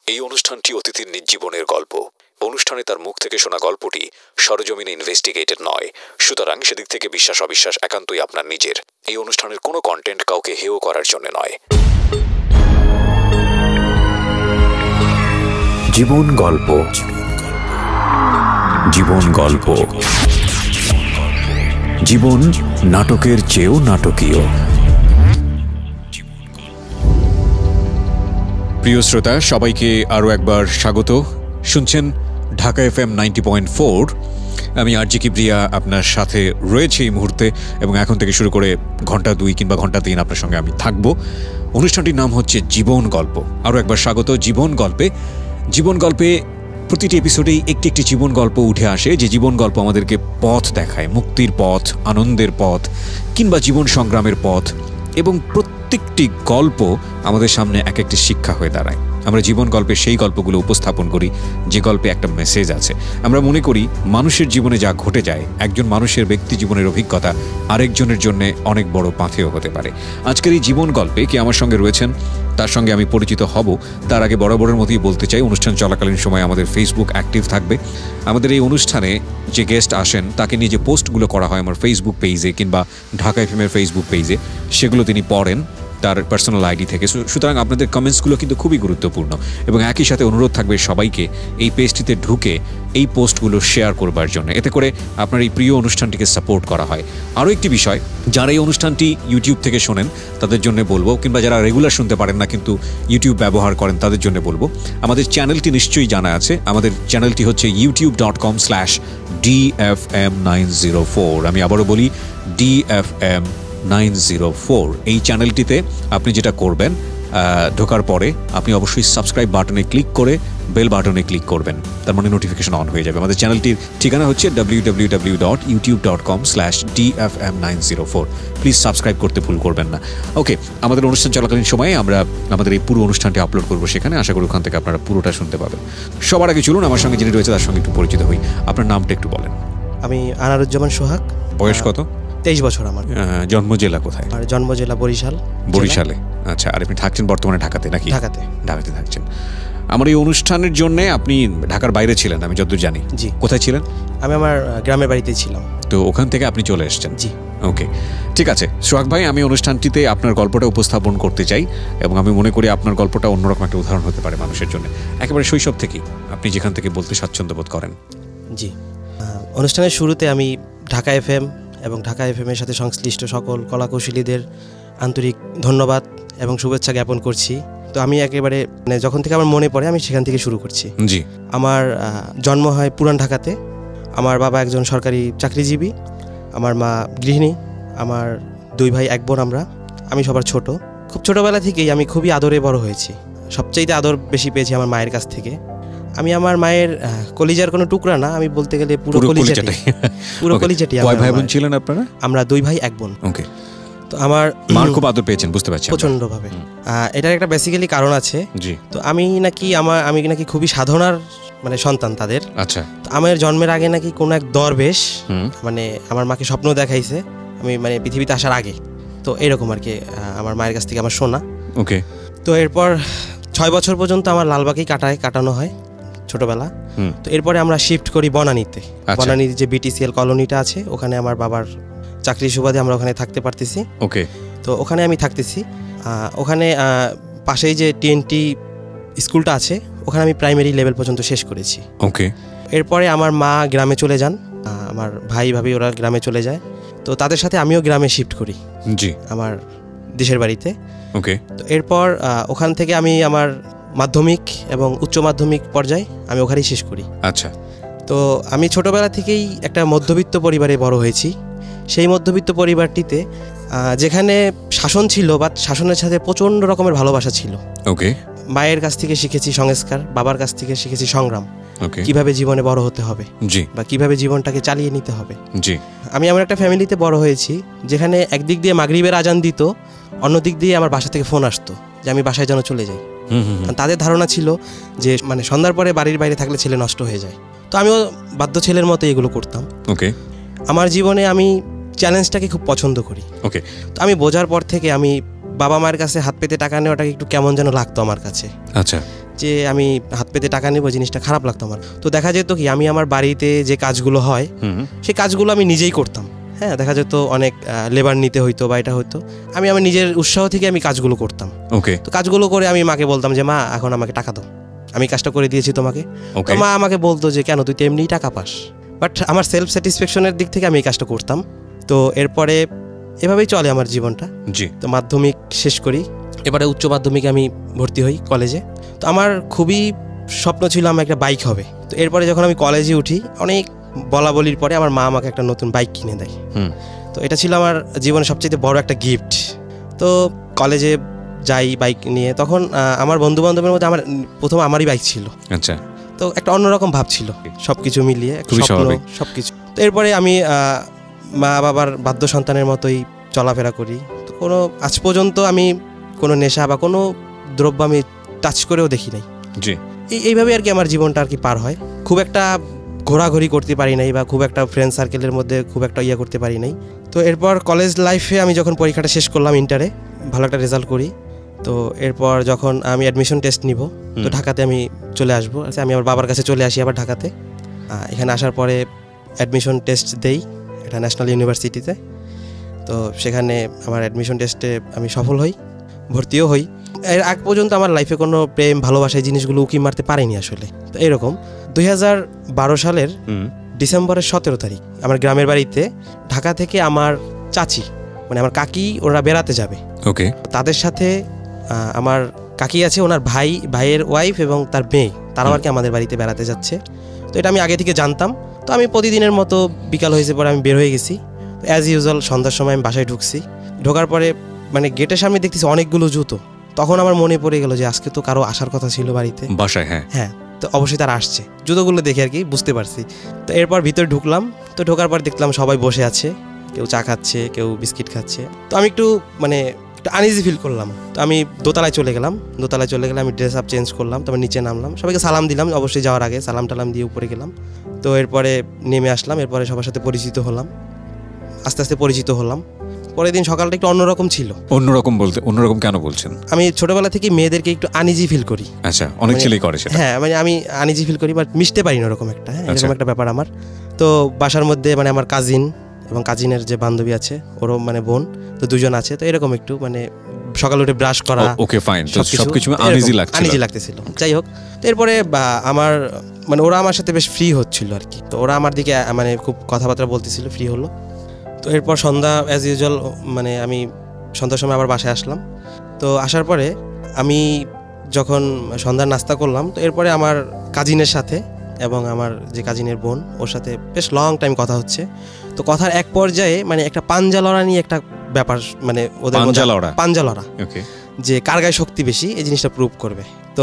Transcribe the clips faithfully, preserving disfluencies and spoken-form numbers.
এই অনুষ্ঠানটি অতিথির নিজ জীবনের গল্প। অনুষ্ঠানে তার মুখ থেকে শোনা গল্পটি সরজমিনে ইনভেস্টিগেটেড নয়, সুতরাং সেদিক থেকে বিশ্বাস অবিশ্বাস একান্তই আপনার নিজের। এই অনুষ্ঠানের কোনো কন্টেন্ট কাউকে হেয় করার জন্য নয়। জীবন গল্প, জীবন গল্প। জীবন নাটকের চেয়েও নাটকীয়। প্রিয় শ্রোতা, সবাইকে আরও একবার স্বাগত। শুনছেন Dhaka F M ninety point four. আমি আরজে কিবরিয়া আপনার সাথে রয়েছে এই মুহূর্তে, এবং এখন থেকে শুরু করে ঘন্টা দুই কিংবা ঘন্টা তিন আপনার সঙ্গে আমি থাকব। অনুষ্ঠানটির নাম হচ্ছে জীবন গল্প। আরও একবার স্বাগত জীবন গল্পে। জীবন গল্পে প্রতিটি এপিসোডেই একটি একটি জীবন গল্প উঠে আসে, যে জীবন গল্প আমাদেরকে পথ দেখায়, মুক্তির পথ, আনন্দের পথ কিংবা জীবন সংগ্রামের পথ, এবং প্রত্যেকটি গল্প আমাদের সামনে এক একটি শিক্ষা হয়ে দাঁড়ায়। আমরা জীবন গল্পে সেই গল্পগুলো উপস্থাপন করি যে গল্পে একটা মেসেজ আছে। আমরা মনে করি মানুষের জীবনে যা ঘটে যায়, একজন মানুষের ব্যক্তি জীবনের অভিজ্ঞতা আরেকজনের জন্য অনেক বড় পাথেয় হতে পারে। আজকের এই জীবন গল্পে কে আমার সঙ্গে রয়েছেন, তার সঙ্গে আমি পরিচিত হব। তার আগে বরাবরের মতোই বলতে চাই, অনুষ্ঠান চলাকালীন সময় আমাদের ফেসবুক অ্যাক্টিভ থাকবে। আমাদের এই অনুষ্ঠানে যে গেস্ট আসেন তাকে নিয়ে যে পোস্টগুলো করা হয় আমার ফেসবুক পেজে কিংবা ঢাকা এফএমের ফেসবুক পেজে, সেগুলো তিনি পড়েন তার পার্সোনাল আইডি থেকে। সুতরাং আপনাদের কমেন্টসগুলো কিন্তু খুবই গুরুত্বপূর্ণ, এবং একই সাথে অনুরোধ থাকবে সবাইকে এই পেজটিতে ঢুকে এই পোস্টগুলো শেয়ার করবার জন্য, এতে করে আপনার এই প্রিয় অনুষ্ঠানটিকে সাপোর্ট করা হয়। আরও একটি বিষয়, যারা এই অনুষ্ঠানটি ইউটিউব থেকে শোনেন তাদের জন্য বলবো, কিংবা যারা রেগুলার শুনতে পারেন না কিন্তু ইউটিউব ব্যবহার করেন তাদের জন্য বলবো, আমাদের চ্যানেলটি নিশ্চয়ই জানা আছে। আমাদের চ্যানেলটি হচ্ছে YouTube dot com slash D F M nine zero four. আমি আবারও বলি, D F M nine zero four. এই চ্যানেলটিতে আপনি যেটা করবেন, ঢোকার পরে আপনি অবশ্যই সাবস্ক্রাইব বাটনে ক্লিক করে বেল বাটনে ক্লিক করবেন, তার মানে নোটিফিকেশন অন হয়ে যাবে। আমাদের চ্যানেলটির ঠিকানা হচ্ছে W W W dot YouTube dot com slash D F M nine zero four. Please subscribe করতে ভুল করবেন না। ওকে, আমাদের অনুষ্ঠান চলাকালীন সময়ে আমরা আমাদের এই পুরো অনুষ্ঠানটি আপলোড করবো সেখানে। আশা করি ওখান থেকে আপনারা পুরোটা শুনতে পাবেন। সবার আগে চলুন আমার সঙ্গে যিনি রয়েছে তার সঙ্গে একটু পরিচিত হই। আপনার নামটা একটু বলেন। আমি আনারুজ্জামান সোহাগ। বয়স কত? তেইশ বছর আমার। জন্ম জেলা কোথায়? আর জন্ম জেলা বরিশাল। বরিশালে, আচ্ছা। আর আপনি থাকছেন বর্তমানে ঢাকাতে নাকি? ঢাকাতে। ঢাকাতে থাকছেন। আমার এই অনুষ্ঠানের জন্য আপনি ঢাকার বাইরে ছিলেন আমি যতদূর জানি। জি। কোথায় ছিলেন? আমি আমার গ্রামের বাড়িতে ছিলাম। তো ওখান থেকে আপনি চলে এসেছেন? জি। ওকে, ঠিক আছে। সোহাগ ভাই, আমি অনুষ্ঠানটিতে আপনার গল্পটা উপস্থাপন করতে চাই, এবং আমি মনে করি আপনার গল্পটা অন্যরকম একটা উদাহরণ হতে পারে মানুষের জন্য। একেবারে শৈশব থেকেই আপনি যেখান থেকে বলতে স্বাচ্ছন্দ্য বোধ করেন। জি। অনুষ্ঠানের শুরুতে আমি ঢাকা এফএম এবং ঢাকা এফএম এর সাথে সংশ্লিষ্ট সকল কলাকৌশলীদের আন্তরিক ধন্যবাদ এবং শুভেচ্ছা জ্ঞাপন করছি। তো আমি একেবারে মানে যখন থেকে আমার মনে পড়ে আমি সেখান থেকে শুরু করছি। জি। আমার জন্ম হয় পুরান ঢাকাতে। আমার বাবা একজন সরকারি চাকরিজীবী, আমার মা গৃহিণী, আমার দুই ভাই এক বোন আমরা। আমি সবার ছোট। খুব ছোটোবেলা থেকেই আমি খুবই আদরে বড় হয়েছি। সবচাইতে আদর বেশি পেয়েছি আমার মায়ের কাছ থেকে। আমি আমার মায়ের কলিজার কোনো টুকরা না, আমি বলতে গেলে পুরো কলিজাটাই। পুরো কলিজাটি। কয় ভাই বোন ছিলেন আপনারা? আমরা দুই ভাই এক বোন। ওকে। তো আমার মার খুব আদর পেয়েছেন, বুঝতে পারছি প্রচন্ডভাবে। এটার একটা বেসিক্যালি কারণ আছে। জি। তো আমি নাকি আমার আমি নাকি খুবই সাধনার মানে সন্তান তাদের। আচ্ছা। তো আমার জন্মের আগে নাকি কোনো এক দরবেশ মানে আমার মাকে স্বপ্ন দেখাইছে, আমি মানে পৃথিবীতে আসার আগে। তো এরকম আর কি আমার মায়ের কাছ থেকে আমার শোনা। ওকে। তো এরপর ছয় বছর পর্যন্ত আমার লালবাগেই কাটায় কাটানো হয় ছোটবেলা। তো এরপরে আমরা শিফট করি বনানীতে। বনানীর যে বিটিসিএল কলোনিটা আছে, ওখানে আমার বাবার চাকরির সুবাদে আমরা ওখানে থাকতে পারতেছি। ওকে। তো ওখানে আমি থাকতেছি। ওখানে পাশেই যে টিএনটি স্কুলটা আছে, ওখানে আমি প্রাইমারি লেভেল পর্যন্ত শেষ করেছি। ওকে। এরপরে আমার মা গ্রামে চলে যান, আমার ভাই ভাবি ওরা গ্রামে চলে যায়। তো তাদের সাথে আমিও গ্রামে শিফট করি। জি। আমার দেশের বাড়িতে। ওকে। তো এরপর ওখান থেকে আমি আমার মাধ্যমিক এবং উচ্চ মাধ্যমিক পর্যায়ে আমি ওখানেই শেষ করি। আচ্ছা। তো আমি ছোটবেলা থেকেই একটা মধ্যবিত্ত পরিবারে বড় হয়েছি। সেই মধ্যবিত্ত পরিবারটিতে যেখানে শাসন ছিল, বা শাসনের সাথে প্রচণ্ড রকমের ভালোবাসা ছিল। ওকে। মায়ের কাছ থেকে শিখেছি সংস্কার, বাবার কাছ থেকে শিখেছি সংগ্রাম, ওকে, কিভাবে জীবনে বড় হতে হবে, জি, বা কিভাবে জীবনটাকে চালিয়ে নিতে হবে, জি। আমি আমার একটা ফ্যামিলিতে বড় হয়েছি যেখানে একদিক দিয়ে মাগরিবের আজান দিত, অন্য দিক দিয়ে আমার বাসা থেকে ফোন আসতো যে আমি বাসায় যেন চলে যাই। তাদের ধারণা ছিল যে মানে সন্ধ্যার পরে বাড়ির বাইরে থাকলে ছেলে নষ্ট হয়ে যায়। তো আমিও বাধ্য ছেলের মতো এগুলো করতাম। ওকে। আমার জীবনে আমি চ্যালেঞ্জটাকে খুব পছন্দ করি। ওকে। তো আমি বোঝার পর থেকে আমি বাবা মায়ের কাছে হাত পেতে টাকা নেওয়াটাকে একটু কেমন যেন লাগতো আমার কাছে। আচ্ছা। যে আমি হাত পেতে টাকা নেব, জিনিসটা খারাপ লাগতো আমার। তো দেখা যেত কি আমি আমার বাড়িতে যে কাজগুলো হয় সেই কাজগুলো আমি নিজেই করতাম। হ্যাঁ, দেখা যেত অনেক লেবার নিতে হইতো বা এটা হইতো, আমি আমার নিজের উৎসাহ থেকে আমি কাজগুলো করতাম। ওকে। তো কাজগুলো করে আমি মাকে বলতাম যে মা এখন আমাকে টাকা দাও, আমি কাজটা করে দিয়েছি তোমাকে। তো মা আমাকে বলতো যে কেন, তুই তো এমনিই টাকা পাস। বাট আমার সেলফ স্যাটিসফ্যাকশনের দিক থেকে আমি এই কাজটা করতাম। তো এরপরে এভাবেই চলে আমার জীবনটা। জি। তো মাধ্যমিক শেষ করি, এবারে উচ্চ মাধ্যমিকে আমি ভর্তি হই কলেজে। তো আমার খুবই স্বপ্ন ছিল আমার একটা বাইক হবে। তো এরপরে যখন আমি কলেজে উঠি, অনেক বলা বলির পরে আমার মা আমাকে একটা নতুন বাইক কিনে দেয়। তো এটা ছিল আমার জীবনের সবচেয়ে বড় একটা গিফট। তো কলেজে যাই বাইক নিয়ে, তখন আমার বন্ধু বান্ধবের মধ্যে আমার প্রথম আমারই বাইক ছিল। আচ্ছা। তো একটা অন্যরকম ভাব ছিল, সব কিছু মিলিয়ে সব কিছু। তো এরপরে আমি মা বাবার বাধ্য সন্তানের মতোই চলাফেরা করি। তো কোনো আজ পর্যন্ত আমি কোনো নেশা বা কোনো দ্রব্য আমি টাচ করেও দেখি নাই। জি। এইভাবে আর কি আমার জীবনটা আর কি পার হয়। খুব একটা ঘোরাঘুরি করতে পারি নাই বা খুব একটা ফ্রেন্ড সার্কেলের মধ্যে খুব একটা ইয়ে করতে পারি নাই। তো এরপর কলেজ লাইফে আমি যখন পরীক্ষাটা শেষ করলাম, ইন্টারে ভালো একটা রেজাল্ট করি। তো এরপর যখন আমি অ্যাডমিশন টেস্ট নিব, তো ঢাকাতে আমি চলে আসবো। আমি আমার বাবার কাছে চলে আসি আবার ঢাকাতে। এখানে আসার পরে অ্যাডমিশন টেস্ট দেই একটা ন্যাশনাল ইউনিভার্সিটিতে। তো সেখানে আমার অ্যাডমিশন টেস্টে আমি সফল হই, ভর্তিও হই। এর আগ পর্যন্ত আমার লাইফে কোনো প্রেম ভালোবাসা এই জিনিসগুলো উকি মারতে পারিনি আসলে। তো এরকম দুই হাজার বারো সালের ডিসেম্বরের সতেরো তারিখ আমার গ্রামের বাড়িতে ঢাকা থেকে আমার চাচি মানে আমার কাকি ওরা বেড়াতে যাবে। ওকে। তাদের সাথে আমার কাকি আছে, ওনার ভাই ভাইয়ের ওয়াইফ এবং তার মেয়ে, তারাও আর কি আমাদের বাড়িতে বেড়াতে যাচ্ছে। তো এটা আমি আগে থেকে জানতাম। তো আমি প্রতিদিনের মতো বিকাল হয়েছে পরে আমি বের হয়ে গেছি। তো অ্যাজ ইউজুয়াল সন্ধ্যার সময় আমি বাসায় ঢুকছি। ঢোকার পরে মানে গেটের সামনে দেখতেছি অনেকগুলো জুতো। তখন আমার মনে পড়ে গেল যে আজকে তো কারো আসার কথা ছিল বাড়িতে, বাসায়। হ্যাঁ হ্যাঁ তো অবশ্যই তারা আসছে। জুতোগুলো দেখে আর কি বুঝতে পারছি। তো এরপর ভিতরে ঢুকলাম। তো ঢোকার পর দেখলাম সবাই বসে আছে, কেউ চা খাচ্ছে, কেউ বিস্কিট খাচ্ছে। তো আমি একটু মানে একটু আনইজি ফিল করলাম। তো আমি দোতলায় চলে গেলাম। দোতলায় চলে গেলে আমি ড্রেস আপ চেঞ্জ করলাম। তারপর নিচে নামলাম, সবাইকে সালাম দিলাম অবশ্যই যাওয়ার আগে, সালাম টালাম দিয়ে উপরে গেলাম। তো এরপরে নেমে আসলাম। এরপরে সবার সাথে পরিচিত হলাম, আস্তে আস্তে পরিচিত হলাম। পরের দিন সকালটা একটু অন্যরকম ছিল। অন্যরকম বলতে অন্যরকম কেন বলছেন? আমি ছোটবেলা থেকে মেয়েদেরকে একটু আনইজি ফিল করি। আচ্ছা, অনেক ছেলেই করে সেটা। হ্যাঁ, মানে আমি আনইজি ফিল করি, বাট মিশতে পারি না ওরকম একটা। হ্যাঁ, এরকম একটা ব্যাপার আমার। তো বাসার মধ্যে মানে আমার কাজিন এবং কাজিনের যে বান্ধবী আছে ওরও মানে বোন, তো দুজন আছে। তো এরকম একটু মানে সকালে উঠে ব্রাশ করা, ওকে ফাইন, সবকিছু আনইজি লাগছিল আনইজি লাগতেছিল যাই হোক। তো এরপরে আমার মানে ওরা আমার সাথে বেশ ফ্রি হচ্ছিল আর কি। তো ওরা আমার দিকে মানে খুব কথাবার্তা বলতেছিল, ফ্রি হলো। তো এরপর সন্ধ্যা অ্যাজ ইউজুয়াল মানে আমি সন্ধ্যার সময় আবার বাসায় আসলাম। তো আসার পরে আমি যখন সন্ধ্যার নাস্তা করলাম, তো এরপরে আমার কাজিনের সাথে এবং আমার যে কাজিনের বোন ওর সাথে বেশ লং টাইম কথা হচ্ছে। তো কথার এক পর্যায়ে মানে একটা পাঞ্জা লড়া নিয়ে একটা ব্যাপার, মানে ওদের পাঞ্জা লড়া পাঞ্জা লড়া যে কার গায়ে শক্তি বেশি এই জিনিসটা প্রুভ করবে। তো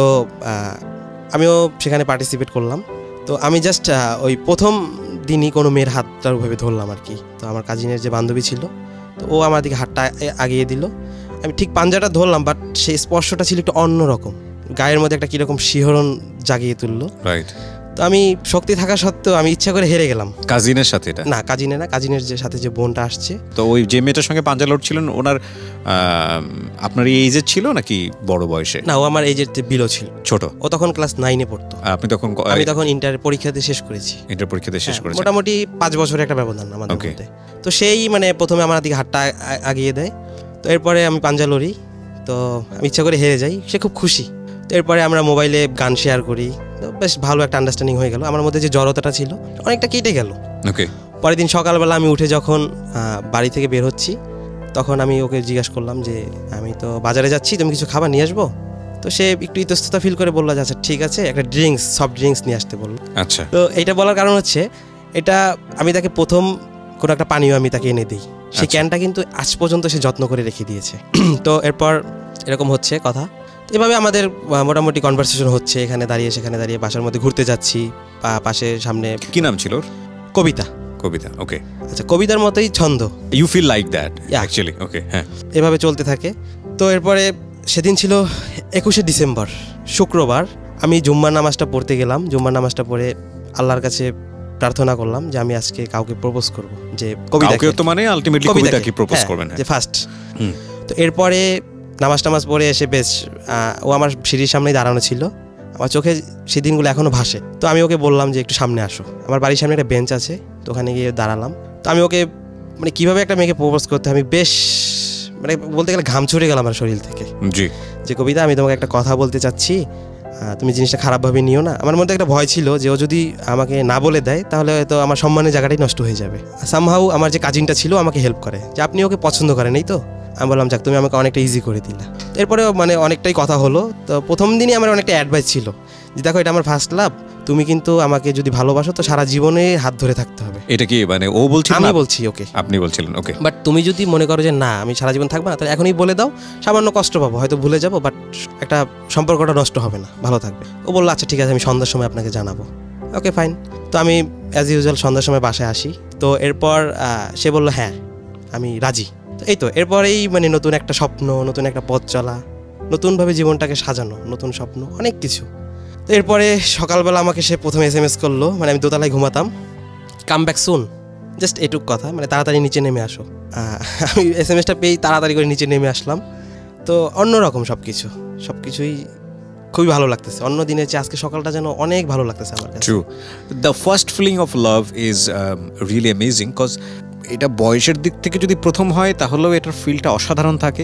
আমিও সেখানে পার্টিসিপেট করলাম। তো আমি জাস্ট ওই প্রথম দিনই কোনো মেয়ের হাতটা ওইভাবে ধরলাম আর কি। তো আমার কাজিনের যে বান্ধবী ছিল, তো ও আমার দিকে হাতটা আগিয়ে দিল। আমি ঠিক পাঞ্জাটা ধরলাম, বাট সেই স্পর্শটা ছিল একটু অন্যরকম, গায়ের মধ্যে একটা কীরকম শিহরণ জাগিয়ে তুললো। রাইট। তো আমি শক্তি থাকা সত্ত্বেও আমি ইচ্ছা করে হেরে গেলাম। কাজিনের সাথে? এটা না, কাজিনে না, কাজিনের যে সাথে যে বোনটা আসছে। তো ওই যে মেয়েটার সঙ্গে পাঞ্জা লড়ছিলেন, ওনার আপনার এই এজের ছিল নাকি বড় বয়সে? না, ও আমার এজের বিলো ছিল, ছোট। ও তখন ক্লাস নাইনে পড়তো। আপনি তখন? আমি তখন ইন্টার পরীক্ষাতে শেষ করেছি। ইন্টার পরীক্ষাতে শেষ করেছি, মোটামুটি পাঁচ বছরের একটা ব্যবধান আমাদের মধ্যে। তো সেই মানে প্রথমে আমার দিকে হাতটা আগিয়ে দেয়। তো এরপরে আমি পাঞ্জা লড়ি। তো আমি ইচ্ছা করে হেরে যাই, সে খুব খুশি। তো এরপরে আমরা মোবাইলে গান শেয়ার করি। তো বেশ ভালো একটা আন্ডারস্ট্যান্ডিং হয়ে গেল। আমার মধ্যে যে জড়তাটা ছিল অনেকটা কেটে গেল। ওকে। পরের দিন সকালবেলা আমি উঠে যখন বাড়ি থেকে বের হচ্ছি, তখন আমি ওকে জিজ্ঞাসা করলাম যে আমি তো বাজারে যাচ্ছি, তুমি কিছু খাবার নিয়ে আসবো? তো সে একটু ইতস্ততা ফিল করে বললো যে আচ্ছা ঠিক আছে, একটা ড্রিঙ্কস সফট ড্রিঙ্কস নিয়ে আসতে বললো। আচ্ছা। তো এইটা বলার কারণ হচ্ছে, এটা আমি তাকে প্রথম কোনো একটা পানীয় আমি তাকে এনে দিই, সেই ক্যানটা কিন্তু আজ পর্যন্ত সে যত্ন করে রেখে দিয়েছে। তো এরপর এরকম হচ্ছে কথা। এভাবে আমাদের মোটামুটি কনভারসেশন হচ্ছে, এখানে দাঁড়িয়ে সেখানে দাঁড়িয়ে, বাসার মধ্যে ঘুরতে যাচ্ছি, পাশে সামনে। কি নাম ছিল? কবিতা। কবিতা, ওকে। আচ্ছা, কবিতার মতোই ছন্দ। You feel like that actually? Okay, হ্যাঁ। এভাবে চলতে থাকে। তো এরপরে সেদিন ছিল একুশে ডিসেম্বর, শুক্রবার। আমি জুম্মার নামাজটা পড়তে গেলাম। জুম্মার নামাজটা পড়ে আল্লাহর কাছে প্রার্থনা করলাম যে আমি আজকে কাউকে প্রপোজ করব, যে কবিতা। তো মানে আলটিমেটলি কবিতাকে প্রপোজ করবেন, যে ফার্স্ট। তো এরপরে নামাজ টামাজ পড়ে এসে বেশ ও আমার সিঁড়ির সামনেই দাঁড়ানো ছিল। আমার চোখে সেই দিনগুলো এখনও ভাসে। তো আমি ওকে বললাম যে একটু সামনে আসো, আমার বাড়ির সামনে একটা বেঞ্চ আছে, তো ওখানে গিয়ে দাঁড়ালাম। তো আমি ওকে মানে কীভাবে একটা মেয়েকে প্রপোজ করতে আমি বেশ মানে বলতে গেলে ঘাম ছুটে গেল আমার শরীর থেকে। জি, যে কবিতা আমি তোমাকে একটা কথা বলতে চাচ্ছি, তুমি জিনিসটা খারাপভাবে নিও না। আমার মধ্যে একটা ভয় ছিল যে ও যদি আমাকে না বলে দেয় তাহলে হয়তো আমার সম্মানের জায়গাটাই নষ্ট হয়ে যাবে। সামহাউ আমার যে কাজিনটা ছিল আমাকে হেল্প করে যে আপনি ওকে পছন্দ করেন, এই তো। আমি বললাম যাক, তুমি আমাকে অনেকটা ইজি করে দিলা। এরপরে মানে অনেকটাই কথা হলো। তো প্রথম দিনই আমার অনেকটা অ্যাডভাইস ছিল যে দেখো এটা আমার ফার্স্ট লাভ, তুমি কিন্তু আমাকে যদি ভালোবাসো তো সারা জীবনে হাত ধরে থাকতে হবে। এটা কি মানে ও বলছিল? আমি বলছি ওকে, আপনি বলছিলেন ওকে। বাট তুমি যদি মনে করো যে না আমি সারা জীবন থাকবো না, তাহলে এখনই বলে দাও, সামান্য কষ্ট পাবো, হয়তো ভুলে যাবো, বাট একটা সম্পর্কটা নষ্ট হবে না, ভালো থাকবে। ও বললো আচ্ছা ঠিক আছে, আমি সন্ধ্যার সময় আপনাকে জানাবো। Okay fine. তো আমি অ্যাজ ইউজুয়াল সন্ধ্যার সময় বাসায় আসি। তো এরপর সে বললো হ্যাঁ আমি রাজি। তো এই তো এরপরেই মানে নতুন একটা স্বপ্ন, নতুন একটা পথ চলা, নতুনভাবে জীবনটাকে সাজানো, নতুন স্বপ্ন, অনেক কিছু। তো এরপরে সকালবেলা আমাকে সে প্রথমে এস এম এস করলো, মানে আমি দোতলায় ঘুমাতাম, কাম ব্যাক সুন, জাস্ট এটুক কথা, মানে তাড়াতাড়ি নিচে নেমে আসো। আমি এস এম এসটা পেয়েই তাড়াতাড়ি করে নিচে নেমে আসলাম। তো অন্যরকম সব কিছু, সব কিছুই খুবই ভালো লাগতেছে। অন্য দিনের চেয়ে আজকে সকালটা যেন অনেক ভালো লাগতেছে আমার কাছে। True, the first feeling of love is really amazing, cause এটা বয়সের দিক থেকে যদি প্রথম হয় তাহলেও এটার ফিলটা অসাধারণ থাকে,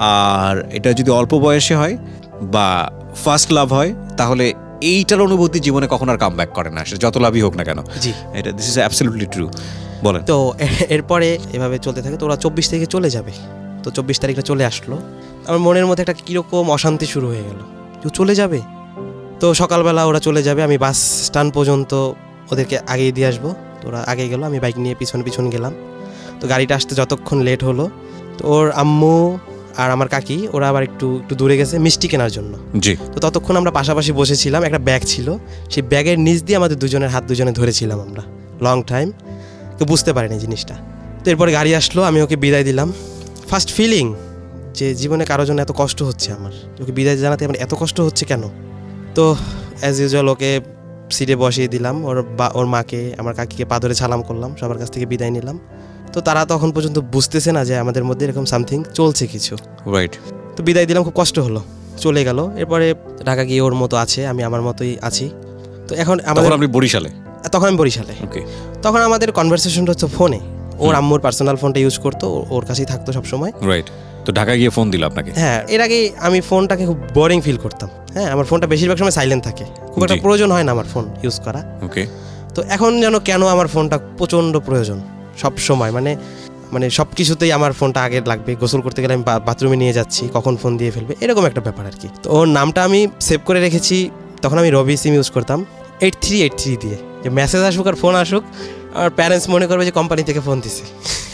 আর এটা যদি অল্প বয়সে হয় বা ফার্স্ট লাভ হয় তাহলে এইটার অনুভূতি জীবনে কখন আর কাম ব্যাক করে না, সে যত লাভই হোক না কেন। জি, এটা দিস ইজ অ্যাবসলিউটলি ট্রু। বলেন। তো এরপরে এভাবে চলতে থাকে। তো ওরা চব্বিশ তারিখে চলে যাবে। তো চব্বিশ তারিখটা চলে আসলো, আমার মনের মধ্যে একটা কীরকম অশান্তি শুরু হয়ে গেল, তো চলে যাবে। তো সকালবেলা ওরা চলে যাবে, আমি বাস স্ট্যান্ড পর্যন্ত ওদেরকে আগিয়ে দিয়ে আসবো। তো ওরা আগে গেল, আমি বাইক নিয়ে পিছনে পিছনে গেলাম। তো গাড়িটা আসতে যতক্ষণ লেট হলো, তো ওর আম্মু আর আমার কাকি ওরা আবার একটু একটু দূরে গেছে মিষ্টি কেনার জন্য। জি। তো ততক্ষণ আমরা পাশাপাশি বসেছিলাম, একটা ব্যাগ ছিল, সেই ব্যাগের নিচ দিয়ে আমাদের দুজনের হাত দুজনে ধরেছিলাম আমরা লং টাইম। তো বুঝতে পারিনি জিনিসটা। তো এরপরে গাড়ি আসলো, আমি ওকে বিদায় দিলাম। ফার্স্ট ফিলিং যে জীবনে কারোর জন্য এত কষ্ট হচ্ছে, আমার ওকে বিদায় জানাতে আমার এত কষ্ট হচ্ছে কেন। তো অ্যাজ ইউজুয়াল ওকে সিটে বসিয়ে দিলাম, ওর বা ওর মাকে আমার কাকিকে পা ধরে সালাম করলাম, সবার কাছ থেকে বিদায় নিলাম। তো তারা তখন পর্যন্ত বুঝতেছে না যে আমাদের মধ্যে এরকম সামথিং চলছে কিছু, রাইট। তো বিদায় দিলাম, খুব কষ্ট হলো, চলে গেল। এরপরে ঢাকা গিয়ে ওর মতো আছে, আমি আমার মতোই আছি। তো এখন আমাদের আপনি বরিশালে? তখন আমি বরিশালে। ওকে। তখন আমাদের কনভারসেশনটা হচ্ছে ফোনে, ওর আম্মুর পার্সোনাল ফোনটা ইউজ করতো, ওর কাছেই থাকতো সবসময়, রাইট। তো ঢাকা গিয়ে ফোন দিল আপনাকে? হ্যাঁ, এর আগে আমি ফোনটাকে খুব বোরিং ফিল করতাম। হ্যাঁ, আমার ফোনটা বেশিরভাগ সময় সাইলেন্ট থাকে, খুব একটা প্রয়োজন হয় না আমার ফোন ইউজ করা। ওকে। তো এখন যেন কেন আমার ফোনটা প্রচণ্ড প্রয়োজন সব সময়, মানে মানে সব কিছুতেই আমার ফোনটা আগে লাগবে। গোসল করতে গেলে আমি বাথরুমে নিয়ে যাচ্ছি, কখন ফোন দিয়ে ফেলবে, এরকম একটা ব্যাপার আর কি। তো ওর নামটা আমি সেভ করে রেখেছি, তখন আমি রবি সিম ইউজ করতাম, এইট থ্রি এইট থ্রি দিয়ে, যে মেসেজ আসুক আর ফোন আসুক আমার প্যারেন্টস মনে করবে যে কোম্পানি থেকে ফোন দিছে।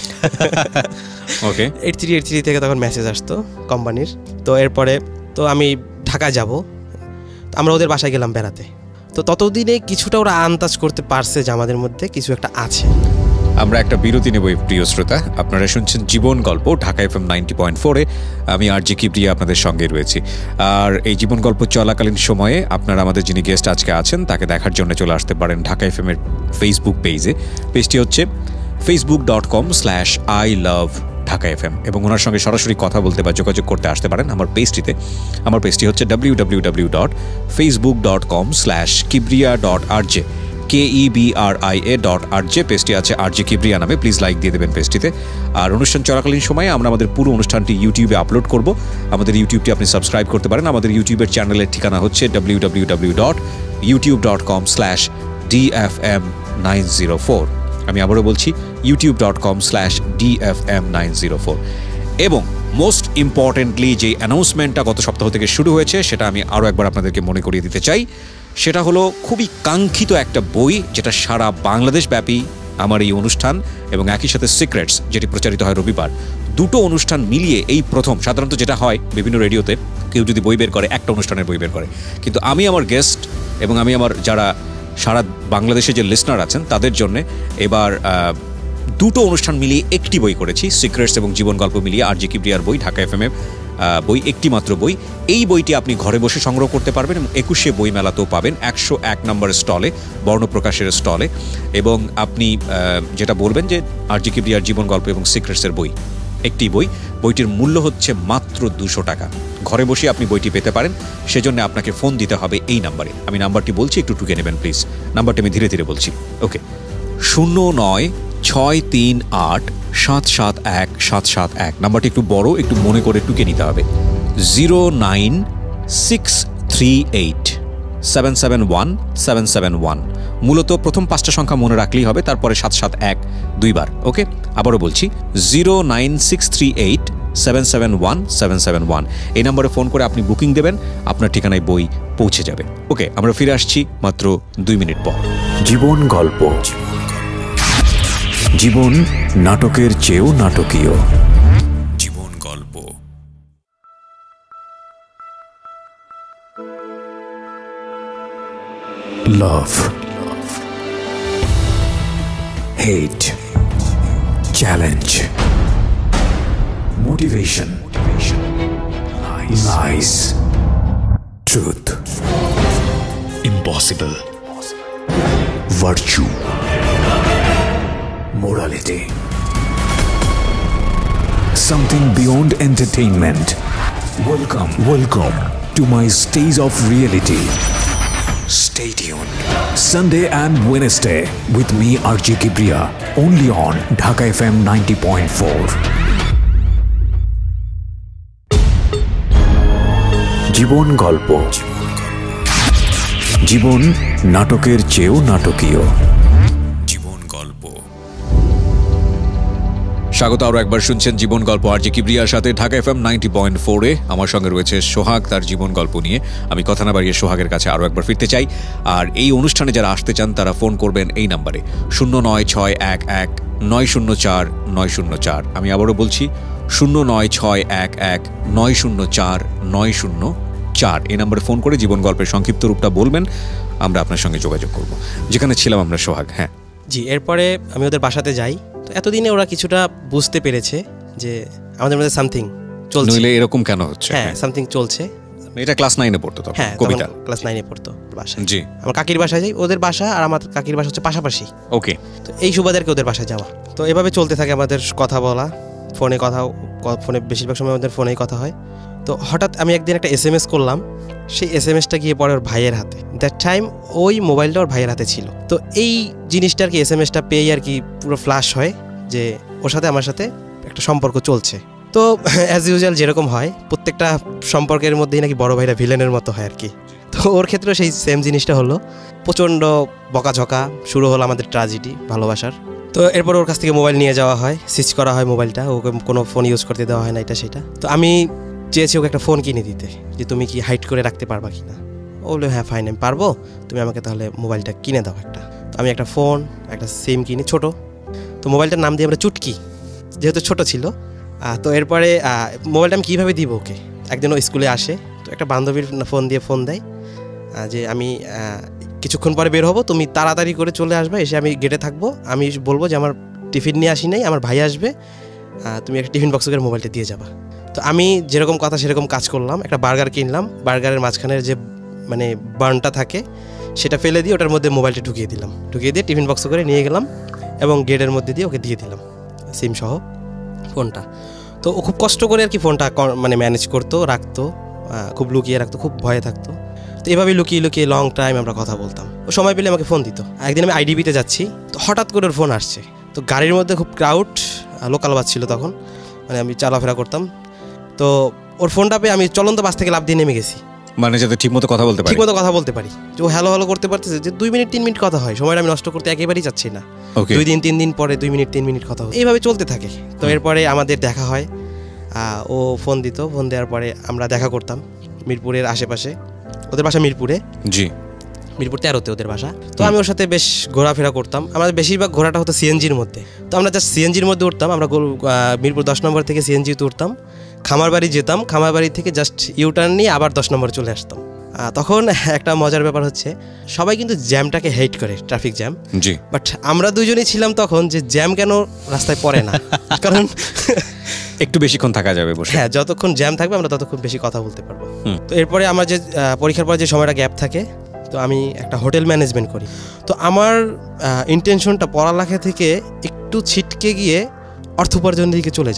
Okay. Eight three eight three থেকে তখন মেসেজ আসতো কোম্পানির। তো এরপরে তো আমি ঢাকা যাব, আমরা ওদের বাসায় গেলাম বেড়াতে। তো ততদিনে কিছুটা ওরা আন্দাজ করতে পারছে যে আমাদের মধ্যে কিছু একটা আছে। আমরা একটা বিরতি নেব প্রিয় শ্রোতা। আপনারা শুনছেন জীবন গল্প Dhaka F M ninety point ফোরে। আমি আরজে কিবরিয়া আপনাদের সঙ্গে রয়েছি। আর এই জীবন গল্প চলাকালীন সময়ে আপনারা আমাদের যিনি গেস্ট আজকে আছেন তাকে দেখার জন্য চলে আসতে পারেন ঢাকা এফ এম এর ফেসবুক পেজে। পেজটি হচ্ছে Facebook dot com slash I love Dhaka F M, এবং ওনার সঙ্গে সরাসরি কথা বলতে বা যোগাযোগ করতে আসতে পারেন আমার পেজটিতে। আমার পেজটি হচ্ছে W W W dot Facebook dot com slash Kibria dot RJ, K E B R I A dot R J. পেজটি আছে আরজে কিবরিয়া নামে, প্লিজ লাইক দিয়ে দেবেন পেজটিতে। আর অনুষ্ঠান চলাকালীন সময়ে আমরা আমাদের পুরো অনুষ্ঠানটি ইউটিউবে আপলোড করব। আমাদের ইউটিউবটি আপনি সাবস্ক্রাইব করতে পারেন। আমাদের ইউটিউবের চ্যানেলের ঠিকানা হচ্ছে W W W dot YouTube dot com slash D F M nine zero four. আমি আবারও বলছি YouTube dot com slash D F M nine zero four. এবং মোস্ট ইম্পর্টেন্টলি যে অ্যানাউন্সমেন্টটা গত সপ্তাহ থেকে শুরু হয়েছে সেটা আমি আরও একবার আপনাদেরকে মনে করিয়ে দিতে চাই। সেটা হলো খুবই কাঙ্ক্ষিত একটা বই, যেটা সারা বাংলাদেশ ব্যাপী আমার এই অনুষ্ঠান এবং একই সাথে সিক্রেটস যেটি প্রচারিত হয় রবিবার, দুটো অনুষ্ঠান মিলিয়ে এই প্রথম। সাধারণত যেটা হয় বিভিন্ন রেডিওতে কেউ যদি বই বের করে একটা অনুষ্ঠানের বই বের করে, কিন্তু আমি আমার গেস্ট এবং আমি আমার যারা সারা বাংলাদেশে যে লিসনার আছেন তাদের জন্যে এবার দুটো অনুষ্ঠান মিলিয়ে একটি বই করেছি। সিক্রেটস এবং জীবন গল্প মিলিয়ে আরজে কিবরিয়ার বই, ঢাকা এফ এম এর বই, একটি মাত্র বই। এই বইটি আপনি ঘরে বসে সংগ্রহ করতে পারবেন এবং একুশে বই মেলাতেও পাবেন, একশো এক নম্বর স্টলে, বর্ণপ্রকাশের স্টলে। এবং আপনি যেটা বলবেন যে আরজে কিবরিয়ার জীবন গল্প এবং সিক্রেটসের বই, একটি বই, বইটির মূল্য হচ্ছে মাত্র দুশো টাকা। ঘরে বসে আপনি বইটি পেতে পারেন, সেজন্য আপনাকে ফোন দিতে হবে এই নাম্বারে। আমি নাম্বারটি বলছি, একটু টুকে নেবেন প্লিজ। নাম্বারটি আমি ধীরে ধীরে বলছি। ওকে, শূন্য নয় ছয় তিন আট সাত সাত এক সাত সাত এক। নাম্বারটি একটু বড়, একটু মনে করে টুকে নিতে হবে। Zero nine six three eight seven seven one seven seven one. মূলত প্রথম পাঁচটা সংখ্যা মনে রাখলেই হবে, তারপরে সাত সাত এক দুইবার। ওকে, আবারও বলছি, zero nine six three eight seven seven one seven seven one. এই নম্বরে ফোন করে আপনি বুকিং দেবেন, আপনার ঠিকানায় বই পৌঁছে যাবে। ওকে, আমরা ফিরে আসছি মাত্র দুই মিনিট পর। জীবন গল্প, জীবন নাটকের চেয়েও নাটকীয়। জীবন গল্প। Love, hate, challenge, motivation, lies, truth, impossible, virtue, morality, something beyond entertainment. Welcome, welcome to my stage of reality. Stay tuned. Sunday and Wednesday with me R J Kebria, only on Dhaka F M ninety point four. জীবন গল্প, জীবন নাটকের চেয়েও নাটকীয়। স্বাগত আরও একবার, শুনছেন জীবন গল্প আর জি কিবরিয়ার সাথে Dhaka F M ninety point ফোরে। আমার সঙ্গে রয়েছে সোহাগ, তার জীবন গল্প নিয়ে। আমি কথা না বাড়িয়ে সোহাগের কাছে আরও একবার ফিরতে চাই। আর এই অনুষ্ঠানে যারা আসতে চান তারা ফোন করবেন এই নাম্বারে শূন্য নয় ছয় এক এক নয় শূন্য চার নয় শূন্য চার। আমি আবারও বলছি, শূন্য নয় ছয় এক এক নয় শূন্য চার নয় শূন্য চার। এই নাম্বারে ফোন করে জীবন গল্পের সংক্ষিপ্ত রূপটা বলবেন, আমরা আপনার সঙ্গে যোগাযোগ করব। যেখানে ছিলাম আমরা সোহাগ। হ্যাঁ জি, এরপরে আমি ওদের বাসাতে যাই। তো এতদিনে ওরা কিছুটা বুঝতে পেরেছে যে আমাদের মধ্যে সামথিং চলছে। নইলে এরকম কেন হচ্ছে? হ্যাঁ, সামথিং চলছে। এটা ক্লাস নাইনে পড়তো তখন? হ্যাঁ, কবিতা ক্লাস নাইনে পড়তো বাসায়। জি, আমার কাকির বাসায় যাই। ওদের বাসা আর আমার কাকির বাসা হচ্ছে পাশাপাশি। ওকে, তো এই সুবাদেরকে ওদের বাসায় যাওয়া। তো এভাবে চলতে থাকে আমাদের কথা বলা, ফোনে কথা, ফোনে বেশিরভাগ সময় আমাদের ফোনেই কথা হয়। তো হঠাৎ আমি একদিন একটা এস এম এস করলাম, সেই এস এম এসটা গিয়ে পড়ে ওর ভাইয়ের হাতে। দ্যাট টাইম ওই মোবাইলটা ওর ভাইয়ের হাতে ছিল। তো এই জিনিসটা আর কি, এস এম এসটা পেয়ে আর কি পুরো ফ্ল্যাশ হয় যে ওর সাথে আমার সাথে একটা সম্পর্ক চলছে। তো অ্যাজ ইউজুয়াল যেরকম হয় প্রত্যেকটা সম্পর্কের মধ্যেই নাকি বড় ভাইরা ভিলেনের মতো হয় আর কি। তো ওর ক্ষেত্রেও সেই সেম জিনিসটা হলো, প্রচণ্ড বকাঝকা শুরু হলো আমাদের ট্র্যাজেডি ভালোবাসার। তো এরপর ওর কাছ থেকে মোবাইল নিয়ে যাওয়া হয়, সুইচ করা হয় মোবাইলটা, ওকে কোনো ফোন ইউজ করতে দেওয়া হয় না, এটা সেটা। তো আমি চেয়েছি ওকে একটা ফোন কিনে দিতে, যে তুমি কি হাইড করে রাখতে পারবা কি না। ও বললো হ্যাঁ ফাইন, আমি পারবো, তুমি আমাকে তাহলে মোবাইলটা কিনে দাও একটা। তো আমি একটা ফোন, একটা সিম কিনি ছোট। তো মোবাইলটার নাম দিয়ে আমরা চুটকি, যেহেতু ছোট ছিল। তো এরপরে মোবাইলটা আমি কীভাবে দিব ওকে, একদিন ও স্কুলে আসে, তো একটা বান্ধবীর ফোন দিয়ে ফোন দেয় যে আমি কিছুক্ষণ পরে বের হবো, তুমি তাড়াতাড়ি করে চলে আসবে, এসে আমি গেটে থাকবো, আমি বলবো যে আমার টিফিন নিয়ে আসি নাই, আমার ভাই আসবে, তুমি একটা টিফিন বক্স করে মোবাইলটা দিয়ে যাবা। তো আমি যেরকম কথা সেরকম কাজ করলাম, একটা বার্গার কিনলাম, বার্গারের মাঝখানের যে মানে বার্নটা থাকে সেটা ফেলে দিয়ে ওটার মধ্যে মোবাইলটা ঢুকিয়ে দিলাম, ঢুকিয়ে দিয়ে টিফিন বক্স করে নিয়ে গেলাম এবং গেটের মধ্যে দিয়ে ওকে দিয়ে দিলাম সিম সহ ফোনটা। তো ও খুব কষ্ট করে আর কি ফোনটা মানে ম্যানেজ করতো, রাখতো, খুব লুকিয়ে রাখতো, খুব ভয়ে থাকতো। তো এভাবেই লুকিয়ে লুকিয়ে লং টাইম আমরা কথা বলতাম। ও সময় পেলে আমাকে ফোন দিত। একদিন আমি আইডিবিতে যাচ্ছি, তো হঠাৎ করে ওর ফোন আসছে। তো গাড়ির মধ্যে খুব ক্রাউড, লোকাল বাস ছিল তখন, মানে আমি চলাফেরা করতাম। তো ওর ফোনটা পেয়ে আমি চলন্ত বাস থেকে লাফ দিয়ে নেমে গেছি, মানে যাতে ঠিকমতো কথা বলতে পারি, ঠিকমতো কথা বলতে পারি, যে ও হ্যালো হ্যালো করতে পারতেছে, যে দুই মিনিট তিন মিনিট কথা হয়, সময়টা আমি নষ্ট করতে একেবারেই চাচ্ছি না। দুই দিন তিন দিন পরে দুই মিনিট তিন মিনিট কথা হয়, এইভাবে চলতে থাকে। তো এরপরে আমাদের দেখা হয়, ও ফোন দিত, ফোন দেওয়ার পরে আমরা দেখা করতাম মিরপুরের আশেপাশে, ওদের বাসা মিরপুরে। জি, মিরপুর তেরোতে ওদের বাসা। তো আমি ওর সাথে বেশ ঘোরাফেরা করতাম। আমাদের বেশিরভাগ ঘোরাটা হতো সিএনজির মধ্যে। তো আমরা জাস্ট সিএনজির মধ্যে উঠতাম, আমরা মিরপুর দশ নম্বর থেকে সিএনজিতে উঠতাম, খামারবাড়ি যেতাম, খামারবাড়ি থেকে জাস্ট ইউটার্ন নিয়ে আবার দশ নম্বরে চলে আসতাম। তখন একটা মজার ব্যাপার হচ্ছে, সবাই কিন্তু জ্যামটাকে হেট করে, ট্রাফিক জ্যাম। জি, বাট আমরা দুজনেই ছিলাম তখন যে জ্যাম কেন রাস্তায় পড়ে না, কারণ একটু বেশিক্ষণ থাকা যাবে বসে। হ্যাঁ, যতক্ষণ জ্যাম থাকবে আমরা ততক্ষণ বেশি কথা বলতে পারবো। তো এরপরে আমার যে পরীক্ষার পরে যে সময়টা গ্যাপ থাকে, তো আমি একটা হোটেল ম্যানেজমেন্ট করি। তো আমার ইন্টেনশনটা পড়ালেখা থেকে একটু ছিটকে গিয়ে অর্থ উপার্জনের দিকে চলে যায়।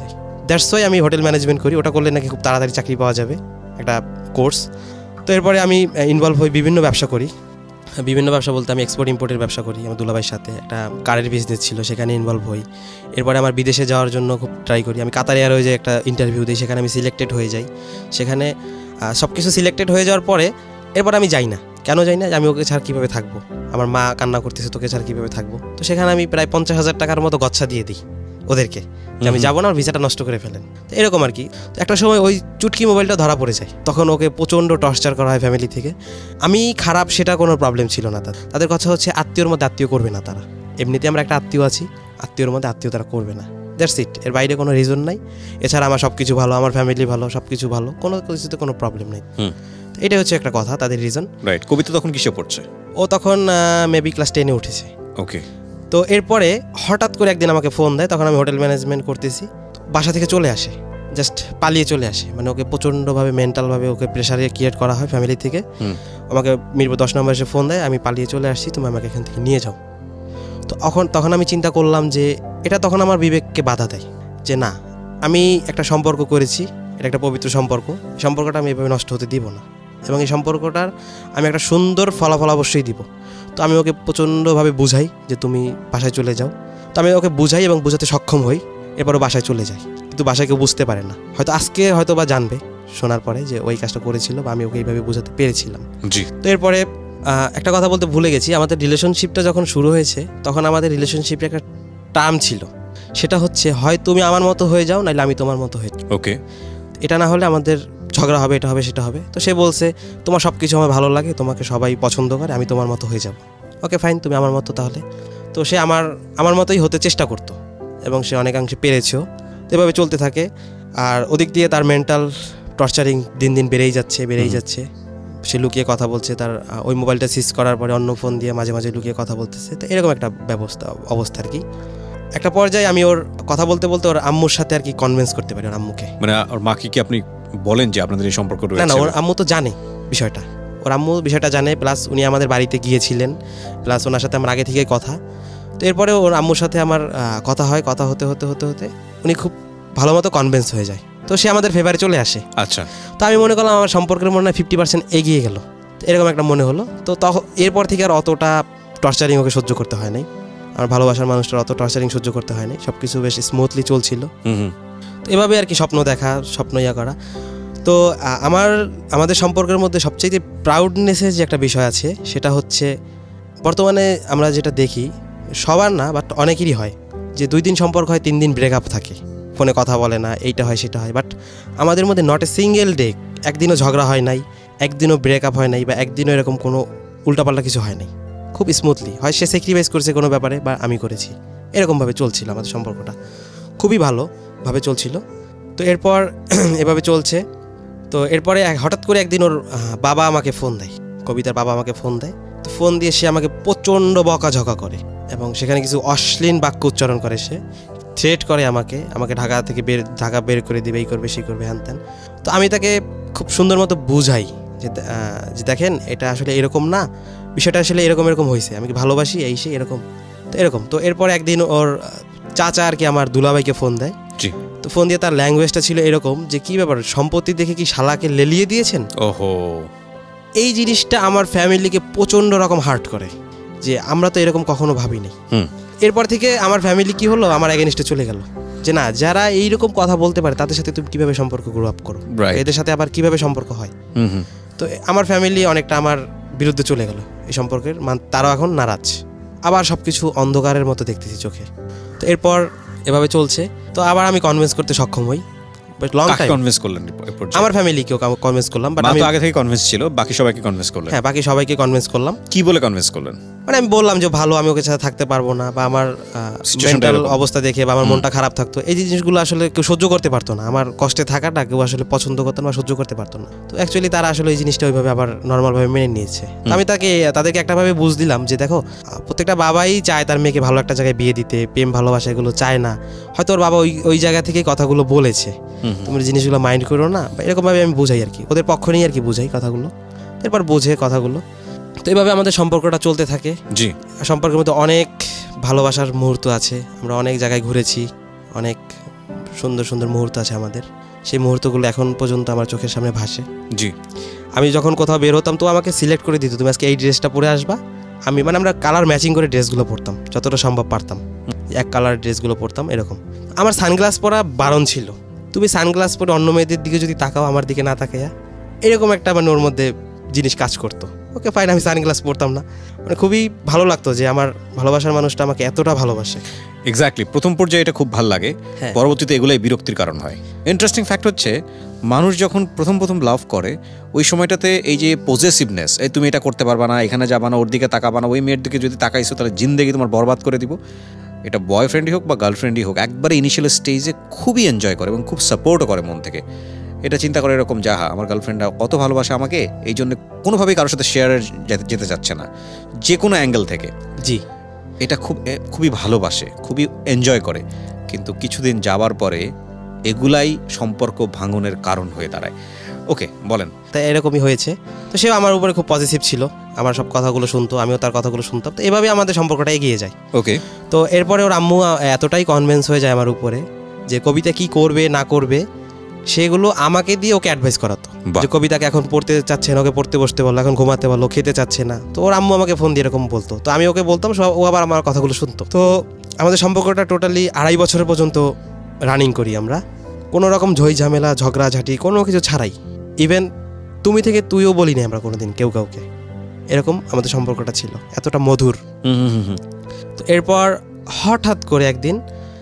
দ্যাটস ওয়াই আমি হোটেল ম্যানেজমেন্ট করি, ওটা করলে নাকি খুব তাড়াতাড়ি চাকরি পাওয়া যাবে, একটা কোর্স। তো এরপরে আমি ইনভলভ হই, বিভিন্ন ব্যবসা করি। বিভিন্ন ব্যবসা বলতে আমি এক্সপোর্ট ইম্পোর্টের ব্যবসা করি আমার দুলাভাইয়ের সাথে, একটা কারের বিজনেস ছিল, সেখানে ইনভলভ হই। এরপরে আমার বিদেশে যাওয়ার জন্য খুব ট্রাই করি, আমি কাতার এয়ারওয়েজে একটা ইন্টারভিউ দিই, সেখানে আমি সিলেক্টেড হয়ে যাই। সেখানে সব কিছু সিলেক্টেড হয়ে যাওয়ার পরে এরপর আমি যাই না। কেন যাই না? আমি ওকে ছাড়া কীভাবে থাকবো, আমার মা কান্না করতেছে, তোকে ছাড়া কীভাবে থাকবো। তো সেখানে আমি প্রায় পঞ্চাশ হাজার টাকার মতো গচ্ছা দিয়ে দিই ওদেরকে, যে আমি যাবো না, আমার ভিসাটা নষ্ট করে ফেলেন। তো এরকম আর কি। তো একটা সময় ওই চুটকি মোবাইলটা ধরা পড়ে যায়, তখন ওকে প্রচণ্ড টর্চার করা হয় ফ্যামিলি থেকে। আমি খারাপ সেটা কোনো প্রবলেম ছিল না তাদের। তাদের কথা হচ্ছে আত্মীয়র মধ্যে আত্মীয় করবে না তারা, এমনিতে আমরা একটা আত্মীয় আছি, আত্মীয়র মধ্যে আত্মীয় তারা করবে না, দ্যাটস ইট। এর বাইরে কোনো রিজন নাই। এছাড়া আমার সব কিছু ভালো, আমার ফ্যামিলি ভালো, সব কিছু ভালো, কোনো কিছুতে কোনো প্রবলেম নেই। এটাই হচ্ছে একটা কথা, তাদের রিজন। রাইট। কবিতা তখন কিসে পড়ছে? ও তখন মেবি ক্লাস টেনে উঠেছে। ওকে। তো এরপরে হঠাৎ করে একদিন আমাকে ফোন দেয়, তখন আমি হোটেল ম্যানেজমেন্ট করতেছি, বাসা থেকে চলে আসে, জাস্ট পালিয়ে চলে আসে। মানে ওকে প্রচণ্ডভাবে মেন্টালভাবে ওকে প্রেশারে ক্রিয়েট করা হয় ফ্যামিলি থেকে। আমাকে মিরপুর দশ নম্বর এসে ফোন দেয়, আমি পালিয়ে চলে আসছি, তুমি আমাকে এখান থেকে নিয়ে যাও। তো তখন তখন আমি চিন্তা করলাম যে এটা তখন আমার বিবেককে বাধা দেয় যে না, আমি একটা সম্পর্ক করেছি, এটা একটা পবিত্র সম্পর্ক, সম্পর্কটা আমি এভাবে নষ্ট হতে দিব না, এবং এই সম্পর্কটার আমি একটা সুন্দর ফলাফল অবশ্যই দিব। তো আমি ওকে প্রচণ্ডভাবে বুঝাই যে তুমি বাসায় চলে যাও। তো আমি ওকে বুঝাই এবং বুঝাতে সক্ষম হই, এরপরও বাসায় চলে যাই। কিন্তু বাসায় কেউ বুঝতে পারে না, হয়তো আজকে হয়তো বা জানবে শোনার পরে যে ওই কাজটা করেছিল বা আমি ওকে এইভাবে বোঝাতে পেরেছিলাম। জি। তো এরপরে একটা কথা বলতে ভুলে গেছি, আমাদের রিলেশনশিপটা যখন শুরু হয়েছে তখন আমাদের রিলেশনশিপে একটা টার্ম ছিল, সেটা হচ্ছে হয় তুমি আমার মতো হয়ে যাও, নাহলে আমি তোমার মতো হয়ে যাই। ওকে। এটা না হলে আমাদের ঝগড়া হবে, এটা হবে, সেটা হবে। তো সে বলছে তোমার সব কিছু আমার ভালো লাগে, তোমাকে সবাই পছন্দ করে, আমি তোমার মতো হয়ে যাব। ওকে ফাইন, তুমি আমার মতো তাহলে। তো সে আমার আমার মতোই হতে চেষ্টা করতো এবং সে অনেকাংশে পেরেছেও। তো এভাবে চলতে থাকে। আর ওদিক দিয়ে তার মেন্টাল টর্চারিং দিন দিন বেড়েই যাচ্ছে বেড়েই যাচ্ছে সে লুকিয়ে কথা বলছে, তার ওই মোবাইলটা সিজ করার পরে অন্য ফোন দিয়ে মাঝে মাঝে লুকিয়ে কথা বলতেছে। তো এরকম একটা ব্যবস্থা অবস্থা আর কি। একটা পর্যায়ে আমি ওর কথা বলতে বলতে ওর আম্মুর সাথে আর কি কনভিন্স করতে পারি, ওর আম্মুকে। মানে ওর মাকে কি আপনি বলেন যে আপনাদের এই সম্পর্ক রয়েছে? না না, ওর আম্মু তো জানে বিষয়টা, ওর আম্মু বিষয়টা জানে, প্লাস উনি আমাদের বাড়িতে গিয়েছিলেন, প্লাস ওনার সাথে আমার আগে থেকেই কথা। তো এরপরে ওর আম্মুর সাথে আমার কথা হয়, কথা হতে হতে হতে হতে উনি খুব ভালো মতো কনভিন্স হয়ে যায়। তো সে আমাদের ফেভারে চলে আসে। আচ্ছা। তো আমি মনে করলাম আমার সম্পর্কের মনে হয় ফিফটি পার্সেন্ট এগিয়ে গেল, এরকম একটা মনে হলো। তো তখন এরপর থেকে আর অতটা টর্চারিং ওকে সহ্য করতে হয় নাই, আমার ভালোবাসার মানুষটার অত টর্চারিং সহ্য করতে হয় নাই, সব কিছু বেশ স্মুথলি চলছিল। তো এভাবে আর কি স্বপ্ন দেখা, স্বপ্ন ইয়া করা। তো আমার আমাদের সম্পর্কের মধ্যে সবচেয়ে প্রাউডনেসের যে একটা বিষয় আছে সেটা হচ্ছে বর্তমানে আমরা যেটা দেখি, সবার না বাট অনেকেরই হয়, যে দুই দিন সম্পর্ক হয়, তিন দিন ব্রেকআপ থাকে, ফোনে কথা বলে না, এইটা হয় সেটা হয়। বাট আমাদের মধ্যে নট এ সিঙ্গেল ডে, একদিনও ঝগড়া হয় নাই, একদিনও ব্রেকআপ হয় নাই, বা একদিনও এরকম কোনো উল্টাপাল্টা কিছু হয় নাই, খুব স্মুথলি হয়। সে স্যাক্রিফাইস করেছে কোনো ব্যাপারে বা আমি করেছি, এরকমভাবে চলছিল আমাদের সম্পর্কটা, খুবই ভালোভাবে চলছিল। তো এরপর এভাবে চলছে। তো এরপরে হঠাৎ করে একদিন ওর বাবা আমাকে ফোন দেয়, কবিতার বাবা আমাকে ফোন দেয়। তো ফোন দিয়ে সে আমাকে প্রচণ্ড বকাঝকা করে এবং সেখানে কিছু অশ্লীল বাক্য উচ্চারণ করে, সে থ্রেট করে আমাকে আমাকে ঢাকা থেকে বের ঢাকা বের করে দিবে, এই করবে সেই করবে হ্যান ত্যান। তো আমি তাকে খুব সুন্দর মতো বুঝাই যে যে দেখেন এটা আসলে এরকম না, বিষয়টা আসলে এরকম এরকম হয়েছে, আমি কি ভালোবাসি এই সে এরকম। তো এরকম তো এরপর একদিন ওর চাচা আর কি আমার দুলাভাইকে ফোন দেয়। তো ফোন দিয়ে তার ল্যাঙ্গুয়েজটা ছিল এরকম যে কি ব্যাপার, সম্পত্তি দেখে কি শালাকে লেলিয়ে দিয়েছেন? ওহো। এই জিনিসটা আমার ফ্যামিলিকে প্রচণ্ড রকম হার্ট করে, যে আমরা তো এরকম কখনো ভাবিনি। এরপর থেকে আমার ফ্যামিলি কি হলো, আমার এগেইনস্টে চলে গেল, যে না, যারা এইরকম কথা বলতে পারে তাদের সাথে তুমি কিভাবে সম্পর্ক গ্রো আপ করো, এদের সাথে আবার কিভাবে সম্পর্ক হয়। তো আমার ফ্যামিলি অনেকটা আমার বিরুদ্ধে চলে গেল এই সম্পর্কের, তারাও এখন নারাজ, আবার সব কিছু অন্ধকারের মতো দেখতেছি চোখে। তো এরপর এভাবে চলছে। তো আবার আমি কনভিন্স করতে সক্ষম হই। লং টাইম কনভিন্স করলেন? আমার ফ্যামিলিকেও কনভিন্স করলাম, বাট আমি আগে থেকে কনভিন্স ছিল, বাকি সবাইকে কনভিন্স করলেন? হ্যাঁ, বাকি সবাইকে কনভিন্স করলাম। কি বলে কনভিন্স করলেন? মানে আমি বললাম যে ভালো, আমি ওকে সাথে থাকতে পারবো না, বা আমার মেন্টাল অবস্থা দেখে বা আমার মনটা খারাপ থাকতো, এই জিনিসগুলো আসলে কেউ সহ্য করতে পারতো না, আমার কষ্টে থাকাটা কেউ আসলে পছন্দ করতো না, সহ্য করতে পারতো না। তো অ্যাকচুয়ালি তারা আসলে এই জিনিসটা ওইভাবে আবার নর্মালভাবে মেনে নিয়েছে। আমি তাকে তাদেরকে একটাভাবে বুঝ দিলাম যে দেখো, প্রত্যেকটা বাবাই চায় তার মেয়েকে ভালো একটা জায়গায় বিয়ে দিতে, প্রেম ভালোবাসা এগুলো চায় না, হয়তো ওর বাবা ওই ওই জায়গা থেকেই কথাগুলো বলেছে, তুমি জিনিসগুলো মাইন্ড করো না, বা এরকমভাবে আমি বুঝাই আর কি, ওদের পক্ষ নিয়ে আর কি বুঝাই কথাগুলো, এরপর বোঝে কথাগুলো। তো এইভাবে আমাদের সম্পর্কটা চলতে থাকে। জি। সম্পর্কের মধ্যে অনেক ভালোবাসার মুহূর্ত আছে, আমরা অনেক জায়গায় ঘুরেছি, অনেক সুন্দর সুন্দর মুহূর্ত আছে আমাদের, সেই মুহূর্তগুলো এখন পর্যন্ত আমার চোখের সামনে ভাসে। জি, আমি যখন কোথাও বের হতাম তো আমাকে সিলেক্ট করে দিত, তুমি আজকে এই ড্রেসটা পরে আসবা। আমি মানে আমরা কালার ম্যাচিং করে ড্রেসগুলো পরতাম যতটা সম্ভব পারতাম, এক কালার ড্রেসগুলো পরতাম এরকম। আমার সানগ্লাস পরা বারণ ছিল, তুমি সানগ্লাস পরে অন্য মেয়েদের দিকে যদি তাকাও আমার দিকে না তাকাইয়া, এরকম একটা মানে ওর মধ্যে জিনিস কাজ করতো। ওকে ফাইন, আমি সানগ্লাস পরতাম না, মানে খুবই ভালো লাগতো যে আমার ভালোবাসার মানুষটা আমাকে এতটা ভালোবাসে। এক্স্যাক্টলি, প্রথম পর্যায়ে এটা খুব ভালো লাগে, পরবর্তীতে এগুলাই বিরক্তির কারণ হয়। ইন্টারেস্টিং ফ্যাক্ট হচ্ছে মানুষ যখন প্রথম প্রথম লাভ করে ওই সময়টাতে এই যে পজেসিভনেস, এই তুমি এটা করতে পারবা না, এখানে যাবা না, ওর দিকে তাকাবা না, ওই মেয়ের দিকে যদি তাকাইছো তাহলে জিন্দেগি তোমার বরবাদ করে দিব, এটা বয়ফ্রেন্ডই হোক বা গার্লফ্রেন্ডই হোক, একবারে ইনিশিয়াল স্টেজে খুবই এনজয় করে এবং খুব সাপোর্টও করে মন থেকে। এটা চিন্তা করে এরকম, যাহা আমার গার্লফ্রেন্ডরা কত ভালোবাসে আমাকে, এই জন্য কোনোভাবেই কারোর সাথে শেয়ারে যেতে চাচ্ছে না যে কোনো অ্যাঙ্গেল থেকে। জি, এটা খুব খুবই ভালোবাসে, খুবই এনজয় করে, কিন্তু কিছুদিন যাওয়ার পরে এগুলাই সম্পর্ক ভাঙনের কারণ হয়ে দাঁড়ায়। ওকে, বলেন। তাই এরকমই হয়েছে। তো সেও আমার উপরে খুব পজিটিভ ছিল, আমার সব কথাগুলো শুনতো, আমিও তার কথাগুলো শুনতাম, তো এভাবে আমাদের সম্পর্কটা এগিয়ে যায়। ওকে। তো এরপরে ওর আম্মু এতটাই কনভিন্স হয়ে যায় আমার উপরে যে কবিতা কি করবে না করবে সেগুলো আমাকে দিয়ে ওকে অ্যাডভাইস করাতো, যে কবিতাকে এখন পড়তে চাচ্ছে না, ওকে পড়তে বসতে বললো, এখন ঘুমাতে বললো, খেতে চাচ্ছে না। তো ওর আম্মু আমাকে ফোন দিয়ে এরকম বলতো, তো আমি ওকে বলতাম, ও আবার আমার কথাগুলো শুনতো। তো আমাদের সম্পর্কটা টোটালি আড়াই বছর পর্যন্ত রানিং করি আমরা, কোনো রকম ঝই ঝামেলা ঝগড়াঝাটি কোনো কিছু ছাড়াই। ইভেন তুমি থেকে তুইও বলি না আমরা কোনোদিন কেউ কাউকে, এরকম আমাদের সম্পর্কটা ছিল, এতটা মধুর। তো এরপর হঠাৎ করে একদিন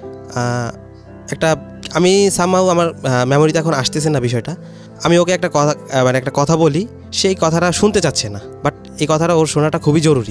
একটা, আমি সামহাউ আমার মেমোরিতে এখন আসতেছে না বিষয়টা, আমি ওকে একটা কথা মানে একটা কথা বলি, সেই কথাটা শুনতে চাচ্ছে না, বাট এই কথাটা ওর শোনাটা খুবই জরুরি।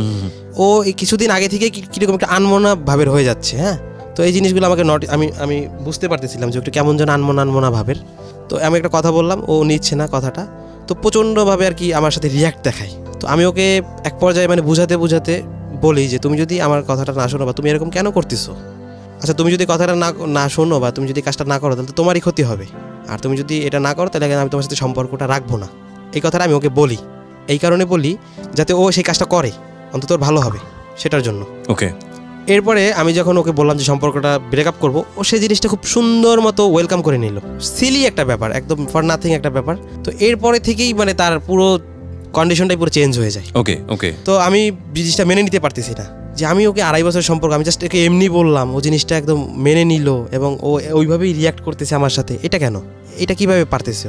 ও এই কিছুদিন আগে থেকে কীরকম একটা আনমনা ভাবের হয়ে যাচ্ছে। হ্যাঁ, তো এই জিনিসগুলো আমাকে নট আমি আমি বুঝতে পারতেছিলাম যে একটু কেমন যেন আনমনা আনমনা ভাবের। তো আমি একটা কথা বললাম, ও নিচ্ছে না কথাটা, তো প্রচণ্ডভাবে আর কি আমার সাথে রিয়াক্ট দেখায়। তো আমি ওকে এক পর্যায়ে মানে বুঝাতে বুঝাতে বলি যে তুমি যদি আমার কথাটা না শোনো বা তুমি এরকম কেন করতেছো, আচ্ছা তুমি যদি কথাটা না না শোনো বা তুমি যদি কাজটা না করো তাহলে তো তোমারই ক্ষতি হবে, আর তুমি যদি এটা না করো তাহলে আমি তোমার সাথে সম্পর্কটা রাখবো না। এই কথাটা আমি ওকে বলি, এই কারণে বলি যাতে ও সেই কাজটা করে, অন্তত ওর ভালো হবে সেটার জন্য। ওকে। এরপরে আমি যখন ওকে বললাম যে সম্পর্কটা ব্রেকআপ করবো, ও সেই জিনিসটা খুব সুন্দর মতো ওয়েলকাম করে নিল। সিলি একটা ব্যাপার, একদম ফর নাথিং একটা ব্যাপার। তো এরপরে থেকেই মানে তার পুরো কন্ডিশনটাই পুরো চেঞ্জ হয়ে যায়। ওকে ওকে। তো আমি জিনিসটা মেনে নিতে পারতেছি না যে আমি ওকে আড়াই বছর সম্পর্ক, আমি জাস্ট একে এমনি বললাম, ও জিনিসটা একদম মেনে নিল এবং ও ওইভাবেই রিয়াক্ট করতেছে আমার সাথে। এটা কেন, এটা কিভাবে পারতেছে?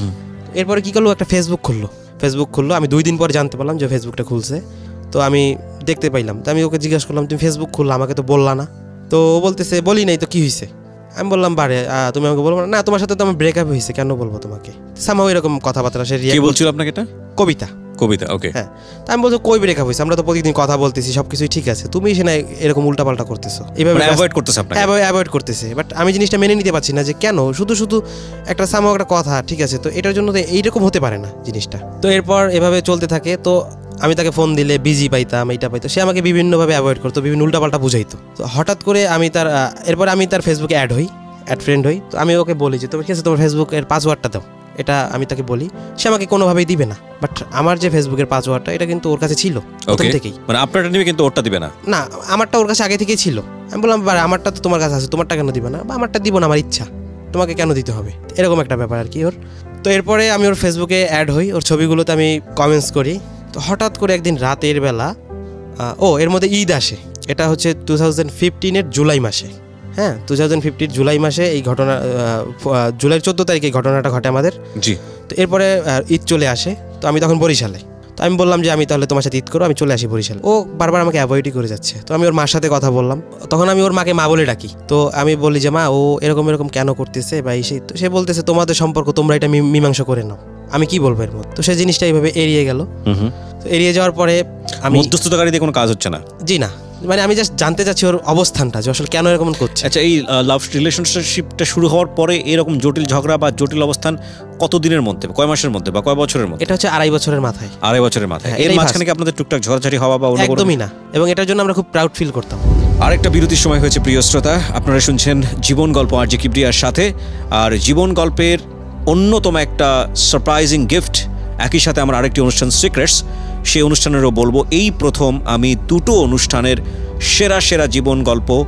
এরপরে কি করলো, একটা ফেসবুক খুললো ফেসবুক খুললো আমি দুই দিন পরে জানতে পারলাম যে ফেসবুকটা খুলছে। তো আমি দেখতে পাইলাম, তো আমি ওকে জিজ্ঞাসা করলাম তুমি ফেসবুক খুললা, আমাকে তো বললা না। তো ও বলতেছে বলি নাই, তো কি হয়েছে? আমি বললাম বারে তুমি আমাকে বলবো না, তোমার সাথে তো আমার ব্রেকআপ হয়েছে, কেন বলবো তোমাকে? সামহাউ এরকম কথাবার্তা সে রিয়াক্ট বলছিল। আপনাকে এটা কবিতা কবিতা ওকে হ্যাঁ। তা আমি বলছি কই ব্রেকআপ হয়েছে, আমরা তো প্রতিদিন কথা বলতেছি, সবকিছুই ঠিক আছে, তুমি সে না এরকম উল্টাপাল্টা করতেছো, এইভাবে অ্যাভয়েড করতেছো, আপনাকে অ্যাভয়েড করতেছে। বাট আমি জিনিসটা মেনে নিতে পারছি না যে কেন শুধু শুধু একটা সামহাউ একটা কথা, ঠিক আছে, তো এটার জন্য তো এইরকম হতে পারে না জিনিসটা। তো এরপর এভাবে চলতে থাকে। তো আমি তাকে ফোন দিলে বিজি পাইতাম, এইটা পাইতো, সে আমাকে বিভিন্নভাবে অ্যাভয়েড করতো, বিভিন্ন উল্টাপাল্টা বুঝাইতো। তো হঠাৎ করে আমি তার এরপর আমি তার ফেসবুকে অ্যাড হই, অ্যাড ফ্রেন্ড হই। তো আমি ওকে বলি যে তোমার ঠিক আছে তোমার ফেসবুকের পাসওয়ার্ডটা দাও, এটা আমি তাকে বলি। সে আমাকে কোনোভাবেই দিবে না, বাট আমার যে ফেসবুকের পাসওয়ার্ডটা এটা কিন্তু ওর কাছে ছিল প্রথম থেকেই। মানে আপনারটা নিবে কিন্তু ওরটা দিবে না? না, আমারটা ওর কাছে আগে থেকেই ছিল। আমি বললাম আমারটা তো তোমার কাছে আছে, তোমারটা কেন দিবে না? বা আমারটা দিব না, আমার ইচ্ছা, তোমাকে কেন দিতে হবে, এরকম একটা ব্যাপার আর কি ওর। তো এরপরে আমি ওর ফেসবুকে অ্যাড হই, ওর ছবিগুলোতে আমি কমেন্টস করি। তো হঠাৎ করে একদিন রাতের বেলা, ও এর মধ্যে ঈদ আসে, এটা হচ্ছে টু থাউজেন্ড ফিফটিনের জুলাই মাসে। হ্যাঁ, টু থাউজেন্ড ফিফটির জুলাই মাসে এই ঘটনা, জুলাইয়ের চোদ্দো তারিখে এই ঘটনাটা ঘটে আমাদের। জি। তো এরপরে ঈদ চলে আসে, তো আমি তখন বরিশালে। তো আমি বললাম যে আমি তাহলে তোমার সাথে ঈদ করো, আমি চলে আসি বরিশাল। ও বারবার আমাকে অ্যাভয়েডই করে যাচ্ছে। তো আমি ওর মার সাথে কথা বললাম, তখন আমি ওর মাকে মা বলে ডাকি। তো আমি বলি যে মা ও এরকম এরকম কেন করতেছে বা এই সেই। তো সে বলতেছে তোমাদের সম্পর্ক তোমরা এটা মীমাংসা করে নাও। আমি কি বলবো এর মধ্যে? তো সেই জিনিসটা এইভাবে এড়িয়ে গেল। তো এড়িয়ে যাওয়ার পরে আমি মধ্যস্থতাকারী দিয়ে কোনো কাজ হচ্ছে না। জি না, মানে আমি জাস্ট জানতে চাচ্ছি ওর অবস্থানটা, যে আসলে কেন এরকম করছে। আচ্ছা, এই লাভ রিলেশনশিপটা শুরু হওয়ার পরে এরকম জটিল ঝগড়া বা জটিল অবস্থান কত দিনের মধ্যে, কয় মাসের মধ্যে বা কয় বছরের মধ্যে? এটা হচ্ছে আড়াই বছরের মাথায়। আড়াই বছরের মাথায়। এর মাঝখানে কি আপনাদের টুকটাক ঝগড়াঝাটি হওয়া বা অন্য? একদমই না, এবং এটার জন্য আমরা খুব প্রাউড ফিল করতাম। আরেকটা বিরতির সময় হয়েছে প্রিয় শ্রোতা, আপনারা শুনছেন জীবন গল্প আর জে কিবরিয়ার সাথে। আর জীবন গল্পের অন্যতম একটা সারপ্রাইজিং গিফট, একই সাথে আমার আরেকটি অনুষ্ঠান সিক্রেটস, সেই অনুষ্ঠানেরও বলবো এই প্রথম আমি দুটো অনুষ্ঠানের সেরা সেরা জীবন গল্প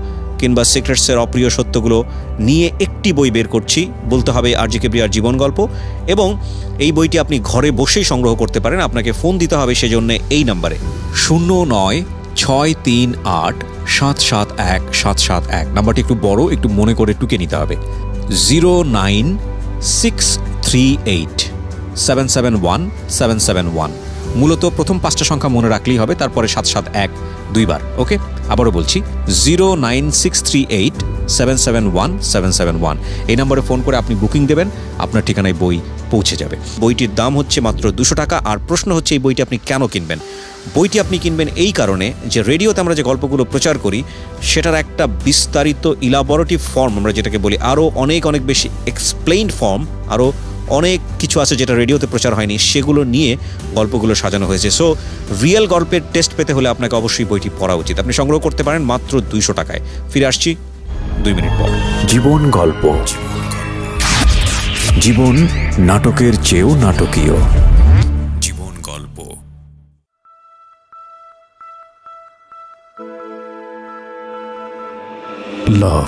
কিংবা সিক্রেটসের অপ্রিয় সত্যগুলো নিয়ে একটি বই বের করছি, বলতে হবে আরজে কেব্রিয়ার জীবন গল্প, এবং এই বইটি আপনি ঘরে বসেই সংগ্রহ করতে পারেন। আপনাকে ফোন দিতে হবে সেজন্য এই নাম্বারে শূন্য নয় ছয় তিন আট সাত সাত এক সাত সাত এক। নাম্বারটি একটু বড়, একটু মনে করে টুকে নিতে হবে। Zero nine six three eight seven seven one seven seven one. মূলত প্রথম পাঁচটা সংখ্যা মনে রাখলেই হবে, তারপরে সাত সাত এক দুইবার। ওকে, আবারও বলছি zero nine six three eight seven seven one seven seven one. এই নম্বরে ফোন করে আপনি বুকিং দেবেন, আপনার ঠিকানায় বই পৌঁছে যাবে। বইটির দাম হচ্ছে মাত্র দুশো টাকা। আর প্রশ্ন হচ্ছে এই বইটি আপনি কেন কিনবেন? বইটি আপনি কিনবেন এই কারণে যে রেডিওতে আমরা যে গল্পগুলো প্রচার করি সেটার একটা বিস্তারিত ইলাবরেটিভ ফর্ম, আমরা যেটাকে বলি, আরও অনেক অনেক বেশি এক্সপ্লেইনড ফর্ম, আরও অনেক কিছু আছে যেটা রেডিওতে প্রচার হয়নি, সেগুলো নিয়ে গল্পগুলো সাজানো হয়েছে। সো রিয়েল গল্পের টেস্ট পেতে হলে আপনাকে অবশ্যই বইটি পড়া উচিত। আপনি সংগ্রহ করতে পারেন মাত্র দুইশো টাকায়। ফিরে আসছি দুই মিনিট পর। জীবন গল্প। জীবন নাটকের চেয়েও নাটকীয়। জীবন গল্প। Love,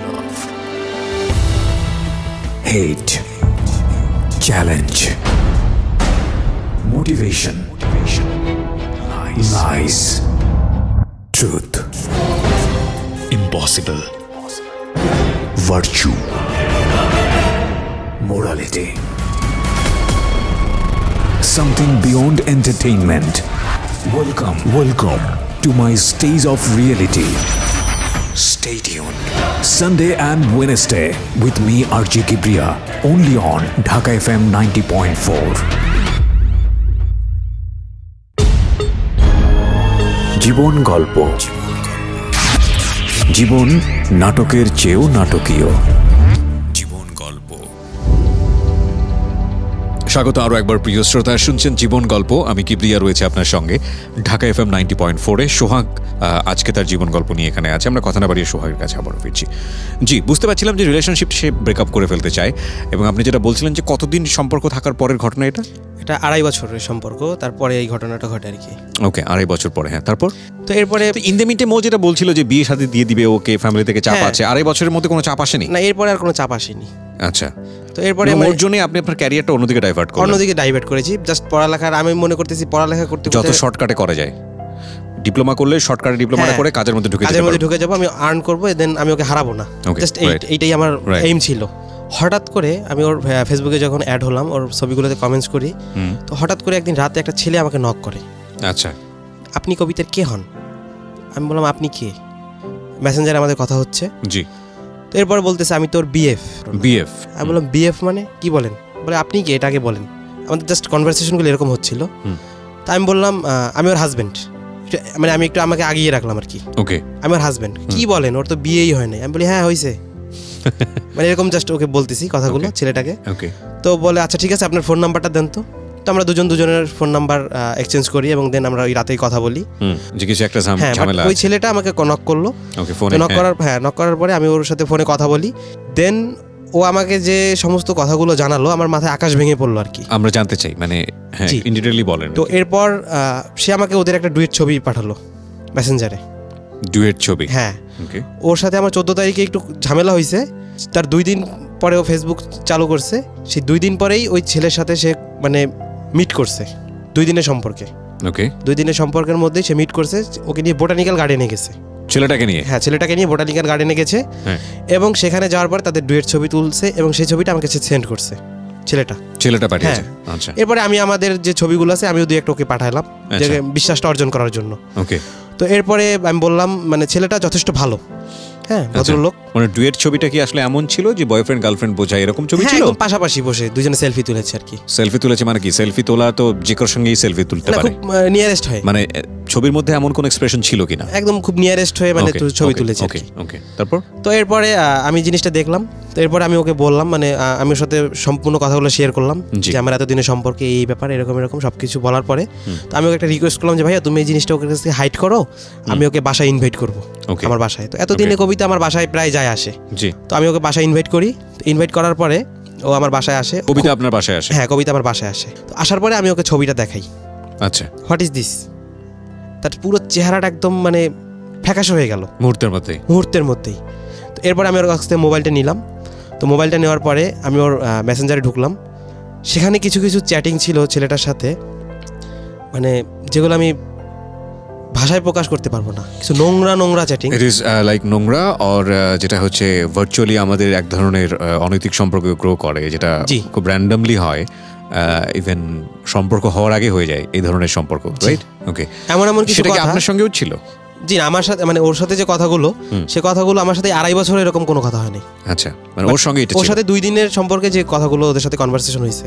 hate, challenge, motivation, lies, truth, impossible, virtue, morality, something beyond entertainment. Welcome, welcome to my stage of reality. Stay tuned. Sunday and Wednesday with me R J Kebria, only on Dhaka F M ninety point four. জীবন গল্প। জীবন নাটকের চেয়েও নাটকীয়। জীবন গল্প। স্বাগত আরও একবার প্রিয় শ্রোতা, শুনছেন জীবন গল্প। আমি কিবরিয়া রয়েছে আপনার সঙ্গে Dhaka F M ninety point ফোরে। সোহাগ আজকে তার জীবন গল্প নিয়ে এখানে আছে। আমরা কথা না বাড়িয়ে সোহাগের কাছে আবারও ফিরছি। জি, বুঝতে পারছিলাম যে রিলেশনশিপ সে ব্রেকআপ করে ফেলতে চায়, এবং আপনি যেটা বলছিলেন যে কতদিন সম্পর্ক থাকার পরের ঘটনা এটা? এটা আড়াই বছরের সম্পর্ক, তারপরে এই ঘটনাটা ঘটে আর কি। ওকে, আড়াই বছর পরে। হ্যাঁ, তারপর? তো এরপরে ইন দ্য মিনটাইম ও যেটা বলছিল যে বিয়ে শাদী দিয়ে দিবে ওকে, ফ্যামিলি থেকে চাপ আছে, আড়াই বছরের মধ্যে কোনো চাপ আসেনি? না, এরপরে আর কোনো চাপ আসেনি। আচ্ছা, তো এরপরে ওর জন্য আপনি আপনার ক্যারিয়ারটা অন্যদিকে ডাইভার্ট করলেন? অন্যদিকে ডাইভার্ট করেছি। জাস্ট পড়ালেখার, আমি মনে করতেছি পড়ালেখা করতে যত শর্টকাটে করা যায়, ডিপ্লোমা করলে শর্টকাটে ডিপ্লোমাটা করে কাজের মধ্যে ঢুকে কাজের মধ্যে ঢুকে যাবো, আমি আর্ন করবো, দেন আমি ওকে হারাবো না। জাস্ট এইটাই আমার এইম ছিল। হঠাৎ করে আমি ওর ফেসবুকে যখন অ্যাড হলাম, ওর ছবিগুলোতে কমেন্টস করি, তো হঠাৎ করে একদিন রাতে একটা ছেলে আমাকে নক করে। আচ্ছা, আপনি কবিতার কে হন? আমি বললাম আপনি কে? মেসেঞ্জারে আমাদের কথা হচ্ছে। জি। তো এরপর বলতেছে আমি তোর বিএফ। বিএফ? আমি বললাম বিএফ মানে কি বলেন? বলে আপনি কি, এটা আগে বলেন। আমাদের জাস্ট কনভারসেশনগুলো এরকম হচ্ছিল। তা আমি বললাম আমি ওর হাজব্যান্ড, মানে আমি একটু আমাকে আগিয়ে রাখলাম আর কি। ওকে, আমি ওর হাজব্যান্ড। কি বলেন, ওর তো বিয়েই হয় নাই। আমি বলি হ্যাঁ হয়েছে, মানে এরকম জাস্ট ওকে বলতেছি কথাগুলো ছেলেটাকে। তো বলে আচ্ছা ঠিক আছে, আপনার ফোন নাম্বারটা দেন তো। তো আমরা দুজন দুজনের ফোন নাম্বার এক্সচেঞ্জ করি, এবং দেন আমরা ওই রাতেই কথা বলি। হ্যাঁ, ওই ছেলেটা আমাকে নক করলো। নক করার হ্যাঁ নক করার পরে আমি ওর সাথে ফোনে কথা বলি। দেন ও আমাকে যে সমস্ত কথাগুলো জানালো, আমার মাথায় আকাশ ভেঙে পড়লো আর কি। আমরা জানতে চাই, মানে হ্যাঁ ইন ডিটেইলি বলেন। তো এরপর সে আমাকে ওদের একটা ডুয়েট ছবি পাঠালো মেসেঞ্জারে। ডুয়েট ছবি? হ্যাঁ। ওর সাথে আমার চোদ্দ তারিখে একটু ঝামেলা হয়েছে, তার দুই দিন পরে ও ফেসবুক চালু করছে। সেই দুই দিন পরেই ওই ছেলের সাথে সে মানে মিট করছে, দুই দিনের সম্পর্কে। ওকে, দুই দিনের সম্পর্কের মধ্যেই সে মিট করছে, ওকে নিয়ে বোটানিক্যাল গার্ডেনে গেছে। ছেলেটাকে নিয়ে? হ্যাঁ, ছেলেটাকে নিয়ে বোটানিক্যাল গার্ডেনে গেছে, এবং সেখানে যাওয়ার পর তাদের ডুয়েট ছবি তুলছে, এবং সেই ছবিটা আমাকে সেন্ড করছে ছেলেটা। ছেলেটা পাঠিয়েছে? আচ্ছা। এরপরে আমি আমাদের যে ছবিগুলো আছে আমিও দুই একটা ওকে পাঠালাম, যে বিশ্বাসটা অর্জন করার জন্য। ওকে। তো এরপরে আমি বললাম মানে ছেলেটা যথেষ্ট ভালো, হ্যাঁ ভদ্রলোক। মানে ডুয়েট ছবিটা কি আসলে এমন ছিল যে বয়ফ্রেন্ড গার্লফ্রেন্ড বোঝায় এরকম ছবি ছিল? হ্যাঁ, পাশাপাশি বসে দুজনে সেলফি তুলেছে আর কি। সেলফি তুলেছে মানে কি? সেলফি তোলা তো যে কারোর সঙ্গেই সেলফি তুলতে পারে, নিয়ারেস্ট হয়। মানে ছবির মধ্যে এমন কোন এক্সপ্রেশন ছিল কিনা? একদম খুব নিয়ারেস্ট হয়ে মানে ছবি তুলেছে। ওকে ওকে। তারপর তো এরপরে আমি জিনিসটা দেখলাম। তো এরপরে আমি ওকে বললাম, মানে আমি ওর সাথে সম্পূর্ণ কথাগুলো শেয়ার করলাম যে আমার এতদিনের সম্পর্কে এই ব্যাপার এরকম এরকম সবকিছু বলার পরে তো আমি ওকে একটা রিকোয়েস্ট করলাম যে ভাইয়া তুমি এই জিনিসটা ওকে কাছ থেকে হাইড করো, আমি ওকে বাসায় ইনভাইট করবো আমার বাসায়। তো এতদিনে কবিতা আমার বাসায় প্রায় যায় আসে, তো আমি ওকে বাসায় ইনভাইট করি। ইনভাইট করার পরে ও আমার বাসায় আসে। কবিতা আপনার বাসায় আসে? হ্যাঁ, কবিতা আমার বাসায় আসে। তো আসার পরে আমি ওকে ছবিটা দেখাই। আচ্ছা, হোয়াট ইজ দিস? তার পুরো চেহারাটা একদম মানে ফ্যাকাশে হয়ে গেল মুহূর্তের মধ্যেই মুহূর্তের মধ্যেই তো এরপরে আমি ওর কাছ থেকে মোবাইলটা নিলাম তো মোবাইলটা নেওয়ার পরে আমি ওর মেসেঞ্জারে ঢুকলাম সেখানে কিছু কিছু চ্যাটিং ছিল ছেলেটার সাথে মানে যেগুলো আমি ভাষায় প্রকাশ করতে পারবো না কিছু নোংরা নোংরা চ্যাটিং ইট ইজ লাইক নোংরা আর যেটা হচ্ছে ভার্চুয়ালি আমাদের এক ধরনের অনৈতিক সম্পর্ক গ্রো করে যেটা খুব র্যান্ডমলি হয় ইভেন সম্পর্ক হওয়ার আগে হয়ে যায় এই ধরনের সম্পর্ক রাইট ওকে এমন এমন কিছু কথা আপনার সঙ্গেও ছিল জি আমার সাথে মানে ওর সাথে যে কথাগুলো সে কথাগুলো আমার সাথে আড়াই বছর এরকম কোনো কথা হয়নি আচ্ছা মানে ওর সঙ্গে ওর সাথে দুই দিনের সম্পর্কে যে কথাগুলো ওদের সাথে কনভারসেশন হয়েছে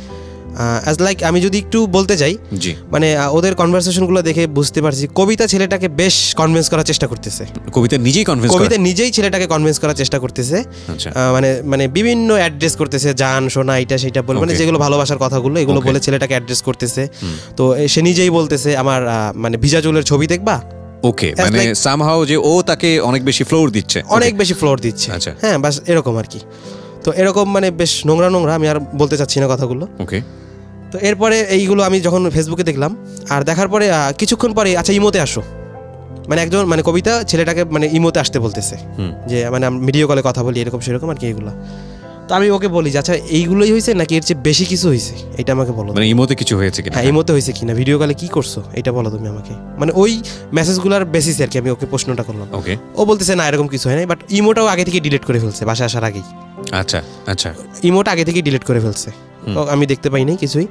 অ্যাজ লাইক আমি যদি একটু বলতে যাই মানে ওদের কনভারসেশনগুলো দেখে বুঝতে পারছি কবিতা ছেলেটাকে বেশ কনভিন্স করার চেষ্টা করতেছে কবিতা নিজেই কনভিন্স কবিতা নিজেই ছেলেটাকে কনভিন্স করার চেষ্টা করতেছে মানে মানে বিভিন্ন অ্যাড্রেস করতেছে জান সোনা এটা সেটা বলে মানে যেগুলো ভালোবাসার কথাগুলো এগুলো বলে ছেলেটাকে অ্যাড্রেস করতেছে তো সে নিজেই বলতেছে আমার মানে ভিজা চুলের ছবি দেখবা ওকে মানে সামহাউ যে ও তাকে অনেক বেশি ফ্লোর দিচ্ছে অনেক বেশি ফ্লোর দিচ্ছে হ্যাঁ বাস এরকম আর কি তো এরকম মানে বেশ নোংরা নোংরা আমি আর বলতে চাচ্ছি না কথাগুলো ওকে তো এরপরে এইগুলো আমি যখন ফেসবুকে দেখলাম আর দেখার পরে কিছুক্ষণ পরে আচ্ছা ইমোতে আসো মানে একজন মানে কবিতা ছেলেটাকে মানে ইমোতে আসতে বলতেছে যে মানে ভিডিও কলে কথা বলি এরকম সেরকম আর কি এগুলো তো আমি ওকে বলি যে আচ্ছা এইগুলোই হয়েছে নাকি এর চেয়ে বেশি কিছু হয়েছে এটা আমাকে বলো মানে ইমোতে কিছু হয়েছে কিনা হ্যাঁ ইমোতে হয়েছে কিনা ভিডিও কলে কি করছো এটা বলো তুমি আমাকে মানে ওই মেসেজগুলোর বেসিসে আর কি আমি ওকে প্রশ্নটা করলাম ওকে ও বলতেছে না এরকম কিছু হয় নাই বাট ইমোটাও আগে থেকে ডিলিট করে ফেলছে বাসায় আসার আগেই আচ্ছা আচ্ছা ইমোটা আগে থেকে ডিলিট করে ফেলছে আমি দেখতে পাই নাই কিছুই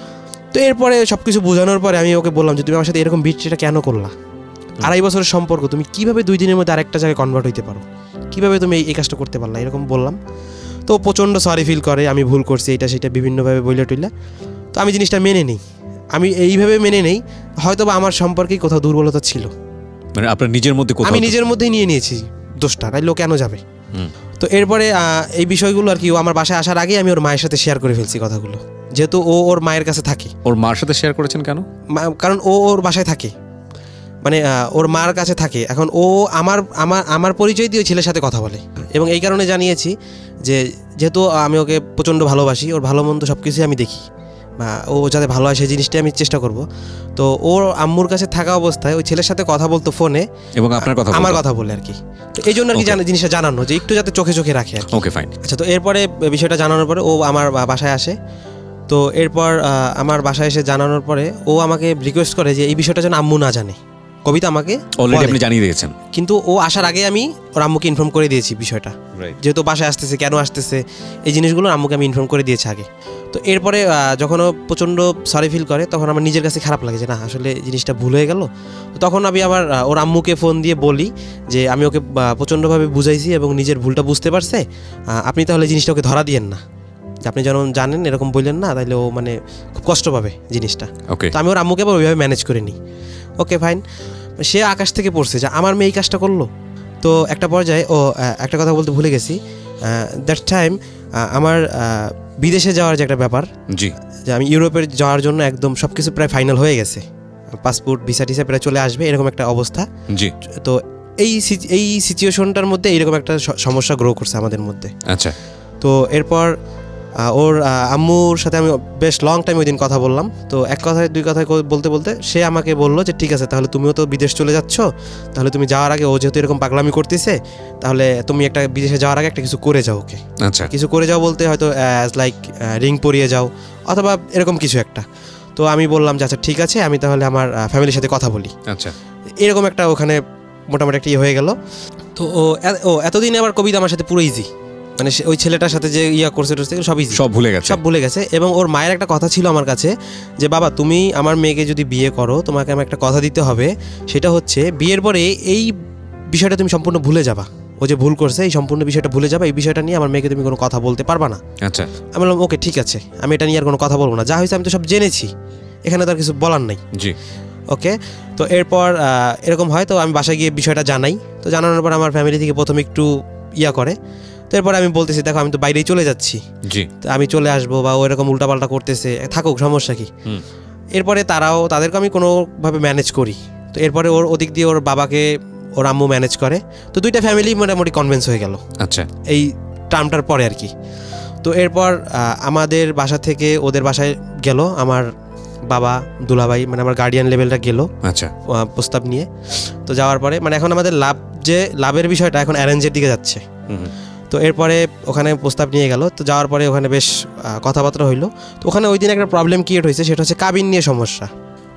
তো এরপরে সব কিছু বোঝানোর পরে আমি ওকে বললাম যে তুমি আমার সাথে এরকম বিটটা কেন করলা আড়াই বছরের সম্পর্ক তুমি কিভাবে দুই দিনের মধ্যে আরেকটা জায়গায় কনভার্ট হইতে পারো কিভাবে তুমি এই কাজটা করতে পারলা এরকম বললাম তো প্রচণ্ড সরি ফিল করে আমি ভুল করছি এটা সেটা বিভিন্নভাবে বইলে টইলা তো আমি জিনিসটা মেনে নিই আমি এইভাবে মেনে নেই হয়তো বা আমার সম্পর্কেই কোথাও দুর্বলতা ছিল মানে আপনার নিজের মধ্যে আমি নিজের মধ্যেই নিয়ে নিয়েছি দোষটা তাই লোক কেন যাবে তো এরপরে এই বিষয়গুলো আর কি ও আমার বাসায় আসার আগে আমি ওর মায়ের সাথে শেয়ার করে ফেলছি কথাগুলো যেহেতু ও ওর মায়ের কাছে থাকে ওর মার সাথে শেয়ার করেছেন কেন কারণ ও ওর বাসায় থাকে মানে ওর মার কাছে থাকে এখন ও আমার আমার আমার পরিচয় দিয়ে ওই ছেলের সাথে কথা বলে এবং এই কারণে জানিয়েছি যে যেহেতু আমি ওকে প্রচণ্ড ভালোবাসি ওর ভালো মন্দ সব কিছুই আমি দেখি বা ও যাতে ভালো হয় সেই জিনিসটাই আমি চেষ্টা করব তো ওর আম্মুর কাছে থাকা অবস্থায় ওই ছেলের সাথে কথা বলতো ফোনে এবং আপনার কথা আমার কথা বলে আর কি তো এই জন্য আর কি জিনিসটা জানানো যে একটু যাতে চোখে চোখে রাখে ওকে ফাইন আচ্ছা তো এরপরে বিষয়টা জানানোর পরে ও আমার বাসায় আসে তো এরপর আমার বাসায় এসে জানানোর পরে ও আমাকে রিকোয়েস্ট করে যে এই বিষয়টা যেন আম্মু না জানে কবিতা আমাকে অলরেডি আপনি জানিয়ে দিয়েছেন কিন্তু ও আসার আগে আমি ওর আম্মুকে ইনফর্ম করে দিয়েছি বিষয়টা যেহেতু বাসায় আসতেছে কেন আসতেছে এই জিনিসগুলো আম্মুকে আমি ইনফর্ম করে দিয়েছি আগে তো এরপরে যখন ও প্রচণ্ড সরি ফিল করে তখন আমার নিজের কাছে খারাপ লাগে যে না আসলে জিনিসটা ভুল হয়ে গেল তখন আমি আবার ওর আম্মুকে ফোন দিয়ে বলি যে আমি ওকে প্রচণ্ডভাবে বুঝাইছি এবং নিজের ভুলটা বুঝতে পারছে আপনি তাহলে জিনিসটা ওকে ধরা দিয়েন না আপনি যেন জানেন এরকম বললেন না তাহলে ও মানে খুব কষ্ট পাবে জিনিসটা তো আমি ওর আম্মুকে আবার ওইভাবে ম্যানেজ করে নিই ওকে ফাইন সে আকাশ থেকে পড়ছে যে আমার মেয়ে এই কাজটা করলো তো একটা পর্যায়ে ও একটা কথা বলতে ভুলে গেছি দ্যাট টাইম আমার বিদেশে যাওয়ার যে একটা ব্যাপার জি যে আমি ইউরোপের যাওয়ার জন্য একদম সব কিছু প্রায় ফাইনাল হয়ে গেছে পাসপোর্ট ভিসা টিসা প্রায় চলে আসবে এরকম একটা অবস্থা জি তো এই এই সিচুয়েশনটার মধ্যে এইরকম একটা সমস্যা গ্রো করছে আমাদের মধ্যে আচ্ছা তো এরপর ওর আম্মুর সাথে আমি বেশ লং টাইম ওই দিন কথা বললাম তো এক কথায় দুই কথায় বলতে বলতে সে আমাকে বললো যে ঠিক আছে তাহলে তুমিও তো বিদেশ চলে যাচ্ছ তাহলে তুমি যাওয়ার আগে ও যেহেতু এরকম পাগলামি করতেছে তাহলে তুমি একটা বিদেশে যাওয়ার আগে একটা কিছু করে যাও ওকে আচ্ছা কিছু করে যাও বলতে হয়তো অ্যাজ লাইক রিং পরিয়ে যাও অথবা এরকম কিছু একটা তো আমি বললাম যে আচ্ছা ঠিক আছে আমি তাহলে আমার ফ্যামিলির সাথে কথা বলি আচ্ছা এরকম একটা ওখানে মোটামুটি একটা ইয়ে হয়ে গেল তো ও ও এতদিনে আবার কবিতা আমার সাথে পুরো ইজি মানে ওই ছেলেটার সাথে যে ইয়া করছে সবই সব ভুলে গেছে সব ভুলে গেছে এবং ওর মায়ের একটা কথা ছিল আমার কাছে যে বাবা তুমি আমার মেয়েকে যদি বিয়ে করো তোমাকে আমি একটা কথা দিতে হবে সেটা হচ্ছে বিয়ের পরে এই বিষয়টা তুমি সম্পূর্ণ ভুলে যাবা ও যে ভুল করছে এই সম্পূর্ণ বিষয়টা ভুলে যাবা এই বিষয়টা নিয়ে আমার মেয়েকে তুমি কোনো কথা বলতে পারবা না আচ্ছা আমি বললাম ওকে ঠিক আছে আমি এটা নিয়ে আর কোনো কথা বলবো না যা হয়েছে আমি তো সব জেনেছি এখানে তো আর কিছু বলার নাই জি ওকে তো এরপর এরকম হয় তো আমি বাসায় গিয়ে বিষয়টা জানাই তো জানানোর পর আমার ফ্যামিলি থেকে প্রথমে একটু ইয়া করে তো এরপর আমি বলতেছি দেখো আমি তো বাইরেই চলে যাচ্ছি জি তো আমি চলে আসবো বা ও এরকম উল্টাপাল্টা করতেছে থাকুক সমস্যা কি এরপরে তারাও তাদেরকে আমি কোনোভাবে ম্যানেজ করি তো এরপরে ওর ওদিক দিয়ে ওর বাবাকে ওর আম্মু ম্যানেজ করে তো দুইটা ফ্যামিলি মোটামুটি কনভিন্স হয়ে গেল আচ্ছা এই টার্মটার পরে আর কি তো এরপর আমাদের বাসা থেকে ওদের বাসায় গেল আমার বাবা দুলাভাই মানে আমার গার্ডিয়ান লেভেলটা গেল আচ্ছা প্রস্তাব নিয়ে। তো যাওয়ার পরে মানে এখন আমাদের লাভ যে লাভের বিষয়টা এখন অ্যারেঞ্জের দিকে যাচ্ছে। তো এরপরে ওখানে প্রস্তাব নিয়ে গেল। তো যাওয়ার পরে ওখানে বেশ কথাবার্তা হইলো। তো ওখানে ওই দিন একটা প্রবলেম ক্রিয়েট হয়েছে, সেটা হচ্ছে কাবিন নিয়ে সমস্যা।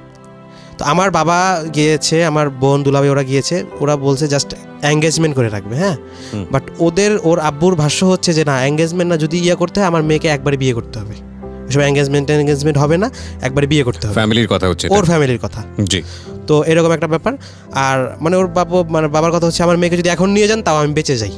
তো আমার বাবা গিয়েছে, আমার বোন দুলাভাই ওরা গিয়েছে, ওরা বলছে জাস্ট এঙ্গেজমেন্ট করে রাখবে। হ্যাঁ, বাট ওদের ওর আব্বুর ভাষ্য হচ্ছে যে না, এঙ্গেজমেন্ট না, যদি ইয়ে করতে হয় আমার মেয়েকে একবারে বিয়ে করতে হবে, ওসব এঙ্গেজমেন্ট এঙ্গেজমেন্ট হবে না, একবারে বিয়ে করতে হবে। ফ্যামিলির কথা হচ্ছে, ওর ফ্যামিলির কথা। জি। তো এরকম একটা ব্যাপার। আর মানে ওর বাবা মানে বাবার কথা হচ্ছে আমার মেয়েকে যদি এখন নিয়ে যান তাও আমি বেঁচে যাই,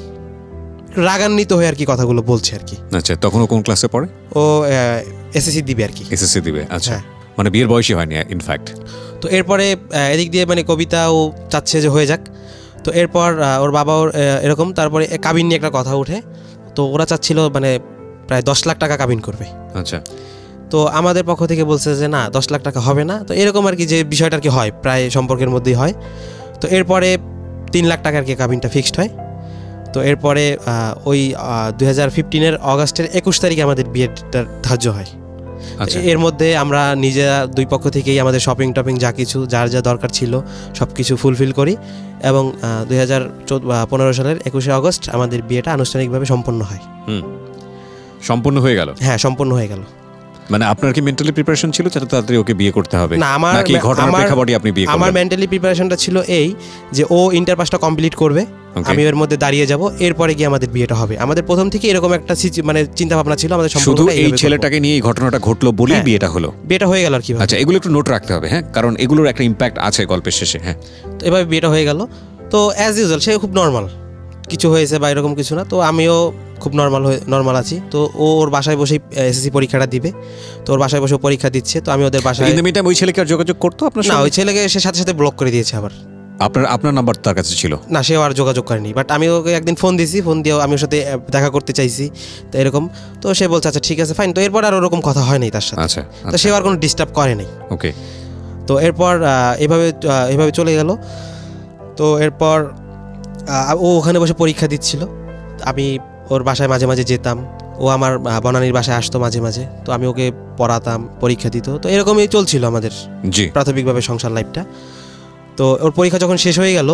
রাগান্বিত হয়ে আর কি কথাগুলো বলছে আর কি। আচ্ছা, তখন ও কোন ক্লাসে পড়ে? ও এসএসসি দিবে আর কি। এসএসসি দিবে, আচ্ছা, মানে বিয়ের বয়সই হয়নি ইনফ্যাক্ট। তো এরপরে এদিক দিয়ে মানে কবিতাও চাচ্ছে যে হয়ে যাক। তো এরপর ওর বাবা ওর এরকম, তারপরে কাবিন নিয়ে একটা কথা উঠে। তো ওরা চাচ্ছিল মানে প্রায় দশ লাখ টাকা কাবিন করবে। আচ্ছা। তো আমাদের পক্ষ থেকে বলছে যে না, দশ লাখ টাকা হবে না। তো এরকম আর কি যে বিষয়টা আর কি হয়, প্রায় সম্পর্কের মধ্যেই হয়। তো এরপরে তিন লাখ টাকার কি কাবিনটা ফিক্সড হয়। তো এরপরে ওই দুই হাজার ফিফটিনের অগাস্টের একুশ তারিখে আমাদের বিয়েটা ধার্য হয়। এর মধ্যে আমরা নিজেরা দুই পক্ষ থেকেই আমাদের শপিং টপিং যা কিছু যার যা দরকার ছিল সব কিছু ফুলফিল করি, এবং দুই হাজার পনেরো সালের একুশে অগস্ট আমাদের বিয়েটা আনুষ্ঠানিকভাবে সম্পন্ন হয়। হুম, সম্পূর্ণ হয়ে গেল? হ্যাঁ, সম্পূর্ণ হয়ে গেল। মানে আপনার কি মেন্টালি প্রিপারেশন ছিল যাতে তাড়াতাড়ি ওকে বিয়ে করতে হবে? না, আমার নাকি ঘটনার প্রেক্ষাপটে আপনি বিয়ে করলেন? আমার মেন্টালি প্রিপারেশনটা ছিল এই যে ও ইন্টার পাসটা কমপ্লিট করবে, আমি এর মধ্যে দাঁড়িয়ে যাব, এরপরে গিয়ে আমাদের বিয়েটা হবে। আমাদের প্রথম থেকে এরকম একটা মানে চিন্তা ভাবনা ছিল আমাদের সম্পর্কে। শুধু এই ছেলেটাকে নিয়ে এই ঘটনাটা ঘটলো বলেই বিয়েটা হলো? বিয়েটা হয়ে গেল আর কি। আচ্ছা, এগুলো একটু নোট রাখতে হবে, হ্যাঁ, কারণ এগুলোর একটা ইম্প্যাক্ট আছে গল্পের শেষে। হ্যাঁ, তো এভাবে বিয়েটা হয়ে গেল। তো অ্যাজ ইউজুয়াল সে খুব নর্মাল, কিছু হয়েছে বা এরকম কিছু না। তো আমিও খুব নর্মাল হয়ে নর্মাল আছি। তো ও ওর বাসায় বসেই এসএসসি পরীক্ষাটা দিবে। তো ওর বাসায় বসে পরীক্ষা দিচ্ছে। তো আমি ওদের বাসায়। ওই ছেলেকে আর যোগাযোগ করতো আপনার? না, ওই ছেলেকে সে সাথে সাথে ব্লক করে দিয়েছে আবার। আপনার আপনার নাম্বার তার কাছে ছিল না? সে আর যোগাযোগ করেনি। বাট আমি ওকে একদিন ফোন দিয়েছি, ফোন দিয়ে আমি ওর সাথে দেখা করতে চাইছি। তো এরকম, তো সে বলছে আচ্ছা ঠিক আছে ফাইন। তো এরপর আর ওরকম কথা হয় নাই তার সাথে। আচ্ছা, তো সে আর কোনো ডিস্টার্ব করে নাই। ওকে। তো এরপর এভাবে এভাবে চলে গেল। তো এরপর ও ওখানে বসে পরীক্ষা দিচ্ছিল, আমি ওর বাসায় মাঝে মাঝে যেতাম, ও আমার বনানীর বাসায় আসতো মাঝে মাঝে। তো আমি ওকে পড়াতাম, পরীক্ষা দিত। তো এরকমই চলছিল আমাদের প্রাথমিকভাবে সংসার লাইফটা। তো ওর পরীক্ষা যখন শেষ হয়ে গেল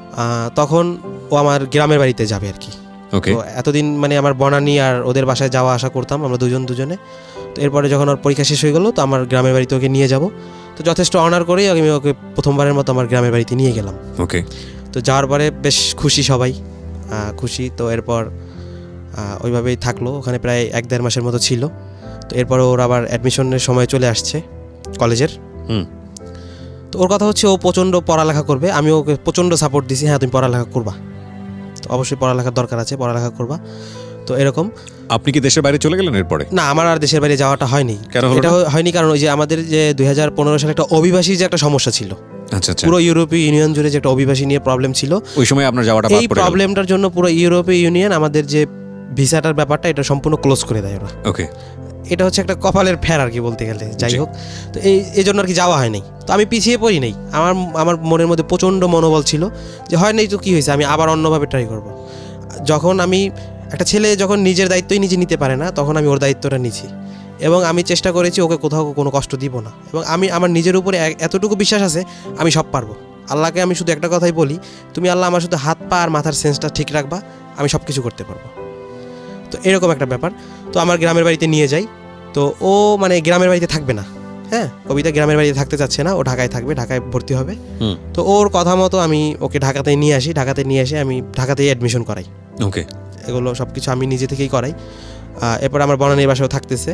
তখন ও আমার গ্রামের বাড়িতে যাবে আর কি। তো এতদিন মানে আমার বনানী আর ওদের বাসায় যাওয়া আসা করতাম আমরা দুজন দুজনে। তো এরপরে যখন ওর পরীক্ষা শেষ হয়ে গেল তো আমার গ্রামের বাড়িতে ওকে নিয়ে যাব। তো যথেষ্ট অনার করেই আমি ওকে প্রথমবারের মতো আমার গ্রামের বাড়িতে নিয়ে গেলাম। ওকে। তো যাওয়ার পরে বেশ খুশি, সবাই খুশি। তো এরপর ওইভাবেই থাকলো ওখানে, প্রায় এক দেড় মাসের মতো ছিল। তো এরপর ওর আবার অ্যাডমিশনের সময় চলে আসছে কলেজের। হুম। তো ওর কথা হচ্ছে ও প্রচণ্ড পড়ালেখা করবে, আমি ওকে প্রচণ্ড সাপোর্ট দিছি, হ্যাঁ তুমি পড়ালেখা করবা, তো অবশ্যই পড়ালেখার দরকার আছে, পড়ালেখা করবা। তো এরকম। আপনি কি দেশের বাইরে চলে গেলেন এরপরে? না, আমার আর দেশের বাইরে যাওয়াটা হয়নি। এটা হয়নি কারণ ওই যে আমাদের যে দুই হাজার পনেরো সালে একটা অভিবাসী যে একটা সমস্যা ছিল, পুরো ইউরোপীয় ইউনিয়ন জুড়ে যে একটা অভিবাসী নিয়ে প্রবলেম ছিল, ওই সময় আপনার যাওয়াটা বাদ পড়ে গেল। এই প্রবলেমটার জন্য পুরো ইউরোপীয় ইউনিয়ন আমাদের যে ভিসাটার ব্যাপারটা এটা সম্পূর্ণ ক্লোজ করে দেয় ওরা। ওকে। এটা হচ্ছে একটা কপালের ফের আর কি বলতে গেলে। যাই হোক, তো এই এই জন্য আর কি যাওয়া হয় নাই। তো আমি পিছিয়ে পড়ি নাই, আমার আমার মনের মধ্যে প্রচণ্ড মনোবল ছিল যে হয় নাই তো কী হয়েছে, আমি আবার অন্যভাবে ট্রাই করব। যখন আমি একটা ছেলে যখন নিজের দায়িত্বই নিজে নিতে পারে না তখন আমি ওর দায়িত্বটা নিছি, এবং আমি চেষ্টা করেছি ওকে কোথাও কোনো কষ্ট দিব না। এবং আমি আমার নিজের উপরে এতটুকু বিশ্বাস আছে আমি সব পারবো। আল্লাহকে আমি শুধু একটা কথাই বলি, তুমি আল্লাহ আমার শুধু হাত পা আর মাথার সেন্সটা ঠিক রাখবা, আমি সব কিছু করতে পারবো। তো এরকম একটা ব্যাপার। তো আমার গ্রামের বাড়িতে নিয়ে যাই। তো ও মানে গ্রামের বাড়িতে থাকবে না, হ্যাঁ, কবিতা গ্রামের বাড়িতে থাকতে চাচ্ছে না, ও ঢাকায় থাকবে, ঢাকায় ভর্তি হবে। তো ওর কথা মতো আমি ওকে ঢাকাতে নিয়ে আসি, ঢাকাতে নিয়ে এসে আমি ঢাকাতেই অ্যাডমিশন করাই। ওকে। এগুলো সব কিছু আমি নিজে থেকেই করাই। এরপর আমার বনানীর বাসাও থাকতেছে।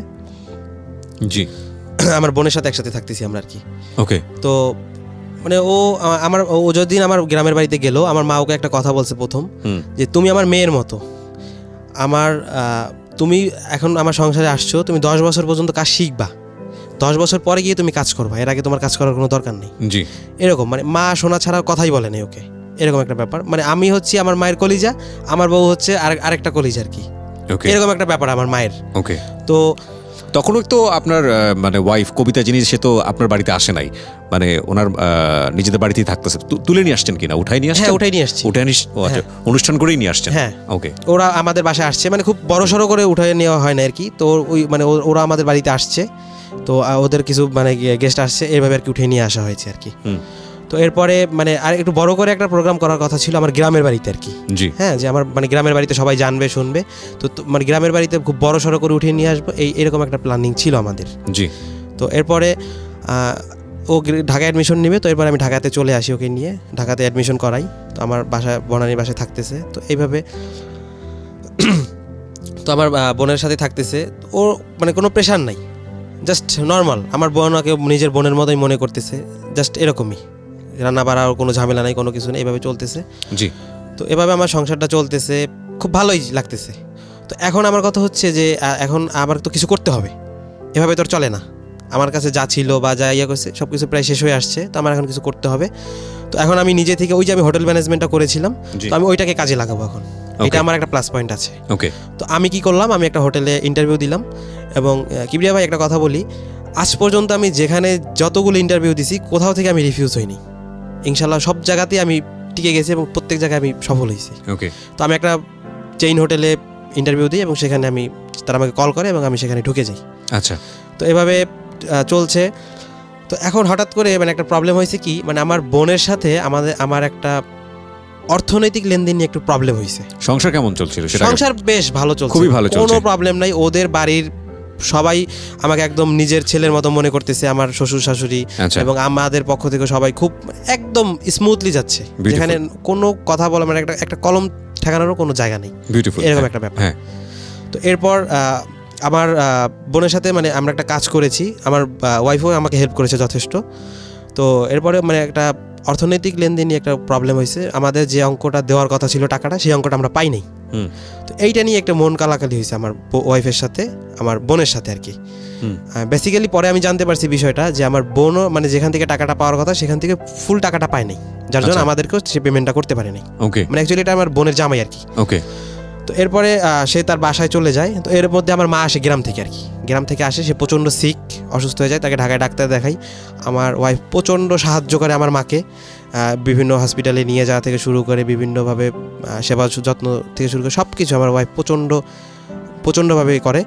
জি। আমার বোনের সাথে একসাথে থাকতেছি আমরা আর কি। ওকে। তো মানে ও আমার ও যতদিন আমার গ্রামের বাড়িতে গেল আমার মা ওকে একটা কথা বলছে প্রথম, যে তুমি আমার মেয়ের মতো, আমার তুমি এখন আমার সংসারে আসছো, তুমি দশ বছর পর্যন্ত কাজ শিখবা, দশ বছর পরে গিয়ে তুমি কাজ করবা, এর আগে তোমার কাজ করার কোনো দরকার নেই। জি। এরকম মানে মা শোনা ছাড়া কথাই বলে নেই ওকে, এরকম একটা ব্যাপার। মানে আমি হচ্ছি আমার মায়ের কলিজা, আমার বউ হচ্ছে আর আরেকটা কলিজা আর কি, এরকম একটা ব্যাপার আমার মায়ের। ওকে। তো তখনও তো আপনার মানে ওয়াইফ কবিতা যিনি সে তো আপনার বাড়িতে আসে নাই, মানে ওনার নিজেদের বাড়িতেই থাকতেছে, তুলে নিয়ে আসছেন কিনা? উঠাই নিয়ে আসছেন? হ্যাঁ উঠাই নিয়ে আসছি। উঠাই নিয়ে আচ্ছা অনুষ্ঠান করেই নিয়ে আসছেন? হ্যাঁ ওকে। ওরা আমাদের বাসায় আসছে, মানে খুব বড় সড়ো করে উঠাই নেওয়া হয় না আর কি, তো ওই মানে ওরা আমাদের বাড়িতে আসছে, তো ওদের কিছু মানে গেস্ট আসছে, এইভাবে আর কি উঠে নিয়ে আসা হয়েছে আর কি। তো এরপরে মানে আর একটু বড় করে একটা প্রোগ্রাম করার কথা ছিল আমার গ্রামের বাড়িতে আর কি। হ্যাঁ, যে আমার মানে গ্রামের বাড়িতে সবাই জানবে শুনবে, তো মানে গ্রামের বাড়িতে খুব বড় সড়ো করে উঠিয়ে নিয়ে আসবো, এই এরকম একটা প্ল্যানিং ছিল আমাদের। জি। তো এরপরে ও ঢাকায় অ্যাডমিশন নেবে, তো এরপর আমি ঢাকাতে চলে আসি ওকে নিয়ে, ঢাকাতে অ্যাডমিশন করাই, তো আমার বাসায় বনানীর বাসায় থাকতেছে, তো এইভাবে তো আমার বোনের সাথে থাকতেছে, ও মানে কোনো প্রেশার নাই, জাস্ট নর্মাল, আমার বোন ওকে নিজের বোনের মতোই মনে করতেছে, জাস্ট এরকমই, রান্না বাড়ার কোনো ঝামেলা নাই, কোনো কিছু নেই, এইভাবে চলতেছে। জি। তো এভাবে আমার সংসারটা চলতেছে, খুব ভালোই লাগতেছে। তো এখন আমার কথা হচ্ছে যে এখন আমার তো কিছু করতে হবে, এভাবে তো চলে না, আমার কাছে যা ছিল বা যা ইয়ে করছে সব কিছু প্রায় শেষ হয়ে আসছে, তো আমার এখন কিছু করতে হবে। তো এখন আমি নিজে থেকে ওই যে আমি হোটেল ম্যানেজমেন্টটা করেছিলাম, তো আমি ওইটাকে কাজে লাগাবো এখন, এটা আমার একটা প্লাস পয়েন্ট আছে। ওকে। তো আমি কি করলাম, আমি একটা হোটেলে ইন্টারভিউ দিলাম, এবং কিবরিয়া ভাই একটা কথা বলি, আজ পর্যন্ত আমি যেখানে যতগুলো ইন্টারভিউ দিছি কোথাও থেকে আমি রিফিউজ হইনি, ইনশাল্লাহ সব জায়গাতেই আমি টিকে গেছি এবং প্রত্যেক জায়গায় আমি সফল হয়েছি। ওকে। তো আমি একটা চেইন হোটেলে ইন্টারভিউ দিই এবং সেখানে আমি তারা আমাকে কল করে এবং আমি সেখানে ঢুকে যাই। আচ্ছা। তো এভাবে চলছে। তো এখন হঠাৎ করে মানে একটা প্রবলেম হয়েছে কি, মানে আমার বোনের সাথে আমাদের আমার একটা অর্থনৈতিক লেনদেন নিয়ে একটু প্রবলেম হয়েছে। সংসার কেমন চলছিল? সংসার বেশ ভালো চলছে, খুবই ভালো চলছে, কোনো প্রবলেম নাই। ওদের বাড়ির সবাই আমাকে একদম নিজের ছেলের মতো মনে করতেছে, আমার শ্বশুর শাশুড়ি এবং আমাদের পক্ষ থেকে সবাই খুব একদম স্মুথলি যাচ্ছে, যেখানে কোনো কথা বলা মানে একটা একটা কলম ঠেকানোরও কোনো জায়গা নেই, এরকম একটা ব্যাপার। তো এরপর আমার বোনের সাথে মানে আমরা একটা কাজ করেছি, আমার ওয়াইফও আমাকে হেল্প করেছে যথেষ্ট। তো এরপরে মানে একটা অর্থনৈতিক লেনদেন নিয়ে একটা প্রবলেম হয়েছে, আমাদের যে অঙ্কটা দেওয়ার কথা ছিল টাকাটা, সেই অঙ্কটা আমরা পাই নাই। তো এইটা নিয়ে একটা মন কালাকালি হয়েছে আমার ওয়াইফের সাথে, আমার বোনের সাথে আর কি। বেসিক্যালি পরে আমি জানতে পারছি বিষয়টা, যে আমার বোনও মানে যেখান থেকে টাকাটা পাওয়ার কথা সেখান থেকে ফুল টাকাটা পায় নাই, যার জন্য আমাদেরকেও সে পেমেন্টটা করতে পারে নাই। মানে অ্যাকচুয়ালি এটা আমার বোনের জামাই আর কি। ওকে। তো এরপরে সে তার বাসায় চলে যায়, তো এর মধ্যে আমার মা আসে গ্রাম থেকে আর কি, গ্রাম থেকে আসে, সে প্রচণ্ড সিক, অসুস্থ হয়ে যায়, তাকে ঢাকায় ডাক্তার দেখাই। আমার ওয়াইফ প্রচণ্ড সাহায্য করে আমার মাকে, বিভিন্ন হসপিটালে নিয়ে যাওয়া থেকে শুরু করে বিভিন্নভাবে সেবা যত্ন থেকে শুরু করে সব কিছু আমার ওয়াইফ প্রচণ্ড প্রচণ্ডভাবে করে।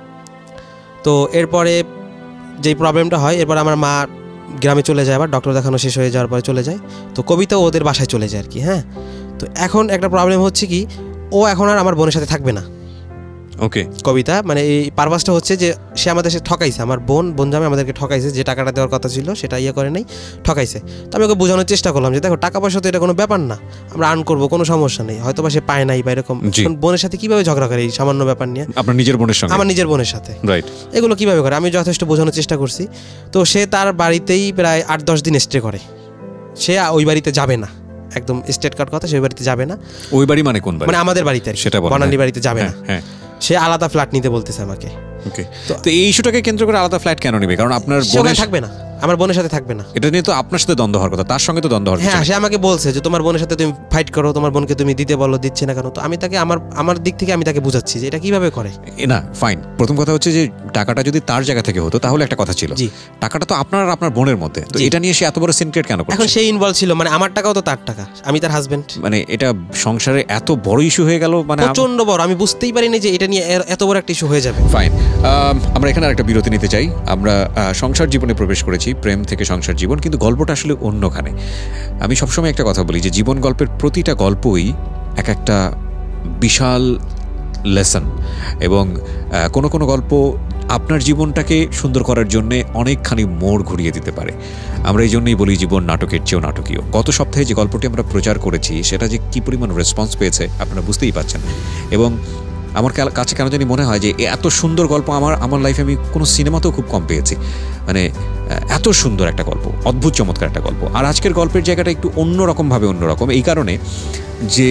তো এরপরে যেই প্রবলেমটা হয়, এরপর আমার মা গ্রামে চলে যায়, আবার ডক্টর দেখানো শেষ হয়ে যাওয়ার পরে চলে যায়, তো কবিতাও ওদের বাসায় চলে যায় আর কি। হ্যাঁ, তো এখন একটা প্রবলেম হচ্ছে কি, ও এখন আর আমার বোনের সাথে থাকবে না। ওকে। কবিতা মানে এই পারপাসটা হচ্ছে যে সে আমাদের সাথে ঠকাইছে, আমার বোন বোন জামাই আমাদেরকে ঠকাইছে, যে টাকাটা দেওয়ার কথা ছিল সেটা ইয়ে করে নাই, ঠকাইছে। তো আমি ওকে বোঝানোর চেষ্টা করলাম যে দেখো টাকা পয়সা তো এটা কোনো ব্যাপার না, আমরা আর্ন করবো, কোনো সমস্যা নেই, হয়তো বা সে পায় নাই বা এরকম। বোনের সাথে কিভাবে ঝগড়া করে এই সামান্য ব্যাপার নিয়ে? আপনার নিজের বোনের সঙ্গে? আমার নিজের বোনের সাথে। রাইট। এগুলো কিভাবে করে আমি যথেষ্ট বোঝানোর চেষ্টা করছি। তো সে তার বাড়িতেই প্রায় আট দশ দিন স্টে করে, সে ওই বাড়িতে যাবে না, একদম স্টেট কার্ড কথা, সেই বাড়িতে যাবে না। ওই বাড়ি মানে কোন বাড়ি? মানে আমাদের বাড়িতে, সেটা বনানী বাড়িতে যাবে না, সে আলাদা ফ্ল্যাট নিতে বলতেছে আমাকে। ওকে। তো এই ইস্যুটাকে কেন্দ্র করে আলাদা ফ্ল্যাট কেন নেবে? কারণ আপনার বোনের থাকবে না, আমার বোনের সাথে থাকবে না, এটা নিয়ে তো আপনার সাথে দ্বন্দ্ব হওয়ার কথা, তার সঙ্গে তো দ্বন্দ্ব হওয়ার। হ্যাঁ, সে আমাকে বলছে যে তোমার বোনের সাথে তুমি ফাইট করো, তোমার বোনকে তুমি দিতে বলো, দিচ্ছে না কেন? তো আমি তাকে আমার আমার দিক থেকে আমি তাকে বুঝাচ্ছি যে এটা কিভাবে করে। না ফাইন, প্রথম কথা হচ্ছে যে টাকাটা যদি তার জায়গা থেকে হতো তাহলে একটা কথা ছিল, টাকাটা তো আপনার আর আপনার বোনের মধ্যে, তো এটা নিয়ে সে এত বড় সিনক্রেট কেন করছে? এখন সে ইনভলভ ছিল, মানে আমার টাকাও তো তার টাকা, আমি তার হাজবেন্ড, মানে এটা সংসারে এত বড় ইস্যু হয়ে গেল, মানে প্রচন্ড বড়, আমি বুঝতেই পারিনি যে এটা নিয়ে এত বড় একটা ইস্যু হয়ে যাবে। ফাইন, আমরা এখানে আরেকটা বিরতি নিতে চাই। আমরা সংসার জীবনে প্রবেশ করেছি, প্রেম থেকে সংসার জীবন, কিন্তু গল্পটা আসলে অন্যখানে। আমি সবসময় একটা কথা বলি যে জীবন গল্পের প্রতিটা গল্পই এক একটা বিশাল লেসন, এবং কোনো কোনো গল্প আপনার জীবনটাকে সুন্দর করার জন্যে অনেকখানি মোড় ঘুরিয়ে দিতে পারে। আমরা এই জন্যই বলি জীবন নাটকের চেয়েও নাটকীয়। গত সপ্তাহে যে গল্পটি আমরা প্রচার করেছি সেটা যে কী পরিমাণ রেসপন্স পেয়েছে আপনারা বুঝতেই পারছেন, এবং আমার কাছে কেন জানি মনে হয় যে এত সুন্দর গল্প আমার আমার লাইফে আমি কোনো সিনেমাতেও খুব কম পেয়েছি। মানে এত সুন্দর একটা গল্প, অদ্ভুত চমৎকার একটা গল্প। আর আজকের গল্পের জায়গাটা একটু অন্যরকমভাবে অন্যরকম, এই কারণে যে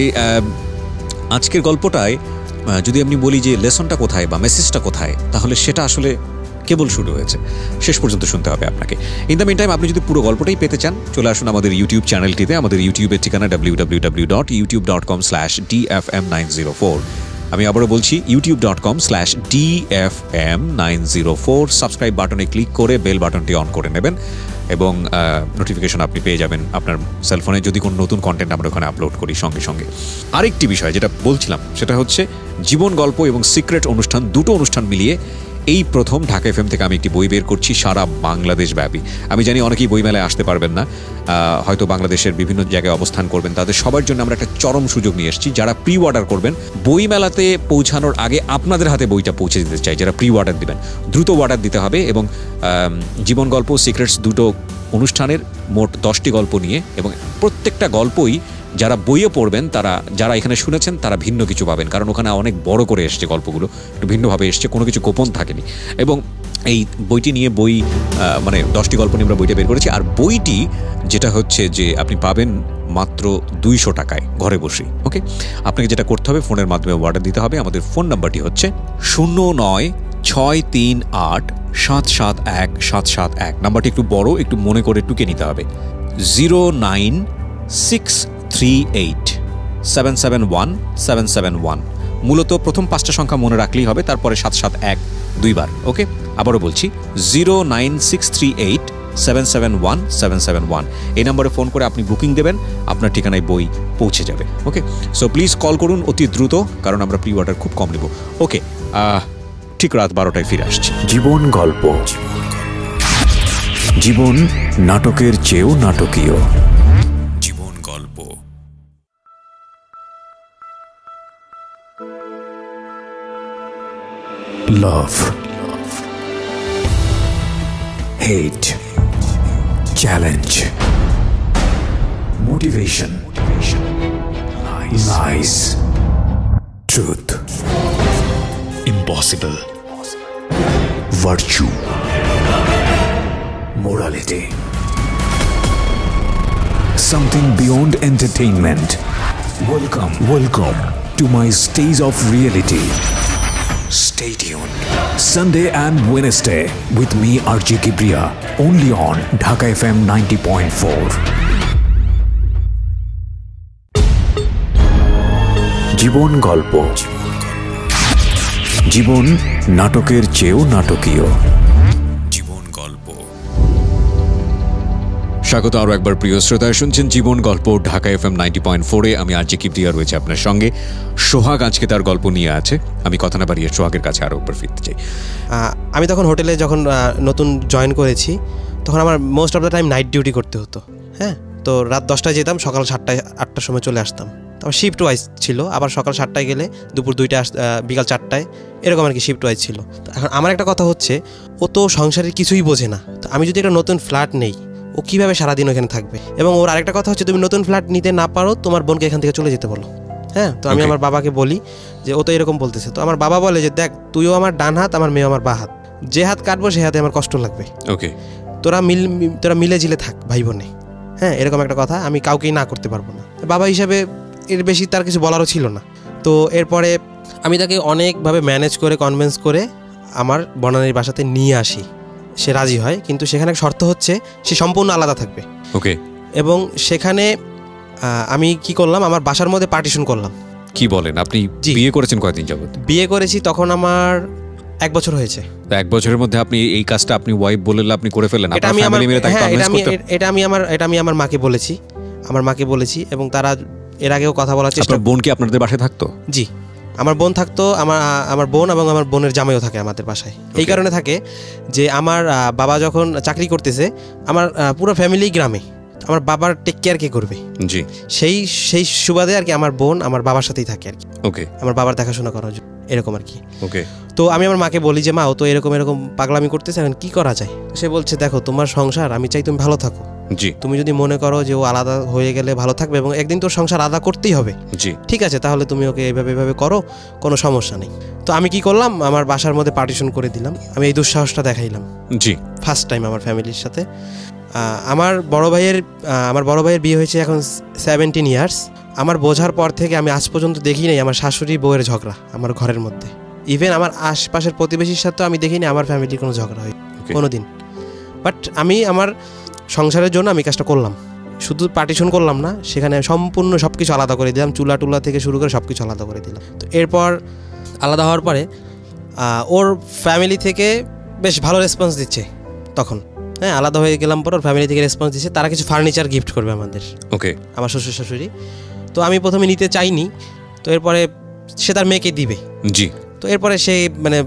আজকের গল্পটায় যদি আপনি বলি যে লেসনটা কোথায় বা মেসেজটা কোথায়, তাহলে সেটা আসলে কেবল শুরু হয়েছে, শেষ পর্যন্ত শুনতে হবে আপনাকে। ইন দ্য মিন টাইম আপনি যদি পুরো গল্পটাই পেতে চান, চলে আসুন আমাদের ইউটিউব চ্যানেলটিতে। আমাদের ইউটিউবের ঠিকানা W W W dot YouTube dot com slash D F M nine zero four. আমি আবারও বলছি YouTube dot com slash D F M nine zero four subscribe বাটনে ক্লিক করে বেল বাটনটি অন করে নেবেন এবং নোটিফিকেশন আপনি পেয়ে যাবেন আপনার সেলফোনে যদি কোনো নতুন কন্টেন্ট আমরা ওখানে আপলোড করি সঙ্গে সঙ্গে। আরেকটি বিষয় যেটা বলছিলাম সেটা হচ্ছে জীবন গল্প এবং সিক্রেট অনুষ্ঠান, দুটো অনুষ্ঠান মিলিয়ে এই প্রথম ঢাকা এফএম থেকে আমি একটি বই বের করছি সারা বাংলাদেশ ব্যাপী। আমি জানি অনেকেই বইমেলায় আসতে পারবেন না, হয়তো বাংলাদেশের বিভিন্ন জায়গায় অবস্থান করবেন, তাদের সবার জন্য আমরা একটা চরম সুযোগ নিয়ে এসেছি। যারা প্রি অর্ডার করবেন, বইমেলাতে পৌঁছানোর আগে আপনাদের হাতে বইটা পৌঁছে দিতে চাই। যারা প্রি অর্ডার দিবেন দ্রুত অর্ডার দিতে হবে এবং জীবন গল্প সিক্রেটস দুটো অনুষ্ঠানের মোট দশটি গল্প নিয়ে, এবং প্রত্যেকটা গল্পই যারা বইয়ে পড়বেন তারা, যারা এখানে শুনেছেন তারা ভিন্ন কিছু পাবেন, কারণ ওখানে অনেক বড় করে এসছে গল্পগুলো, একটু ভিন্নভাবে এসছে, কোনো কিছু গোপন থাকেনি। এবং এই বইটি নিয়ে বই মানে দশটি গল্প নিয়ে আমরা বইটা বের করেছি। আর বইটি যেটা হচ্ছে যে আপনি পাবেন মাত্র দুইশো টাকায় ঘরে বসেই। ওকে, আপনাকে যেটা করতে হবে ফোনের মাধ্যমে অর্ডার দিতে হবে। আমাদের ফোন নাম্বারটি হচ্ছে শূন্য নয় ছয় তিন আট সাত সাত এক সাত সাত এক। নাম্বারটি একটু বড়, একটু মনে করে টুকে নিতে হবে। Zero nine six three eight seven seven one seven seven one. মূলত প্রথম পাঁচটা সংখ্যা মনে রাখলেই হবে, তারপরে সাত সাত এক দুইবার। ওকে, আবারও বলছি zero nine six three eight seven seven one seven seven one. এই নম্বরে ফোন করে আপনি বুকিং দেবেন, আপনার ঠিকানায় বই পৌঁছে যাবে। ওকে, সো প্লিজ কল করুন অতি দ্রুত, কারণ আমরা প্রি অর্ডার খুব কম নেব। ওকে, ঠিক রাত বারোটায় ফিরে আসছি। জীবন গল্প, জীবন নাটকের চেয়েও নাটকীয়। জীবন গল্প। Love, hate, challenge, motivation, lies, truth, impossible, virtue, morality, something beyond entertainment. Welcome, welcome to my stage of reality. Stay tuned. Sunday and Wednesday with me R J Kebria, only on Dhaka F M ninety point four. জীবন গল্প, জীবন নাটকের চেয়েও নাটকীয়। জীবন গল্প। স্বাগত আরও একবার প্রিয় শ্রোতা, শুনছেন জীবন গল্প Dhaka F M ninety point ফোরে। আমি আর জি কিবরিয়া রয়েছে আপনার সঙ্গে। সোহাগ আজকে তার গল্প নিয়ে আছে। আমি কথা না বাড়িয়ে সোহাগের কাছে আরও একবার ফিরতে চাই। আমি তখন হোটেলে যখন নতুন জয়েন করেছি, তখন আমার most of the time night duty করতে হতো। হ্যাঁ, তো রাত দশটায় যেতাম, সকাল সাতটায় আটটার সময় চলে আসতাম। তারপর শিফট ওয়াইজ ছিল, আবার সকাল সাতটায় গেলে দুপুর দুইটায় বিকাল চারটায়, এরকম আর কি শিফট ওয়াইজ ছিল। এখন আমার একটা কথা হচ্ছে, ও তো সংসারের কিছুই বোঝে না। তো আমি যদি একটা নতুন ফ্ল্যাট নেই, ও কীভাবে সারাদিন ওখানে থাকবে? এবং ওর আরেকটা কথা হচ্ছে, তুমি নতুন ফ্ল্যাট নিতে না পারো, তোমার বোনকে এখান থেকে চলে যেতে বলো। হ্যাঁ, তো আমি আমার বাবাকে বলি যে ও তো এরকম বলতেছে। তো আমার বাবা বলে যে দেখ, তুইও আমার ডান হাত, আমার মেয়েও আমার বা হাত, যে হাত কাটবো সে হাতে আমার কষ্ট লাগবে। ওকে, তোরা মিল তোরা মিলে জিলে থাক ভাই বোনে। হ্যাঁ, এরকম একটা কথা, আমি কাউকেই না করতে পারবো না। বাবা হিসাবে এর বেশি তার কিছু বলারও ছিল না। তো এরপরে আমি তাকে অনেকভাবে ম্যানেজ করে কনভিন্স করে আমার বনানীর বাসাতে নিয়ে আসি। সে রাজি হয়, কিন্তু সেখানে শর্ত হচ্ছে সে সম্পূর্ণ আলাদা থাকবে। ওকে, এবং সেখানে আমি কি করলাম, আমার বাসার মধ্যে পার্টিশন করলাম। কি বলেন? আপনি বিয়ে করেছেন কয়দিন যাবত? বিয়ে করেছি তখন আমার এক বছর হয়েছে। এক বছরের মধ্যে আপনি এই কাজটা আপনি ওয়াইফ বলে আপনি করে ফেলেন? এটা আমি আমার এটা আমি আমার এটা আমি আমার মাকে বলেছি, আমার মাকে বলেছি, এবং তারা এর আগেও কথা বলার চেষ্টা। আপনার বোন কি আপনাদের বাসায় থাকতো? জি, আমার বোন থাকতো। আমার আমার বোন এবং আমার বোনের জামাইও থাকে আমাদের বাসায়। এই কারণে থাকে যে আমার বাবা যখন চাকরি করতেছে, আমার পুরো ফ্যামিলি গ্রামে, আমার বাবার টেক কেয়ার কে করবে? জি, সেই সেই সুবাদে আর কি আমার বোন আমার বাবার সাথেই থাকে আর কি। ওকে, আমার বাবার দেখাশোনা করার জন্য, এরকম আর কি। ওকে, তো আমি আমার মাকে বলি যে মা, ও তো এরকম এরকম পাগলামি করতেছে, এখন কি করা যায়? সে বলছে দেখো, তোমার সংসার, আমি চাই তুমি ভালো থাকো। জি, তুমি যদি মনে করো যে ও আলাদা হয়ে গেলে ভালো থাকবে এবং একদিন তোর সংসার আলাদা করতেই হবে, জি ঠিক আছে, তাহলে তুমি ওকে এইভাবে এইভাবে করো, কোনো সমস্যা নেই। তো আমি কি করলাম, আমার বাসার মধ্যে পার্টিশন করে দিলাম। আমি এই দুঃসাহসটা দেখাইলাম। জি, ফার্স্ট টাইম আমার ফ্যামিলির সাথে। আমার বড় ভাইয়ের আমার বড় ভাইয়ের বিয়ে হয়েছে এখন সেভেন্টিন ইয়ার্স। আমার বোঝার পর থেকে আমি আজ পর্যন্ত দেখি নাই আমার শাশুড়ি বউয়ের ঝগড়া আমার ঘরের মধ্যে। ইভেন আমার আশপাশের প্রতিবেশীর সাথেও আমি দেখিনি আমার ফ্যামিলির কোনো ঝগড়া হয় কোনো দিন। বাট আমি আমার সংসারের জন্য আমি কাজটা করলাম। শুধু পার্টিশন করলাম না, সেখানে সম্পূর্ণ সব কিছু আলাদা করে দিলাম, চুলা টুলা থেকে শুরু করে সব কিছু আলাদা করে দিলাম। তো এরপর আলাদা হওয়ার পরে ওর ফ্যামিলি থেকে বেশ ভালো রেসপন্স দিচ্ছে তখন। হ্যাঁ, আলাদা হয়ে গেলাম পর ওর ফ্যামিলি থেকে রেসপন্স দিচ্ছে, তারা কিছু ফার্নিচার গিফট করবে আমাদের, ওকে, আমার শ্বশুর শাশুড়ি। তো আমি প্রথমে নিতে চাইনি, তো এরপরে সে তার মেয়েকে দিবে, জি। তো এরপরে সে মানে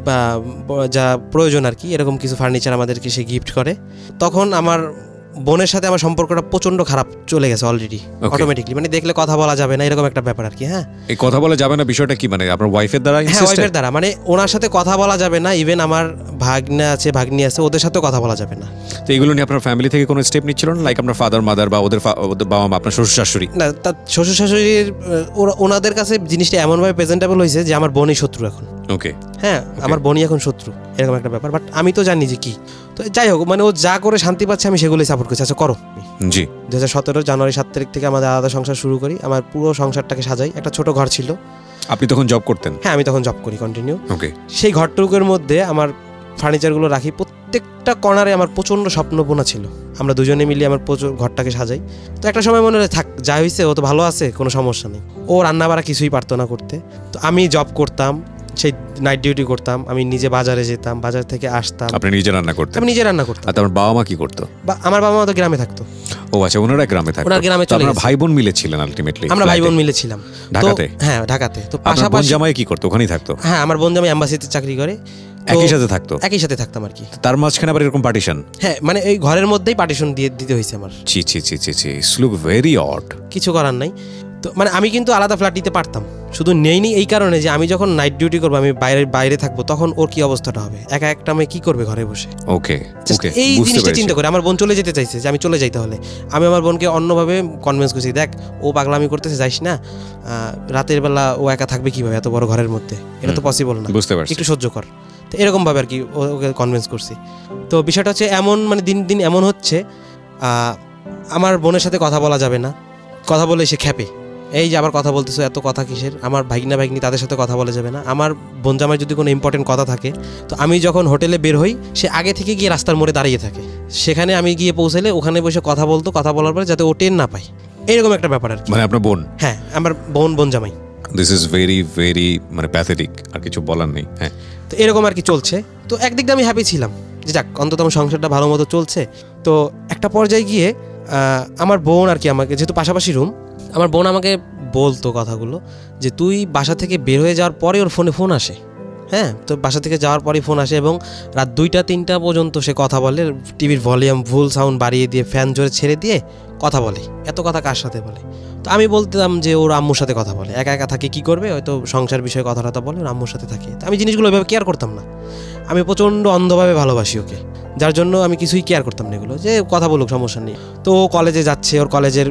যা প্রয়োজন আর কি এরকম কিছু ফার্নিচার আমাদেরকে সে গিফট করে। তখন আমার বোনের সাথে আমার সম্পর্কটা প্রচন্ড খারাপ চলে গেছে অলরেডি, অটোমেটিকলি, মানে দেখলে কথা বলা যাবে না এরকম একটা ব্যাপার আর কি। হ্যাঁ, এই কথা বলা যাবে না বিষয়টা কি, মানে আপনার ওয়াইফের দ্বারা? হ্যাঁ, ওয়াইফের দ্বারা, মানে ওনার সাথে কথা বলা যাবে না, ইভেন আমার ভাগ্নে আছে ভাগ্নি আছে ওদের সাথেও কথা বলা যাবে না। তো এগুলো নিয়ে আপনার ফ্যামিলি থেকে কোনো স্টেপ নিচ্ছিল না, লাইক আপনার ফাদার মাদার বা ওদের বাবা মা, আপনার শ্বশুর শাশুড়ি? না, তার শ্বশুর শাশুড়ির ওনাদের কাছে জিনিসটা এমনভাবে প্রেজেন্টেবল হয়েছে যে আমার বোনই শত্রু এখন, ওকে। হ্যাঁ, আমার বোনই এখন শত্রু, এরকম একটা ব্যাপার। বাট আমি তো জানি যে কি, তো যাই হোক, মানে ও যা করে শান্তি পাচ্ছে আমি সেগুলোই সাপোর্ট করছি, আচ্ছা করো। জি, দু হাজার সতেরো জানুয়ারি সাত তারিখ থেকে আমাদের আলাদা সংসার শুরু করি। আমার পুরো সংসারটাকে সাজাই। একটা ছোট ঘর ছিল। আপনি তখন জব করতেন? হ্যাঁ, আমি তখন জব করি কন্টিনিউ, ওকে। সেই ঘরটুকুর মধ্যে আমার ফার্নিচারগুলো রাখি, প্রত্যেকটা কর্নারে আমার প্রচণ্ড স্বপ্নবোনা ছিল। আমরা দুজনে মিলিয়ে আমার প্রচুর ঘরটাকে সাজাই। তো একটা সময় মনে হয় থাক, যা হয়েছে ও তো ভালো আছে, কোনো সমস্যা নেই। ও রান্না বাড়া কিছুই পারতো না করতে। তো আমি জব করতাম, সেই নাইট ডিউটি করতাম, আমি নিজে বাজারে যেতাম, বাজার থেকে আসতাম। আপনি নিজে রান্না করতেন? আমি নিজে রান্না করতাম। আর আমার বাবা মা কি করতো? আমার বাবা মা তো গ্রামে থাকতো। ও আচ্ছা, ওনারা গ্রামে থাকতো। ওনারা গ্রামে চলে গেছে। ভাই বোন মিলে ছিলেন আলটিমেটলি? আমরা ভাই বোন মিলে ছিলাম ঢাকাতে। হ্যাঁ, ঢাকাতে। তো পাশাপাশি বোন জামাই কি করতো? ওখানেই থাকতো? হ্যাঁ, আমার বোন জামাই এমবাসিতে চাকরি করে। একই সাথে থাকতো? একই সাথে থাকতাম আর কি। তার মাঝখানে আবার এরকম পার্টিশন? হ্যাঁ, মানে এই ঘরের মধ্যেই পার্টিশন দিয়ে দিতে হয়েছে আমার। ছি ছি ছি ছি ছি, ইটস লুক ভেরি অড। কিছু করার নাই। তো মানে আমি কিন্তু আলাদা ফ্ল্যাট নিতে পারতাম, শুধু নেইনি এই কারণে যে আমি যখন নাইট ডিউটি করবো, আমি বাইরে বাইরে থাকবো, তখন ওর কি অবস্থাটা হবে, একা একটা মেয়ে কি করবে ঘরে বসে। ওকে, এই জিনিসটা চিন্তা করে আমার বোন চলে যেতে চাইছে, যে আমি চলে যাইতে হলে আমি আমার বোনকে অন্যভাবে কনভিন্স করছি, দেখ ও পাগলামি করতেছে, যাইস না, রাতের বেলা ও একা থাকবে কিভাবে এত বড় ঘরের মধ্যে, এটা তো পসিবল না, বুঝতে পারছি, একটু সহ্য কর। তো এরকমভাবে আর কি ওকে কনভিন্স করছি। তো বিষয়টা হচ্ছে এমন, মানে দিন দিন এমন হচ্ছে, আমার বোনের সাথে কথা বলা যাবে না, কথা বলে সে খ্যাপে, এই যে আবার কথা বলতেছো, এত কথা কিসের। আমার ভাগনা ভাগনি তাদের সাথে কথা বলা যাবে না। আমার বোন জামাই যদি কোনো ইম্পর্টেন্ট কথা থাকে, তো আমি যখন হোটেলে বের হই, সে আগে থেকে গিয়ে রাস্তার মোড়ে দাঁড়িয়ে থাকে, সেখানে আমি গিয়ে পৌঁছালে ওখানে বসে কথা বলতো, কথা বলার পরে যাতে ও টেন না পায়, এরকম একটা ব্যাপার আর কি। মানে আপনার বোন? হ্যাঁ, আমার বোন বোন জামাই। দিস ইজ ভেরি ভেরি মানে প্যাথেটিক, আর কিছু বলার নেই। হ্যাঁ, তো এরকম আর কি চলছে। তো একদিক দিয়ে আমি হ্যাপি ছিলাম যে যাক, অন্তত আমার সংসারটা ভালো মতো চলছে। তো একটা পর্যায়ে গিয়ে আমার বোন আর কি, আমাকে যেহেতু পাশাপাশি রুম, আমার বোন আমাকে বলতো কথাগুলো, যে তুই বাসা থেকে বের হয়ে যাওয়ার পরে ওর ফোনে ফোন আসে। হ্যাঁ, তো বাসা থেকে যাওয়ার পরেই ফোন আসে, এবং রাত দুইটা তিনটা পর্যন্ত সে কথা বলে, টিভির ভলিউম ফুল সাউন্ড বাড়িয়ে দিয়ে ফ্যান জোরে ছেড়ে দিয়ে কথা বলে। এত কথা কার সাথে বলে? তো আমি বলতাম যে ওর আম্মুর সাথে কথা বলে, একা একা থাকে কি করবে, হয়তো সংসার বিষয়ে কথা টথা বলে, ওর আম্মুর সাথে থাকে। তো আমি জিনিসগুলো ওইভাবে কেয়ার করতাম না, আমি প্রচণ্ড অন্ধভাবে ভালোবাসি ওকে, যার জন্য আমি কিছুই কেয়ার করতাম না এগুলো, যে কথা বলুক সমস্যা নেই। তো ও কলেজে যাচ্ছে, ওর কলেজের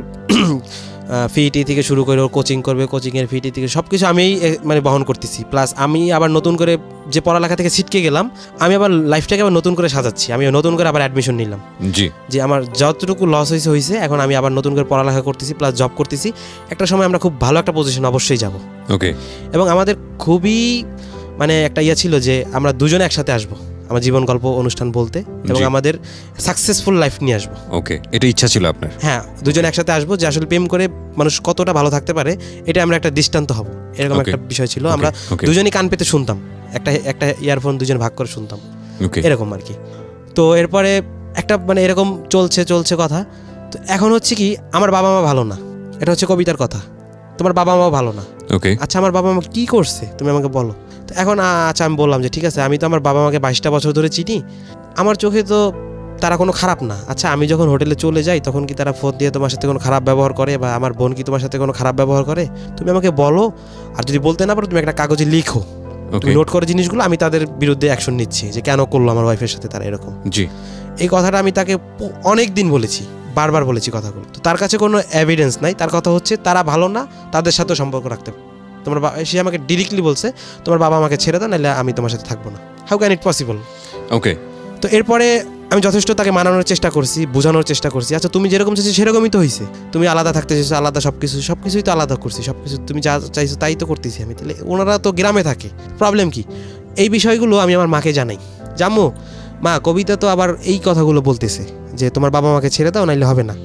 ফিটি থেকে শুরু করে ওর কোচিং করবে, কোচিংয়ের ফিটি থেকে সব কিছু আমি মানে বহন করতেছি। প্লাস আমি আবার নতুন করে যে পড়ালেখা থেকে ছিটকে গেলাম, আমি আবার লাইফটাকে আবার নতুন করে সাজাচ্ছি, আমি নতুন করে আবার অ্যাডমিশন নিলাম। জি, যে আমার যতটুকু লস হয়েছে হয়েছে, এখন আমি আবার নতুন করে পড়ালেখা করতেছি, প্লাস জব করতেছি। একটা সময় আমরা খুব ভালো একটা পজিশন অবশ্যই যাব। ওকে, এবং আমাদের খুবই মানে একটা ইয়ে ছিল যে আমরা দুজনে একসাথে আসবো আমার জীবন গল্প অনুষ্ঠান বলতে, এবং আমাদের সাকসেসফুল লাইফ নিয়ে আসবো। ওকে, এটা ইচ্ছা ছিল আপনার? হ্যাঁ, দুজনে একসাথে আসবো, যে আসলে প্রেম করে মানুষ কতটা ভালো থাকতে পারে, এটা আমরা একটা দৃষ্টান্ত হব, এরকম একটা বিষয় ছিল। আমরা দুজনই কান পেতে শুনতাম, একটা একটা ইয়ারফোন দুজন ভাগ করে শুনতাম, এরকম আর কি। তো এরপরে একটা মানে এরকম চলছে চলছে কথা। তো এখন হচ্ছে কি, আমার বাবা মা ভালো না, এটা হচ্ছে কবিতার কথা। তোমার বাবা মাও ভালো না। ওকে, আচ্ছা আমার বাবা মা কি করছে তুমি আমাকে বলো। তো এখন আচ্ছা আমি বললাম যে ঠিক আছে, আমি তো আমার বাবা মাকে বাইশটা বছর ধরে চিনি, আমার চোখে তো তারা কোনো খারাপ না। আচ্ছা আমি যখন হোটেলে চলে যাই, তখন কি তারা ফোন দিয়ে তোমার সাথে কোনো খারাপ ব্যবহার করে, বা আমার বোন কি তোমার সাথে কোনো খারাপ ব্যবহার করে? তুমি আমাকে বলো, আর যদি বলতে না পারো তুমি একটা কাগজে লিখো, তুমি নোট করো জিনিসগুলো, আমি তাদের বিরুদ্ধে অ্যাকশন নিচ্ছি, যে কেন করলো আমার ওয়াইফের সাথে তারা এরকম। জি, এই কথাটা আমি তাকে অনেক দিন বলেছি, বারবার বলেছি কথাগুলো। তো তার কাছে কোনো এভিডেন্স নাই, তার কথা হচ্ছে তারা ভালো না, তাদের সাথেও সম্পর্ক রাখতে পারে। তোমার সে আমাকে ডিরেক্টলি বলছে, তোমার বাবা আমাকে ছেড়ে দাও, নাহলে আমি তোমার সাথে থাকবো না। How can it possible? Okay, তো এরপরে আমি যথেষ্ট তাকে মানানোর চেষ্টা করছি, বোঝানোর চেষ্টা করছি। আচ্ছা তুমি যেরকম চাইছো সেরকমই তো হয়েছে, তুমি আলাদা থাকতে চাইছো, আলাদা সব কিছু সব কিছুই তো আলাদা করছি, সব কিছু তুমি যা চাইছো তাই তো করতেছি আমি। তাহলে ওনারা তো গ্রামে থাকে, প্রবলেম কি? এই বিষয়গুলো আমি আমার মাকে জানাই, জামু মা কবিতা তো আবার এই কথাগুলো বলতেছে যে তোমার বাবা মাকে ছেড়ে দাও, নাইলে হবে না।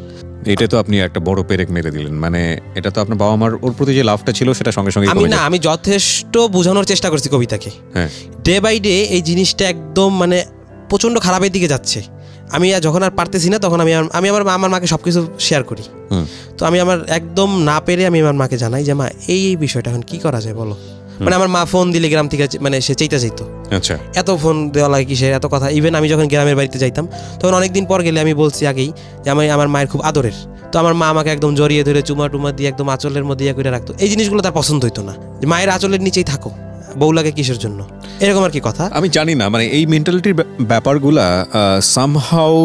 এটা তো আপনি একটা বড় পেরেক মেরে দিলেন, মানে এটা তো আপনার বাবা মার ওর প্রতি যে লাভটা ছিল সেটা সঙ্গে সঙ্গে আমি না আমি যথেষ্ট বোঝানোর চেষ্টা করছি কবিতাকে, হ্যাঁ ডে বাই ডে এই জিনিসটা একদম মানে প্রচণ্ড খারাপের দিকে যাচ্ছে। আমি যখন আর পারতেছি না তখন আমি আমি আমার আমার মাকে সব কিছু শেয়ার করি। তো আমি আমার একদম না পেরে আমি আমার মাকে জানাই যে মা এই এই বিষয়টা এখন কী করা যায় বলো। মানে আমার মা ফোন দিলে গ্রাম থেকে মানে সে চাইতে চাইতো, আচ্ছা এত ফোন দেওয়া লাগে কিসের এত কথা। ইভেন আমি যখন গ্রামের বাড়িতে যাইতাম তখন অনেকদিন পর গেলে আমি বলছি আগেই যে আমি আমার মায়ের খুব আদরের, তো আমার মা আমাকে একদম জড়িয়ে ধরে চুমা টুমা দিয়ে একদম আঁচলের মধ্যে ইয়ে করে রাখতো। এই জিনিসগুলো তার পছন্দ হইতো না, যে মায়ের আঁচলের নিচেই থাকো, বউ লাগে কিসের জন্য, এরকম আর কি কথা। আমি জানি না, মানে এই মেন্টালিটির ব্যাপারগুলা somehow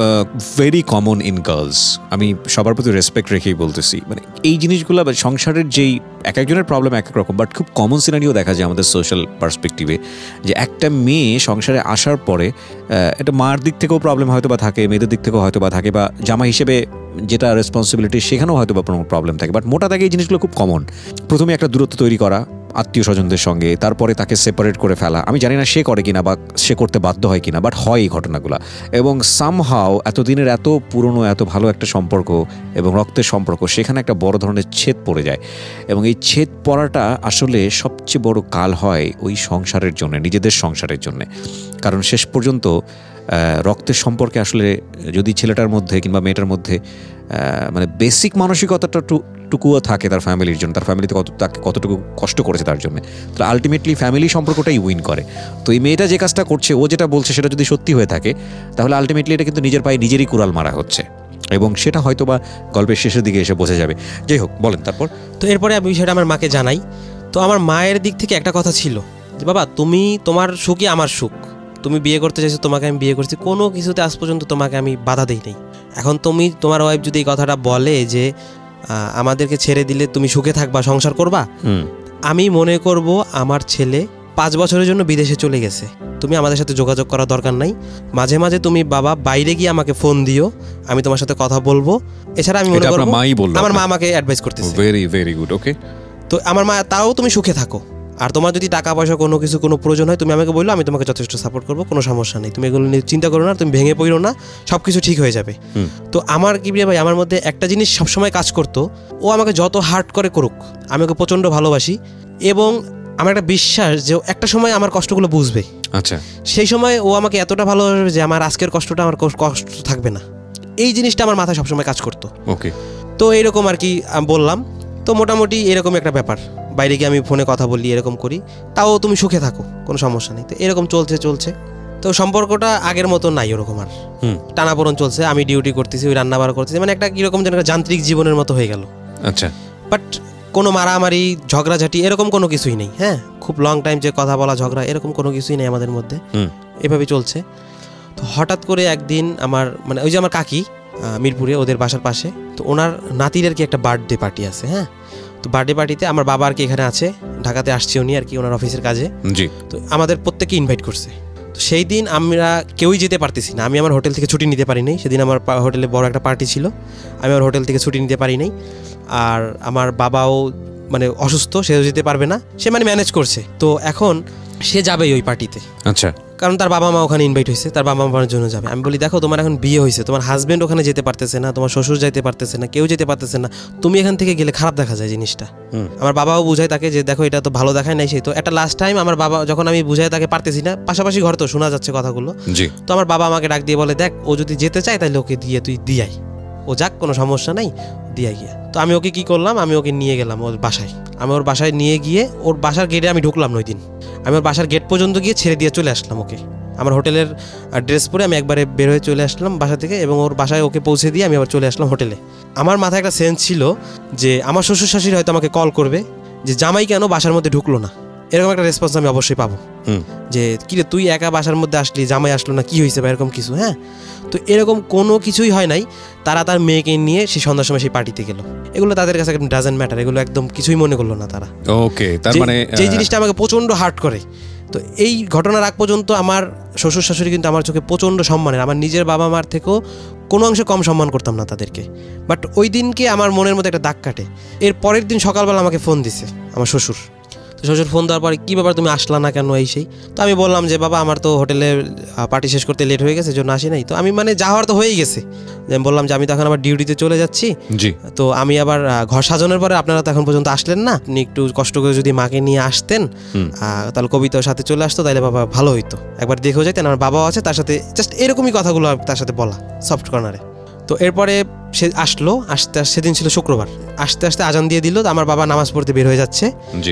very common in girls. আমি সবার প্রতি রেসপেক্ট রেখেই বলতেছি, মানে এই জিনিসগুলো সংসারের যেই এক একজনের প্রবলেম এক এক রকম, বাট খুব কমন সিনারিও দেখা যায় আমাদের সোশ্যাল পার্সপেক্টিভে, যে একটা মেয়ে সংসারে আসার পরে এটা মার দিক থেকেও প্রবলেম হয়তো বা থাকে, মেয়েদের দিক থেকেও হয়তো বা থাকে, বা জামা হিসেবে যেটা রেসপন্সিবিলিটি সেখানেও হয়তো বা কোনো প্রবলেম থাকে। বাট মোটা দাগে এই জিনিসগুলো খুব কমন। প্রথমে একটা দূরত্ব তৈরি করা আত্মীয় স্বজনদের সঙ্গে, তারপরে তাকে সেপারেট করে ফেলা। আমি জানি না সে করে কিনা বা সে করতে বাধ্য হয় কিনা, বাট হয় এই ঘটনাগুলো। এবং সামহাও এতদিনের এত পুরনো এত ভালো একটা সম্পর্ক এবং রক্তের সম্পর্ক, সেখানে একটা বড় ধরনের ছেদ পড়ে যায়। এবং এই ছেদ পড়াটা আসলে সবচেয়ে বড় কাল হয় ওই সংসারের জন্য, নিজেদের সংসারের জন্য। কারণ শেষ পর্যন্ত রক্তের সম্পর্কে আসলে যদি ছেলেটার মধ্যে কিংবা মেয়েটার মধ্যে মানে বেসিক মানসিকতাটা টুকুও থাকে তার ফ্যামিলির জন্য, তার ফ্যামিলিতে কত তাকে কতটুকু কষ্ট করেছে তার জন্য, তো আলটিমেটলি ফ্যামিলি সম্পর্কটাই উইন করে। তো এই মেয়েটা যে কাজটা করছে, ও যেটা বলছে সেটা যদি সত্যি হয়ে থাকে, তাহলে আলটিমেটলি এটা কিন্তু নিজের পায়ে নিজেরই কুড়াল মারা হচ্ছে, এবং সেটা হয়তো বা গল্পের শেষের দিকে এসে বোঝা যাবে। যাই হোক, বলেন তারপর। তো এরপরে আমি সেটা আমার মাকে জানাই। তো আমার মায়ের দিক থেকে একটা কথা ছিল যে বাবা তুমি তোমার সুখই আমার সুখ, তুমি বিয়ে করতে চাইছো, তোমাকে আমি বিয়ে করছি, কোনো কিছুতে আজ পর্যন্ত তোমাকে আমি বাধা দিই নাই। এখন তুমি তোমার ওয়াইফ যদি এই কথাটা বলে যে আমাদেরকে ছেড়ে দিলে তুমি সুখে থাকবা, সংসার করবা, আমি মনে করব আমার ছেলে পাঁচ বছরের জন্য বিদেশে চলে গেছে, তুমি আমাদের সাথে যোগাযোগ করার দরকার নাই। মাঝে মাঝে তুমি বাবা বাইরে গিয়ে আমাকে ফোন দিও, আমি তোমার সাথে কথা বলবো। এছাড়া আমি মনে করব আমার মা আমাকে অ্যাডভাইস করতেছে। Very very good, okay. তো আমার মা তাও তুমি সুখে থাকো, আর তোমার যদি টাকা পয়সা কোনো কিছু কোনো প্রয়োজন হয় তুমি আমাকে বললো, আমি তোমাকে যথেষ্ট সাপোর্ট করবো, কোনো সমস্যা নেই, তুমি এগুলো নিয়ে চিন্তা করো না, তুমি ভেঙে পড়ো না, সব কিছু ঠিক হয়ে যাবে। তো আমার কিবরিয়া ভাই আমার মধ্যে একটা জিনিস সবসময় কাজ করতো, ও আমাকে যত হার্ট করে করুক আমি ওকে প্রচণ্ড ভালোবাসি, এবং আমার একটা বিশ্বাস যে একটা সময় আমার কষ্টগুলো বুঝবে। আচ্ছা, সেই সময় ও আমাকে এতটা ভালোবাসবে যে আমার আজকের কষ্টটা আমার কষ্ট থাকবে না। এই জিনিসটা আমার মাথায় সবসময় কাজ করতো। ওকে, তো এইরকম আর কি বললাম। তো মোটামুটি এরকম একটা ব্যাপার, বাইরে গিয়ে আমি ফোনে কথা বলি, এরকম করি, তাও তুমি সুখে থাকো, কোনো সমস্যা নেই। তো এরকম চলছে চলছে তো সম্পর্কটা আগের মতো নাই, ওরকম আর টানাপোড়ন চলছে। আমি ডিউটি করতেছি, ওই রান্না বাড়া করতেছি, মানে একটা কীরকম যেন একটা যান্ত্রিক জীবনের মতো হয়ে গেল। আচ্ছা, বাট কোনো মারামারি ঝগড়াঝাটি এরকম কোনো কিছুই নেই। হ্যাঁ, খুব লং টাইম যে কথা বলা ঝগড়া এরকম কোনো কিছুই নেই আমাদের মধ্যে, এভাবেই চলছে। তো হঠাৎ করে একদিন আমার মানে ওই যে আমার কাকি মিরপুরে, ওদের বাসার পাশে, তো ওনার নাতির আর কি একটা বার্থডে পার্টি আছে। হ্যাঁ, তো বার্থডে পার্টিতে আমার বাবা আর কি এখানে আছে, ঢাকাতে আসছে উনি আর কি ওনার অফিসের কাজে। জি, তো আমাদের প্রত্যেককে ইনভাইট করছে। তো সেই দিন আমরা কেউই যেতে পারতেছি না, আমি আমার হোটেল থেকে ছুটি নিতে পারি নাই। সেদিন আমার হোটেলে বড় একটা পার্টি ছিল, আমি আমার হোটেল থেকে ছুটি নিতে পারি নাই। আর আমার বাবাও মানে অসুস্থ, সেও যেতে পারবে না, সে মানে ম্যানেজ করছে। তো এখন সে যাবেই ওই পার্টিতে। আচ্ছা, কারণ তার বাবা মা ওখানে ইনভাইট হয়েছে, তার বাবা মার জন্য যাবে। আমি বলি দেখো তোমার এখন বিয়ে হয়েছে, তোমার হাজব্যান্ড ওখানে যেতে পারতেছে না, তোমার শ্বশুর যেতে পারতেছে না, কেউ যেতে পারতেছে না, তুমি এখান থেকে গেলে খারাপ দেখা যায় জিনিসটা। আমার বাবাও বুঝায় তাকে যে দেখো এটা তো ভালো দেখায় নাই। সেই তো একটা লাস্ট টাইম আমার বাবা যখন আমি বুঝাই তাকে পারতেছি না, পাশাপাশি ঘর তো শোনা যাচ্ছে কথাগুলো, তো আমার বাবা আমাকে ডাক দিয়ে বলে দেখ ও যদি যেতে চায় তাহলে ওকে দিয়ে তুই দিয়াই, ও যাক কোনো সমস্যা নাই, দিয়ে গিয়া। তো আমি ওকে কি করলাম, আমি ওকে নিয়ে গেলাম ওর বাসায়। আমি ওর বাসায় নিয়ে গিয়ে ওর বাসার গেটে আমি ঢুকলাম ওই দিন, আমি ওর বাসার গেট পর্যন্ত গিয়ে ছেড়ে দিয়ে চলে আসলাম ওকে। আমার হোটেলের ড্রেস পরে আমি একবারে বের হয়ে চলে আসলাম বাসা থেকে, এবং ওর বাসায় ওকে পৌঁছে দিয়ে আমি আবার চলে আসলাম হোটেলে। আমার মাথায় একটা সেন্স ছিল যে আমার শ্বশুর শাশুড়ি হয়তো আমাকে কল করবে যে জামাই কেন বাসার মধ্যে ঢুকলো না, এরকম একটা রেসপন্স আমি অবশ্যই পাবো যে কিরে তুই একা বাসার মধ্যে আসলি, জামাই আসলো না, কি হয়েছে বা এরকম কিছু। হ্যাঁ, তো এরকম কোনো কিছুই হয় নাই। তারা তার মেয়েকে নিয়ে সেই সন্ধ্যার সময় সেই পার্টিতে গেল। এগুলো তাদের কাছে ডাজেন্ট ম্যাটার, এগুলো একদম কিছুই মনে করলো না তারা। ওকে, তার মানে যে জিনিসটা আমাকে প্রচণ্ড হার্ট করে। তো এই ঘটনার আগ পর্যন্ত আমার শ্বশুর শাশুড়ি কিন্তু আমার চোখে প্রচণ্ড সম্মানের, আমার নিজের বাবা মার থেকেও কোনো অংশে কম সম্মান করতাম না তাদেরকে। বাট ওই দিনকে আমার মনের মধ্যে একটা দাগ কাটে। এর পরের দিন সকালবেলা আমাকে ফোন দিছে আমার শ্বশুর, তো শ্বশুর ফোন দেওয়ার পরে কী ব্যাপার তুমি আসলা না কেন এই সেই। তো আমি বললাম যে বাবা আমার তো হোটেলে পার্টি শেষ করতে লেট হয়ে গেছে, জন্য আসি নাই। তো আমি মানে যা হওয়ার তো হয়েই গেছে, যে আমি বললাম যে আমি তো এখন আবার ডিউটিতে চলে যাচ্ছি, তো আমি আবার ঘর সাজানোর পরে আপনারা তো এখন পর্যন্ত আসলেন না, আপনি একটু কষ্ট করে যদি মাকে নিয়ে আসতেন তাহলে কবিতার সাথে চলে আসতো, তাহলে বাবা ভালো হইতো, একবার দেখেও যাইতেন, আমার বাবাও আছে তার সাথে, জাস্ট এরকমই কথাগুলো তার সাথে বলা সফট কর্নারে। তো এরপরে সে আসলো, আসতে সেদিন ছিল শুক্রবার, আসতে আসতে আজান দিয়ে দিল, আমার বাবা নামাজ পড়তে বের হয়ে যাচ্ছে।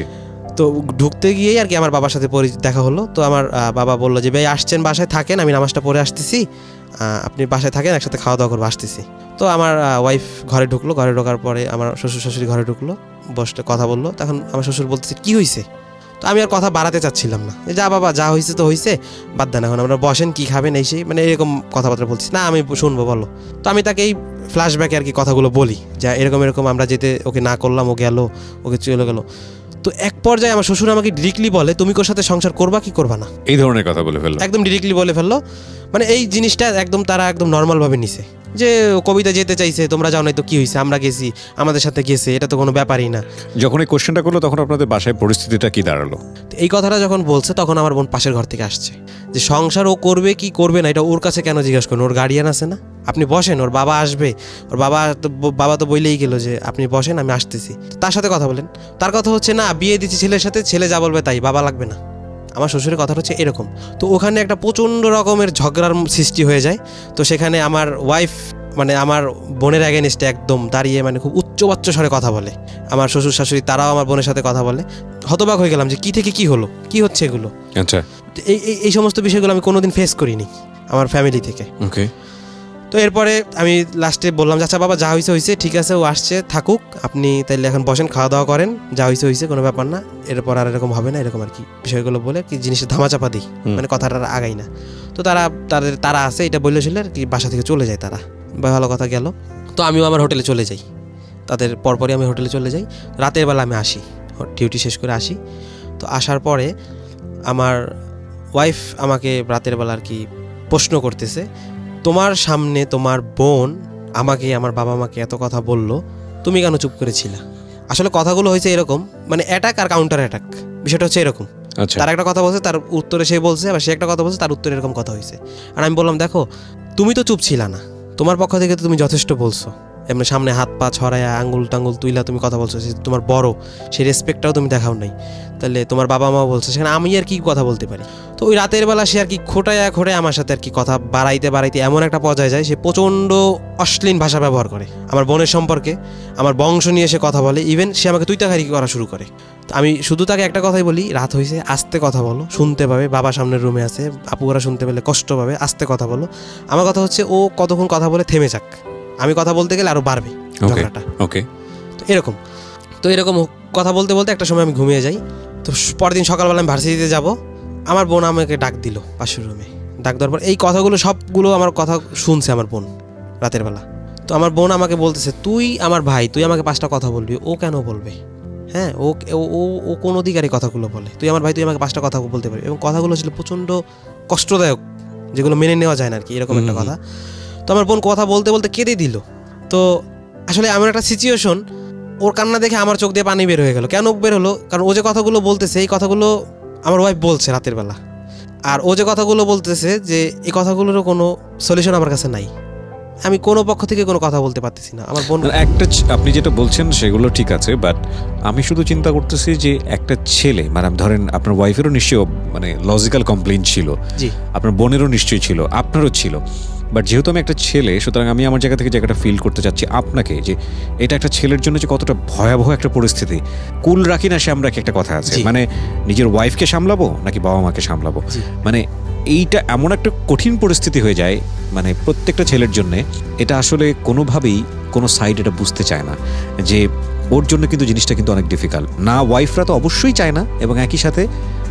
তো ঢুকতে গিয়েই আর কি আমার বাবার সাথে দেখা হলো। তো আমার বাবা বললো যে ভাই আসছেন, বাসায় থাকেন, আমি নামাজটা পড়ে আসতেছি, আপনি বাসায় থাকেন, একসাথে খাওয়া দাওয়া করবো, আসতেছি। তো আমার ওয়াইফ ঘরে ঢুকলো, ঘরে ঢোকার পরে আমার শ্বশুর শাশুড়ি ঘরে ঢুকলো, বসতে কথা বললো। তখন আমার শ্বশুর বলতেছে কী হয়েছে। তো আমি আর কথা বাড়াতে চাচ্ছিলাম না, যা বাবা যা হয়েছে তো হয়েছে, বাদ দেন, এখন আমরা বসেন, কী খাবেন এই সেই, মানে এরকম কথাবার্তা বলছি। না আমি শুনবো, বলো। তো আমি তাকে এই ফ্ল্যাশব্যাকে আর কি কথাগুলো বলি, যা এরকম এরকম আমরা যেতে ওকে না করলাম, ও গেল, ওকে চলে গেলো। তো এক পর্যায়ে আমার শ্বশুর আমাকে ডিরেক্টলি বলে তুমি কোর সাথে সংসার করবা কি করবা না, এই ধরনের কথা বলে ফেললো, একদম ডিরেক্টলি বলে ফেললো। মানে এই জিনিসটা একদম তারা একদম নর্মালভাবে নিছে, যে কবিতা যেতে চাইছে, তোমরা যাও নাই তো কি হয়েছে, আমরা গেছি, আমাদের সাথে গেছে, এটা তো কোনো ব্যাপারই না। যখন এই কোশ্চেনটা করলো তখন আপনাদের বাসায় পরিস্থিতিটা কি দাঁড়ালো? এই কথাটা যখন বলছে তখন আমার বোন পাশের ঘর থেকে আসছে, যে সংসার ও করবে কি করবে না এটা ওর কাছে কেন জিজ্ঞাসা করেন, ওর গার্ডিয়ান আছে না, আপনি বসেন, ওর বাবা আসবে, ওর বাবা তো বাবা তো বইলেই গেল যে আপনি বসেন আমি আসতেছি, তার সাথে কথা বলেন। তার কথা হচ্ছে না বিয়ে দিচ্ছি ছেলের সাথে, ছেলে যা বলবে তাই, বাবা লাগবে না। আমার শ্বশুরের কথা হচ্ছে এরকম। তো ওখানে একটা প্রচণ্ড রকমের ঝগড়ার সৃষ্টি হয়ে যায়। তো সেখানে আমার ওয়াইফ মানে আমার বোনের অ্যাগেনিস্টে একদম দাঁড়িয়ে মানে খুব উচ্চবাচ্য স্বরে কথা বলে, আমার শ্বশুর শাশুড়ি তারাও আমার বোনের সাথে কথা বলে। হতবাক হয়ে গেলাম যে কী থেকে কি হলো, কি হচ্ছে এগুলো। আচ্ছা, এই এই সমস্ত বিষয়গুলো আমি কোনোদিন ফেস করিনি আমার ফ্যামিলি থেকে। ওকে। তো এরপরে আমি লাস্টে বললাম আচ্ছা বাবা যা হয়েছে হয়েছে, ঠিক আছে, ও আসছে থাকুক, আপনি তাইলে এখন বসেন, খাওয়া দাওয়া করেন, যা হয়েছে হয়েছে, কোনো ব্যাপার না, এরপর আর এরকম হবে না, এরকম আর কি বিষয়গুলো বলে কি জিনিসটা ধামাচাপা দিই, মানে কথাটা আগাই না। তো তারা তাদের তারা আছে এটা বললেছিল আর কি, বাসা থেকে চলে যায় তারা, ভালো কথা গেল। তো আমিও আমার হোটেলে চলে যাই, তাদের পরপরই আমি হোটেলে চলে যাই। রাতের বেলা আমি আসি, ডিউটি শেষ করে আসি। তো আসার পরে আমার ওয়াইফ আমাকে রাতের বেলা আর কি প্রশ্ন করতেছে, তোমার সামনে তোমার বোন আমাকে আমার বাবা মাকে এত কথা বললো, তুমি কেন চুপ করেছিলা। আসলে কথাগুলো হয়েছে এরকম, মানে অ্যাটাক আর কাউন্টার অ্যাটাক, বিষয়টা হচ্ছে এরকম। তার একটা কথা বলছে, তার উত্তরে সে বলছে, আবার সে একটা কথা বলছে, তার উত্তরে এরকম কথা হয়েছে। আর আমি বললাম দেখো তুমি তো চুপ ছিলা না, তোমার পক্ষ থেকে তো তুমি যথেষ্ট বলছো, এমনি সামনে হাত পা ছড়ায়া আঙ্গুল টাঙ্গুল তুইলা তুমি কথা বলছো, সে তোমার বড়, সেই রেসপেক্টটাও তুমি দেখাও নাই, তাহলে তোমার বাবা মা বলছে, সেখানে আমি আর কি কথা বলতে পারি। তো ওই রাতের বেলা সে আর কি খোটায়া খোটায় আমার সাথে আর কি কথা বাড়াইতে বাড়াইতে এমন একটা পর্যায়ে যায়, সে প্রচণ্ড অশ্লীল ভাষা ব্যবহার করে আমার বোনের সম্পর্কে, আমার বংশ নিয়ে সে কথা বলে, ইভেন সে আমাকে তুই তাকারি করা শুরু করে। তো আমি শুধু তাকে একটা কথাই বলি, রাত হয়েছে, আস্তে কথা বলো, শুনতে পাবে, বাবা সামনের রুমে আছে, আপু ওরা শুনতে পেলে কষ্ট পাবে, আস্তে কথা বলো। আমার কথা হচ্ছে ও কতক্ষণ কথা বলে থেমে যাক, আমি কথা বলতে গেলে আরো বাড়বে ঝগড়াটা। ওকে, তো এরকম তো এরকম কথা বলতে বলতে একটা সময় আমি ঘুমিয়ে যাই। তো পরদিন সকালবেলা আমি ভার্সিটিতে যাব, আমার বোন আমাকে ডাক দিল পাশের রুমে, ডাক দেওয়ার পর এই কথাগুলো সবগুলো আমার কথা শুনছে আমার বোন রাতের বেলা। তো আমার বোন আমাকে বলতেছে তুই আমার ভাই, তুই আমাকে পাঁচটা কথা বলবি, ও কেন বলবে, হ্যাঁ ও ও ও কোন অধিকারী কথাগুলো বলে, তুই আমার ভাই, তুই আমাকে পাঁচটা কথা বলতে পারবি। এবং কথাগুলো ছিল প্রচণ্ড কষ্টদায়ক, যেগুলো মেনে নেওয়া যায় না আর কি, এরকম একটা কথা। তো আমার বোন কথা বলতে বলতে কেঁদে দিল। তো আসলে এমন একটা সিচুয়েশন, ওর কান্না দেখে আমার চোখ দিয়ে পানি বের হয়ে গেল। কেন বের হলো, কারণ ও যে কথাগুলো বলতেছে এই কথাগুলো আমার ওয়াইফ বলছে রাতের বেলা, আর ও যে কথাগুলো বলতেছে যে এই কথাগুলোরও কোনো সলিউশন আমার কাছে নাই, আমি কোনো পক্ষ থেকে কোনো কথা বলতে পারতেছি না। আমার বোন একটা, আপনি যেটা বলছেন সেগুলো ঠিক আছে, বাট আমি শুধু চিন্তা করতেছি যে একটা ছেলে, মানে ধরেন আপনার ওয়াইফেরও নিশ্চয়ই মানে লজিক্যাল কমপ্লেইন ছিল, জি আপনার বোনেরও নিশ্চয়ই ছিল, আপনারও ছিল, বাট যেহেতু আমি একটা ছেলে, সুতরাং আমি আমার জায়গা থেকে জায়গাটা ফিল করতে চাচ্ছি আপনাকে, যে এটা একটা ছেলের জন্য যে কতটা ভয়াবহ একটা পরিস্থিতি। কুল রাখি না শ্যাম রাখি একটা কথা আছে, মানে নিজের ওয়াইফকে সামলাবো নাকি বাবা মাকে সামলাবো, মানে এইটা এমন একটা কঠিন পরিস্থিতি হয়ে যায়, মানে প্রত্যেকটা ছেলের জন্যে। এটা আসলে কোনোভাবেই কোনো সাইড এটা বুঝতে চায় না যে ওর জন্য কিন্তু জিনিসটা কিন্তু অনেক ডিফিকাল্ট। না ওয়াইফরা তো অবশ্যই চায় না, এবং একই সাথে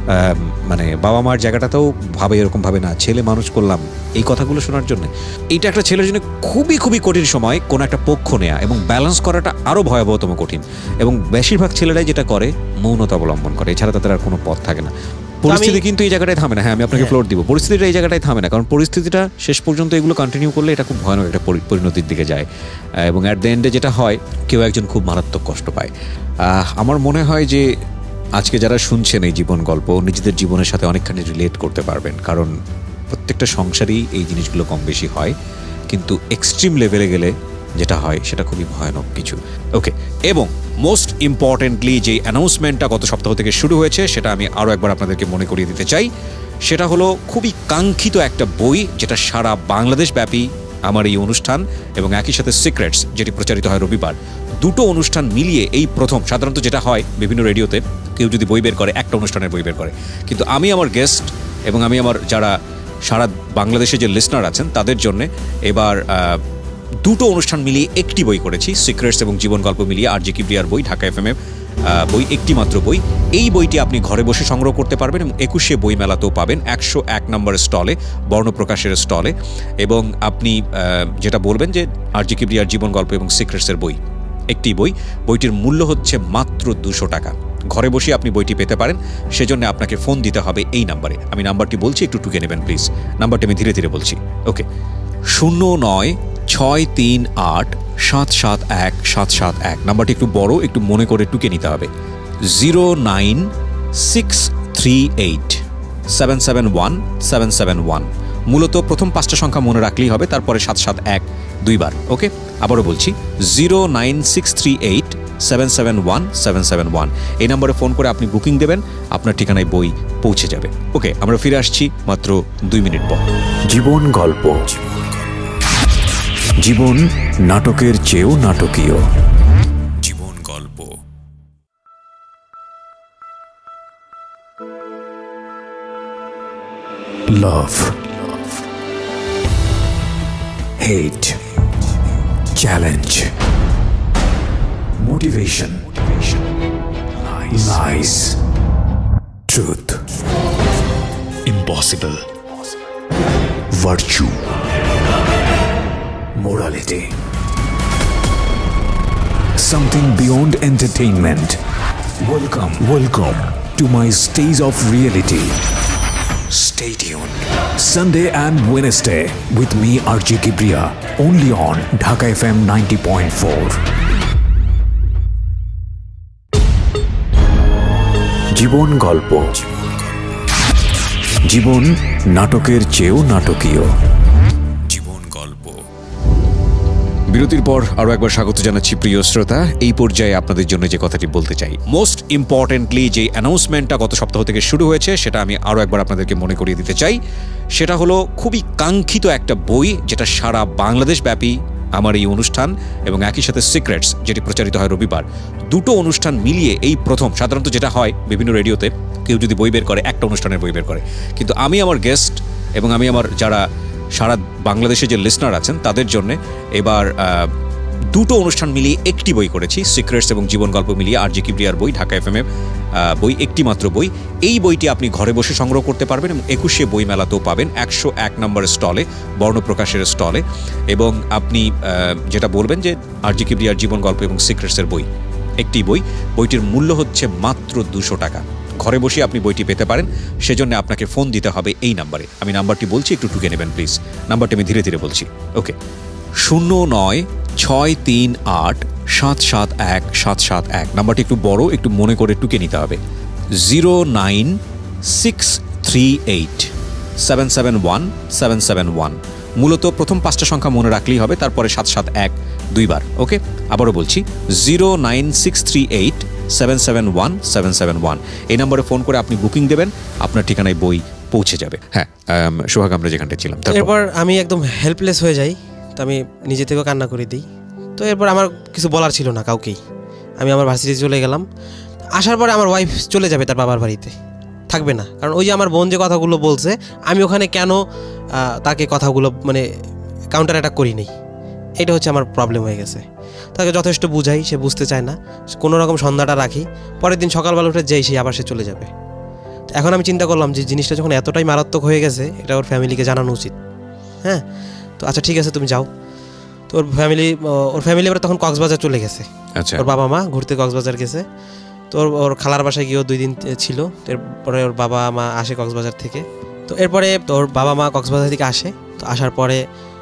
মানে বাবা মার জায়গাটাতেও ভাবে এরকম ভাবে না, ছেলে মানুষ করলাম এই কথাগুলো শোনার জন্য। এইটা একটা ছেলের জন্য খুবই খুবই কঠিন সময়, কোনো একটা পক্ষ নেয়া এবং ব্যালেন্স করাটা আরও ভয়াবহতম কঠিন। এবং বেশিরভাগ ছেলেরাই যেটা করে মৌনতা অবলম্বন করে, এছাড়া তাদের আর কোনো পথ থাকে না। পরিস্থিতি কিন্তু এই জায়গাটায় থামে না, হ্যাঁ আমি আপনাকে ফ্লোর দিব, পরিস্থিতিটা এই জায়গাটায় থামে না, কারণ পরিস্থিতিটা শেষ পর্যন্ত এগুলো কন্টিনিউ করলে এটা খুব ভয়ানক একটা পরিণতির দিকে যায়, এবং অ্যাট দ্য এন্ডে যেটা হয় কেউ একজন খুব মারাত্মক কষ্ট পায়। আমার মনে হয় যে আজকে যারা শুনছেন এই জীবন গল্প নিজেদের জীবনের সাথে অনেকখানি রিলেট করতে পারবেন, কারণ প্রত্যেকটা সংসারই এই জিনিসগুলো কম বেশি হয়, কিন্তু এক্সট্রিম লেভেলে গেলে যেটা হয় সেটা খুবই ভয়ানক কিছু। ওকে, এবং মোস্ট ইম্পর্টেন্টলি যে অ্যানাউন্সমেন্টটা গত সপ্তাহ থেকে শুরু হয়েছে সেটা আমি আরও একবার আপনাদেরকে মনে করিয়ে দিতে চাই। সেটা হলো খুবই কাঙ্ক্ষিত একটা বই, যেটা সারা বাংলাদেশ ব্যাপী আমার এই অনুষ্ঠান এবং একই সাথে সিক্রেটস, যেটি প্রচারিত হয় রবিবার, দুটো অনুষ্ঠান মিলিয়ে এই প্রথম। সাধারণত যেটা হয় বিভিন্ন রেডিওতে কেউ যদি বই বের করে একটা অনুষ্ঠানের বই বের করে, কিন্তু আমি আমার গেস্ট এবং আমি আমার যারা সারা বাংলাদেশে যে লিসনার আছেন তাদের জন্যে এবার দুটো অনুষ্ঠান মিলিয়ে একটি বই করেছি। সিক্রেটস এবং জীবন গল্প মিলিয়ে আরজে কিবরিয়ার বই, ঢাকা এফ এম এর বই, একটি মাত্র বই। এই বইটি আপনি ঘরে বসে সংগ্রহ করতে পারবেন এবং একুশে বই মেলাতেও পাবেন, একশো এক নম্বর স্টলে, বর্ণপ্রকাশের স্টলে। এবং আপনি যেটা বলবেন যে আরজে কিবরিয়ার জীবন গল্প এবং সিক্রেটসের বই, একটি বই, বইটির মূল্য হচ্ছে মাত্র দুশো টাকা। ঘরে বসে আপনি বইটি পেতে পারেন, সেজন্য আপনাকে ফোন দিতে হবে এই নাম্বারে। আমি নাম্বারটি বলছি, একটু টুকে নেবেন প্লিজ। নাম্বারটি আমি ধীরে ধীরে বলছি। ওকে, শূন্য নয় ছয় তিন আট সাত সাত এক সাত সাত এক। নাম্বারটি একটু বড়, একটু মনে করে টুকে নিতে হবে। Zero nine six three eight seven seven one seven seven one. মূলত প্রথম পাঁচটা সংখ্যা মনে রাখলেই হবে, তারপরে সাত সাত এক দুইবার। ওকে, আবারও বলছি, zero nine six three eight seven seven one seven seven one. এই নম্বরে ফোন করে আপনি বুকিং দেবেন, আপনার ঠিকানায় বই পৌঁছে যাবে। ওকে, আমরা ফিরে আসছি মাত্র দুই মিনিট পর। জীবন গল্প, জীবন নাটকের চেয়েও নাটকীয়। জীবন গল্প। Love, hate, challenge, motivation, lies, truth, impossible, virtue, morality, something beyond entertainment. Welcome, welcome to my stage of reality. Stay tuned. Sunday and Wednesday with me R J Kebria, only on Dhaka F M ninety point four. জীবন গল্প, জীবন নাটকের চেয়েও নাটকীয়। বিরতির পর আরও একবার স্বাগত জানাচ্ছি প্রিয় শ্রোতা। এই পর্যায়ে আপনাদের জন্য যে কথাটি বলতে চাই, মোস্ট ইম্পর্টেন্টলি যে অ্যানাউন্সমেন্টটা গত সপ্তাহ থেকে শুরু হয়েছে সেটা আমি আরও একবার আপনাদেরকে মনে করিয়ে দিতে চাই। সেটা হলো খুবই কাঙ্ক্ষিত একটা বই, যেটা সারা বাংলাদেশ ব্যাপী আমার এই অনুষ্ঠান এবং একই সাথে সিক্রেটস, যেটি প্রচারিত হয় রবিবার, দুটো অনুষ্ঠান মিলিয়ে এই প্রথম। সাধারণত যেটা হয় বিভিন্ন রেডিওতে কেউ যদি বই বের করে একটা অনুষ্ঠানের বই বের করে, কিন্তু আমি আমার গেস্ট এবং আমি আমার যারা সারা বাংলাদেশে যে লিসনার আছেন তাদের জন্যে এবার দুটো অনুষ্ঠান মিলিয়ে একটি বই করেছি। সিক্রেটস এবং জীবন গল্প মিলিয়ে আরজে কিবরিয়ার বই, ঢাকা এফ এম এর বই, একটি মাত্র বই। এই বইটি আপনি ঘরে বসে সংগ্রহ করতে পারবেন এবং একুশে বই মেলাতেও পাবেন, একশো এক নম্বর স্টলে, বর্ণপ্রকাশের স্টলে। এবং আপনি যেটা বলবেন যে আরজে কিবরিয়ার জীবন গল্প এবং সিক্রেটসের বই, একটি বই, বইটির মূল্য হচ্ছে মাত্র দুশো টাকা। ঘরে বসে আপনি বইটি পেতে পারেন, সেজন্য আপনাকে ফোন দিতে হবে এই নাম্বারে। আমি নাম্বারটি বলছি, একটু টুকে নেবেন প্লিজ। নাম্বারটি আমি ধীরে ধীরে বলছি। ওকে, শূন্য নয় ছয় তিন আট সাত সাত এক সাত সাত এক। নাম্বারটি একটু বড়, একটু মনে করে টুকে নিতে হবে। Zero nine six three eight seven seven one seven seven one. মূলত প্রথম পাঁচটা সংখ্যা মনে রাখলেই হবে, তারপরে সাত সাত এক দুইবার। ওকে, আবারও বলছি, zero nine six three eight seven seven one seven seven one. এই নম্বরে ফোন করে আপনি বুকিং দেবেন, আপনার ঠিকানায় বই পৌঁছে যাবে। হ্যাঁ সোহাগ, আমরা যেখানটা ছিলাম, এরপর আমি একদম হেল্পলেস হয়ে যাই, তো আমি নিজে থেকেও কান্না করে দিই। তো এরপর আমার কিছু বলার ছিল না কাউকেই, আমি আমার ভার্সিটি চলে গেলাম। আসার পরে আমার ওয়াইফ চলে যাবে তার বাবার বাড়িতে, থাকবে না, কারণ ওই যে আমার বোন যে কথাগুলো বলছে আমি ওখানে কেন তাকে কথাগুলো মানে কাউন্টার অ্যাটাক করি নেই, এটা হচ্ছে আমার প্রবলেম হয়ে গেছে। তাকে যথেষ্ট বুঝাই, সে বুঝতে চায় না, কোনো রকম সন্ধ্যাটা রাখি, পরের দিন সকালবেলা উঠে যেই সে আবার সে চলে যাবে। এখন আমি চিন্তা করলাম যে জিনিসটা যখন এতটাই মারাত্মক হয়ে গেছে, এটা ওর ফ্যামিলিকে জানানো উচিত। হ্যাঁ, তো আচ্ছা ঠিক আছে তুমি যাও। তো ওর ফ্যামিলি ওর ফ্যামিলি এবার তখন কক্সবাজার চলে গেছে। আচ্ছা, ওর বাবা মা ঘুরতে কক্সবাজার গেছে। তো ওর ওর খালার বাসায় গিয়েও দুই দিন ছিল। এরপরে ওর বাবা মা আসে কক্সবাজার থেকে। তো এরপরে ওর বাবা মা কক্সবাজার থেকে আসে। তো আসার পরে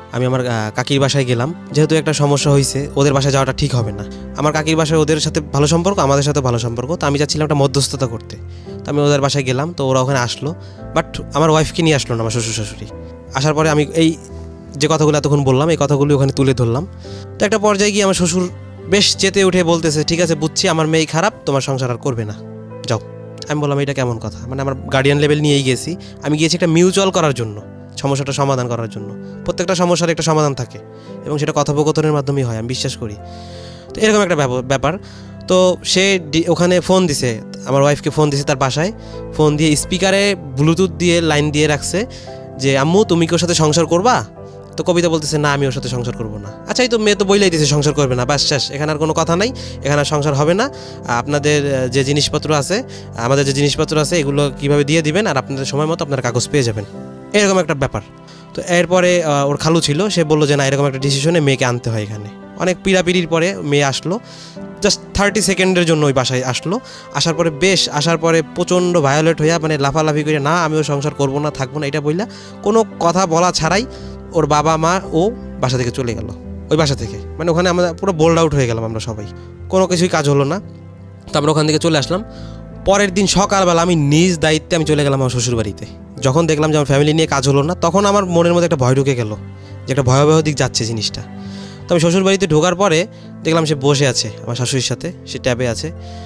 আমি আমার কাকির বাসায় গেলাম। যেহেতু একটা সমস্যা হয়েছে, ওদের বাসায় যাওয়াটা ঠিক হবে না। আমার কাকির বাসায় ওদের সাথে ভালো সম্পর্ক, আমাদের সাথে ভালো সম্পর্ক, তো আমি চাচ্ছিলাম একটা মধ্যস্থতা করতে। তো আমি ওদের বাসায় গেলাম, তো ওরা ওখানে আসলো, বাট আমার ওয়াইফকে নিয়ে আসলো না, আমার শ্বশুর শাশুড়ি। আসার পরে আমি এই যে কথাগুলো এতক্ষণ বললাম, এই কথাগুলি ওখানে তুলে ধরলাম। তো একটা পর্যায়ে গিয়ে আমার শ্বশুর বেশ চেতে উঠে বলতেছে, ঠিক আছে বুঝছি, আমার মেয়ে খারাপ, তোমার সংসার আর করবে না, যাও। আমি বললাম এটা কেমন কথা? মানে আমার গার্ডিয়ান লেভেল নিয়েই গেছি, আমি গিয়েছি একটা মিউচুয়াল করার জন্য, সমস্যাটা সমাধান করার জন্য। প্রত্যেকটা সমস্যার একটা সমাধান থাকে এবং সেটা কথোপকথনের মাধ্যমেই হয়, আমি বিশ্বাস করি। তো এরকম একটা ব্যাপার। তো সে ওখানে ফোন দিছে, আমার ওয়াইফকে ফোন দিছে তার বাসায়, ফোন দিয়ে স্পিকারে ব্লুটুথ দিয়ে লাইন দিয়ে রাখছে যে আম্মু তুমি কি ওর সাথে সংসার করবা? তো কবিতা বলতেছে না, আমি ওর সাথে সংসার করবো না। আচ্ছা, এই তো মেয়ে তো বইলাই দিয়েছে সংসার করবে না, বাস শেষ, এখানে আর কোনো কথা নাই, এখানে আর সংসার হবে না। আপনাদের যে জিনিসপত্র আছে, আমাদের যে জিনিসপত্র আছে, এগুলো কীভাবে দিয়ে দিবেন, আর আপনাদের সময় মতো আপনার কাগজ পেয়ে যাবেন, এরকম একটা ব্যাপার। তো এরপরে ওর খালু ছিল, সে বললো যে না, এরকম একটা ডিসিশনে মেয়েকে আনতে হয় এখানে। অনেক পিড়াপিড়ির পরে মেয়ে আসলো, জাস্ট থার্টি সেকেন্ডের জন্য ওই বাসায় আসলো। আসার পরে বেশ আসার পরে প্রচণ্ড ভায়োলেট হইয়া, মানে লাফালাফি করে, না আমি ওর সংসার করবো না, থাকবো না, এটা বললা, কোনো কথা বলা ছাড়াই ওর বাবা মা ও বাসা থেকে চলে গেল, ওই বাসা থেকে। মানে ওখানে আমরা পুরো বোল্ড আউট হয়ে গেলাম আমরা সবাই, কোনো কিছুই কাজ হলো না। তো আমরা ওখান থেকে চলে আসলাম। পরের দিন সকালবেলা আমি নিজ দায়িত্বে আমি চলে গেলাম আমার শ্বশুর বাড়িতে। যখন দেখলাম যে আমার ফ্যামিলি নিয়ে কাজ হলো না, তখন আমার মনের মধ্যে একটা ভয় ঢুকে গেল যে একটা ভয়াবহ দিক যাচ্ছে জিনিসটা। তো আমি শ্বশুর বাড়িতে ঢোকার পরে দেখলাম সে বসে আছে আমার শাশুড়ির সাথে, সে ট্যাবে আছে।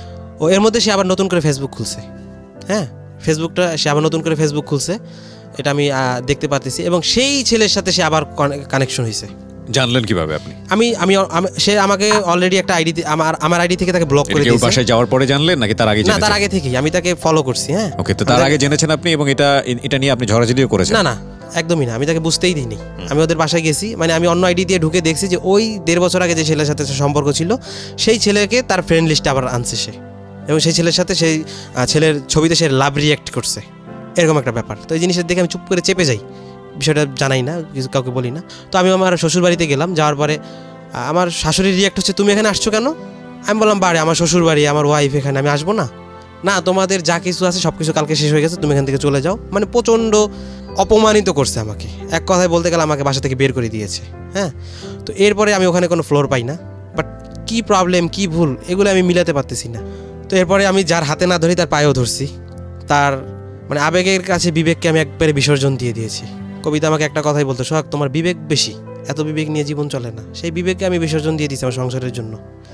ও এর মধ্যে সে আবার নতুন করে ফেসবুক খুলছে। হ্যাঁ, ফেসবুকটা সে আবার নতুন করে ফেসবুক খুলছে, এটা আমি দেখতে পারতেছি। এবং সেই ছেলের সাথে সে আবার কানেকশন হয়েছে। জানলেন কিভাবে আপনি? আমি আমি সে আমাকে অলরেডি একটা আইডি, আমার আমার আইডি থেকে তাকে ব্লক করে দিয়েছে। বাসায় যাওয়ার পরে জানলেন নাকি তার আগে? না, তার আগে থেকেই আমি তাকে ফলো করছি। হ্যাঁ, ওকে। তো তার আগে জেনেছেন আপনি, এবং এটা এটা নিয়ে আপনি ঝগড়াঝাটিও করেছেন? না না, একদমই না, আমি তাকে বুঝতেই দিইনি। আমি ওদের বাসায় গেছি, মানে আমি অন্য আইডি দিয়ে ঢুকে দেখছি যে ওই দেড় বছর আগে যে ছেলের সাথে সম্পর্ক ছিল, সেই ছেলেকে তার ফ্রেন্ড লিস্টে আবার আনছে সে, এবং সেই ছেলের সাথে সেই ছেলের ছবিতে সে লাভ রিয়াক্ট করছে, এরকম একটা ব্যাপার। তো এই জিনিসের দেখে আমি চুপ করে চেপে যাই, বিষয়টা জানাই না, কিছু কাউকে বলি না। তো আমি আমার শ্বশুর বাড়িতে গেলাম, যাওয়ার পরে আমার শাশুড়ির রিয়াক্ট হচ্ছে, তুমি এখানে আসছো কেন? আমি বললাম বাড়ি, আমার শ্বশুর বাড়ি, আমার ওয়াইফ এখানে, আমি আসবো না। না, তোমাদের যা কিছু আছে সব কিছু কালকে শেষ হয়ে গেছে, তুমি এখান থেকে চলে যাও। মানে প্রচণ্ড অপমানিত করছে আমাকে, এক কথায় বলতে গেলে আমাকে বাসা থেকে বের করে দিয়েছে। হ্যাঁ, তো এরপরে আমি ওখানে কোনো ফ্লোর পাই না, বাট কী প্রবলেম, কী ভুল, এগুলো আমি মিলাতে পারতেছি না। তো এরপরে আমি যার হাতে না ধরি তার পায়েও ধরছি, তার মানে আবেগের কাছে বিবেককে আমি একবারে বিসর্জন দিয়ে দিয়েছি। কবিতা আমাকে একটা কথাই বলতো, সোহাগ তোমার বিবেক বেশি, এত বিবেক নিয়ে জীবন চলে না। সেই বিবেককে আমি বিসর্জন দিয়ে দিয়েছি আমার সংসারের জন্য।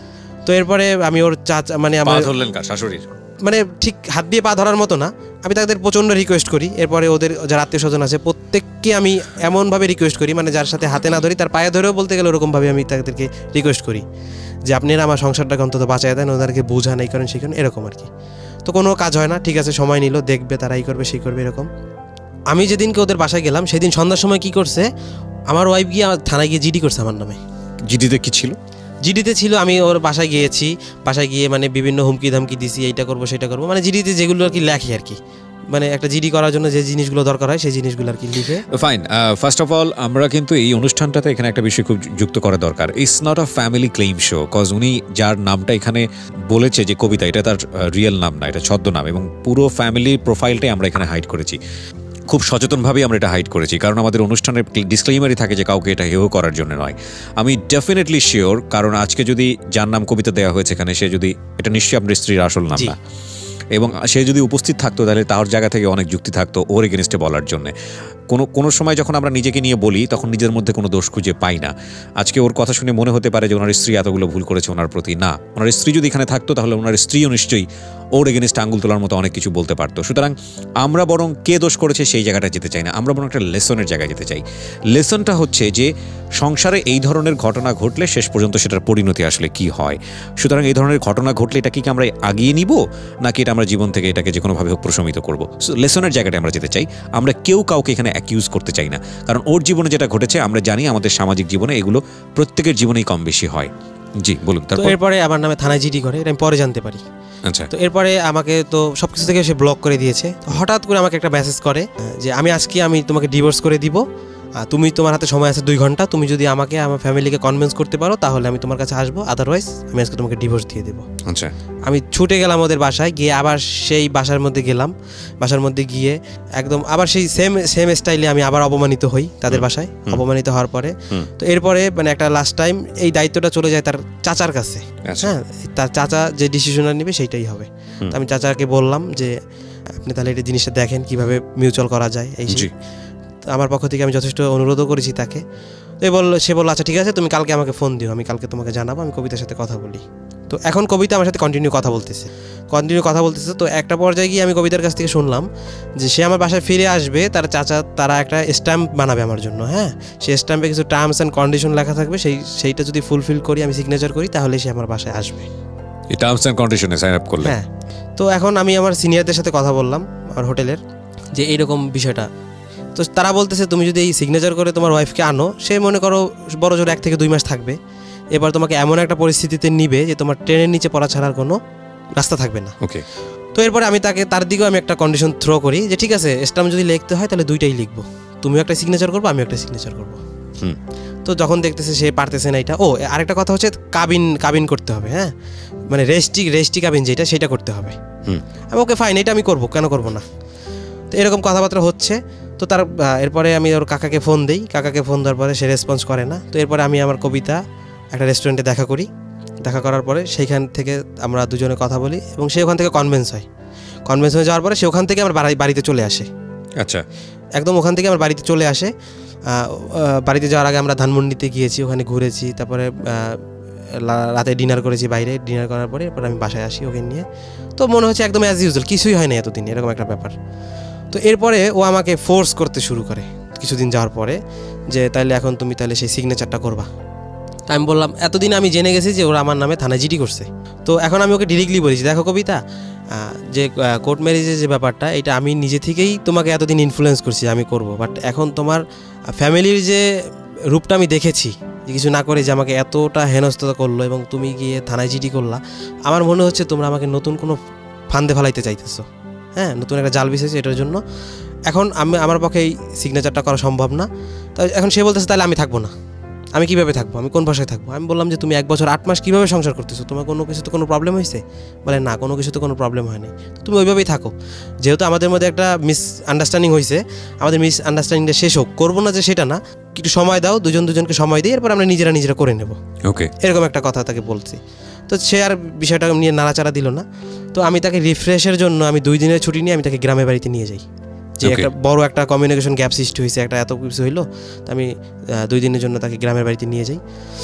তো এরপরে আমি ওর চাচা, মানে আমার ধরলেন কার? শাশুড়ির? মানে ঠিক হাত দিয়ে পা ধরার মতো না, আমি তাদের প্রচণ্ড রিকোয়েস্ট করি। এরপরে ওদের যারা আত্মীয় স্বজন আছে প্রত্যেককে আমি এমনভাবে রিকোয়েস্ট করি, মানে যার সাথে হাতে না ধরি তার পায়ে ধরেও বলতে গেলে ওরকমভাবে আমি তাদেরকে রিকোয়েস্ট করি যে আপনারা আমার সংসারটাকে অন্তত বাঁচায় দেন, ওদেরকে বোঝান, এই করেন সেই করেন, এরকম আর কি। তো কোনো কাজ হয় না, ঠিক আছে সময় নিল, দেখবে তারা এই করবে সেই করবে, এরকম। আমি যেদিনকে ওদের বাসায় গেলাম সেদিন সন্ধ্যার সময় কি করছে, আমার ওয়াইফ গিয়ে থানায় গিয়ে জিডি করছে আমার নামে। জিডিতে কি ছিল? জিডিতে ছিল আমি ওর বাসায় গিয়েছি, বাসায় গিয়ে মানে বিভিন্ন হুমকি ধামকি দিছি, এইটা করবো সেটা করবো, মানে জিডিতে যেগুলো আর কি লেখে আর কি, মানে একটা জিডি করার জন্য যে জিনিসগুলো দরকার হয় সেই জিনিসগুলো আর কি লিখে। ফাইন। ফার্স্ট অফ অল আমরা কিন্তু এই অনুষ্ঠানটাতে এখানে একটা বিষয় খুব যুক্ত করা দরকার। It's not a family claim show, cause উনি যার নামটা এখানে বলেছে যে কবিতা, এটা তার রিয়েল নাম না, এটা ছদ্মনাম, এবং পুরো ফ্যামিলি প্রোফাইলটাই আমরা এখানে হাইড করেছি। খুব সচেতনভাবেই আমরা এটা হাইড করেছি, কারণ আমাদের অনুষ্ঠানের ডিসক্লেইমারই থাকে যে কাউকে এটা হেয় করার জন্য নয়। আমি ডেফিনেটলি শিওর, কারণ আজকে যদি যার নাম কবিতা দেওয়া হয়েছে এখানে, সে যদি, এটা নিশ্চয়ই আপনার স্ত্রীর আসল নাম না, এবং সে যদি উপস্থিত থাকতো তাহলে তার জায়গা থেকে অনেক যুক্তি থাকতো ওর এগেনস্টে বলার জন্য। কোনো কোনো সময় যখন আমরা নিজেকে নিয়ে বলি তখন নিজের মধ্যে কোনো দোষ খুঁজে পাই না। আজকে ওর কথা শুনে মনে হতে পারে যে ওনার স্ত্রী এতগুলো ভুল করেছে ওনার প্রতি, না, ওনার স্ত্রী যদি এখানে থাকতো তাহলে ওনার স্ত্রীও নিশ্চয়ই ওর এগেনস্টে আঙুল তোলার মতো অনেক কিছু বলতে পারতো। সুতরাং আমরা বরং কে দোষ করেছে সেই জায়গাটা যেতে চাই না, আমরা বরং একটা লেসনের জায়গায় যেতে চাই। লেসনটা হচ্ছে যে সংসারে এই ধরনের ঘটনা ঘটলে শেষ পর্যন্ত সেটার পরিণতি আসলে কি হয়। সুতরাং এই ধরনের ঘটনা ঘটলে এটা কি আমরা আগিয়ে নিব, নাকি এটা আমরা জীবন থেকে এটাকে যে কোনোভাবে হোক প্রশমিত করবো। সো লেসনের জায়গাটা আমরা যেতে চাই, আমরা কেউ কাউকে এখানে অ্যাকিউজ করতে চাই না, কারণ ওর জীবনে যেটা ঘটেছে আমরা জানি আমাদের সামাজিক জীবনে এগুলো প্রত্যেকের জীবনেই কম বেশি হয়। জি বলুন। তারপর এরপরে আমার নামে থানায় জিডি করে, এটা আমি পরে জানতে পারি। আচ্ছা। তো এরপরে আমাকে তো সবকিছু থেকে সে ব্লক করে দিয়েছে। তো হঠাৎ করে আমাকে একটা মেসেজ করে যে আমি আজকে আমি তোমাকে ডিভোর্স করে দিব, তুমি তোমার হাতে সময় আছে দুই ঘন্টা, তুমি যদি আমাকে আমার ফ্যামিলিকে কনভিন্স করতে পারো তাহলে আমি তোমার কাছে আসবো, আদারওয়াইজ আমি আজকে তোমাকে ডিভোর্স দিয়ে দেবো। আচ্ছা, আমি ছুটে গেলাম ওদের বাসায়, গিয়ে আবার সেই বাসার মধ্যে গেলাম। বাসার মধ্যে গিয়ে একদম আবার সেই সেম সেম স্টাইলে আমি আবার অপমানিত হই তাদের বাসায়। অপমানিত হওয়ার পরে তো এরপরে মানে একটা লাস্ট টাইম এই দায়িত্বটা চলে যায় তার চাচার কাছে। হ্যাঁ, তার চাচা যে ডিসিশনটা নেবে সেইটাই হবে। তো আমি চাচাকে বললাম যে আপনি তাহলে এই জিনিসটা দেখেন কীভাবে মিউচুয়াল করা যায়। এই আমার পক্ষ থেকে আমি যথেষ্ট অনুরোধও করেছি তাকে। তো এই বললো, সে বললো আচ্ছা ঠিক আছে, তুমি কালকে আমাকে ফোন দিও, আমি কালকে তোমাকে জানাবো, আমি কবিতার সাথে কথা বলি। তো এখন কবিতা আমার সাথে কন্টিনিউ কথা বলতেছে কন্টিনিউ কথা বলতেছে তো একটা পর্যায়ে গিয়ে আমি কবিতার কাছ থেকে শুনলাম যে সে আমার বাসায় ফিরে আসবে, তার চাচা তারা একটা স্ট্যাম্প বানাবে আমার জন্য। হ্যাঁ, সেই স্ট্যাম্পে কিছু টার্মস অ্যান্ড কন্ডিশন লেখা থাকবে, সেই সেইটা যদি ফুলফিল করি, আমি সিগনেচার করি, তাহলে সে আমার বাসায় আসবে। এই টার্মস অ্যান্ড কন্ডিশনে সাইন আপ করলে? হ্যাঁ। তো এখন আমি আমার সিনিয়রদের সাথে কথা বললাম আমার হোটেলের, যে এইরকম বিষয়টা। তো তারা বলতেছে তুমি যদি এই সিগনেচার করে তোমার ওয়াইফকে আনো, সে মনে করো বড় জোর এক থেকে দুই মাস থাকবে। এবার তোমাকে এমন একটা পরিস্থিতিতে নিবে যে তোমার ট্রেনের নিচে পড়া ছাড়ার কোনো রাস্তা থাকবে না। ওকে। তো এরপরে আমি তাকে তার দিকেও আমি একটা কন্ডিশন থ্রো করি যে ঠিক আছে, স্ট্যাম্প যদি লিখতে হয় তাহলে দুইটাই লিখবো, তুমিও একটা সিগনেচার করবো, আমিও একটা সিগনেচার করবো। হুম। তো যখন দেখতেছে সে পারতেছে না এটা, ও আরেকটা কথা হচ্ছে কাবিন কাবিন করতে হবে। হ্যাঁ, মানে রেজিস্ট্রি রেজিস্ট্রি কাবিন যেটা, সেটা করতে হবে। হুম। আমি ওকে ফাইন, এটা আমি করবো, কেন করবো না। তো এরকম কথাবার্তা হচ্ছে। তো তার এরপরে আমি ওর কাকাকে ফোন দিই, কাকাকে ফোন দেওয়ার পরে সে রেসপন্স করে না। তো এরপরে আমি আমার কবিতা একটা রেস্টুরেন্টে দেখা করি, দেখা করার পরে সেইখান থেকে আমরা দুজনে কথা বলি এবং সে ওখান থেকে কনভিন্স হয়। কনভিন্স হয়ে যাওয়ার পরে সে ওখান থেকে আমার বাড়িতে চলে আসে। আচ্ছা, একদম ওখান থেকে আমার বাড়িতে চলে আসে। বাড়িতে যাওয়ার আগে আমরা ধানমন্ডিতে গিয়েছি, ওখানে ঘুরেছি, তারপরে রাতে ডিনার করেছি বাইরে। ডিনার করার পরে এরপর আমি বাসায় আসি ওকে নিয়ে। তো মনে হচ্ছে একদম অ্যাজ ইউজুয়াল, কিছুই হয় না এতদিন, এরকম একটা ব্যাপার। তো এরপরে ও আমাকে ফোর্স করতে শুরু করে কিছুদিন যাওয়ার পরে যে তাহলে এখন তুমি তাহলে সেই সিগনেচারটা করবা। আমি বললাম এতদিন আমি জেনে গেছি যে ওরা আমার নামে থানায় জিডি করছে। তো এখন আমি ওকে ডিরেক্টলি বলেছি, দেখো কবিতা, যে কোর্ট ম্যারেজের যে ব্যাপারটা, এটা আমি নিজে থেকেই তোমাকে এতদিন ইনফ্লুয়েন্স করছি আমি করব, বাট এখন তোমার ফ্যামিলির যে রূপটা আমি দেখেছি যে কিছু না করে যে আমাকে এতটা হেনস্থতা করলো এবং তুমি গিয়ে থানায় জিডি করলা, আমার মনে হচ্ছে তোমরা আমাকে নতুন কোনো ফান্দে ফেলাইতে চাইতেছো। হ্যাঁ, নতুন একটা জাল বিছেছে, এটার জন্য এখন আমি আমার পক্ষে এই সিগনেচারটা করা সম্ভব না। তাই এখন সে বলতেছে তাহলে আমি থাকবো না। আমি কীভাবে থাকবো, আমি কোন ভাষায় থাকবো? আমি বললাম যে তুমি এক বছর আট মাস কীভাবে সংসার করতেছো, তোমার কোনো কিছু তো কোনো প্রবলেম হয়েছে? বলে না, কোনো কিছু তো কোনো প্রবলেম হয়নি, তুমি ওইভাবেই থাকো। যেহেতু আমাদের মধ্যে একটা মিস আন্ডারস্ট্যান্ডিং হয়েছে, আমাদের মিস আন্ডারস্ট্যান্ডিংটা শেষ হোক, করবো না যে সেটা না, একটু সময় দাও, দুজন দুজনকে সময় দিই, এরপর আমরা নিজেরা নিজেরা করে নেব। ওকে, এরকম একটা কথা তাকে বলছি। তো সে আর বিষয়টা নিয়ে নাড়াচাড়া দিল না। তো আমি তাকে রিফ্রেশের জন্য আমি দুই দিনের ছুটি নিয়ে আমি তাকে গ্রামের বাড়িতে নিয়ে যাই। যে একটা বড় একটা কমিউনিকেশন গ্যাপ সৃষ্টি হয়েছে, একটা এত কিছু হইলো, তো আমি দুই দিনের জন্য তাকে গ্রামের বাড়িতে নিয়ে যাই।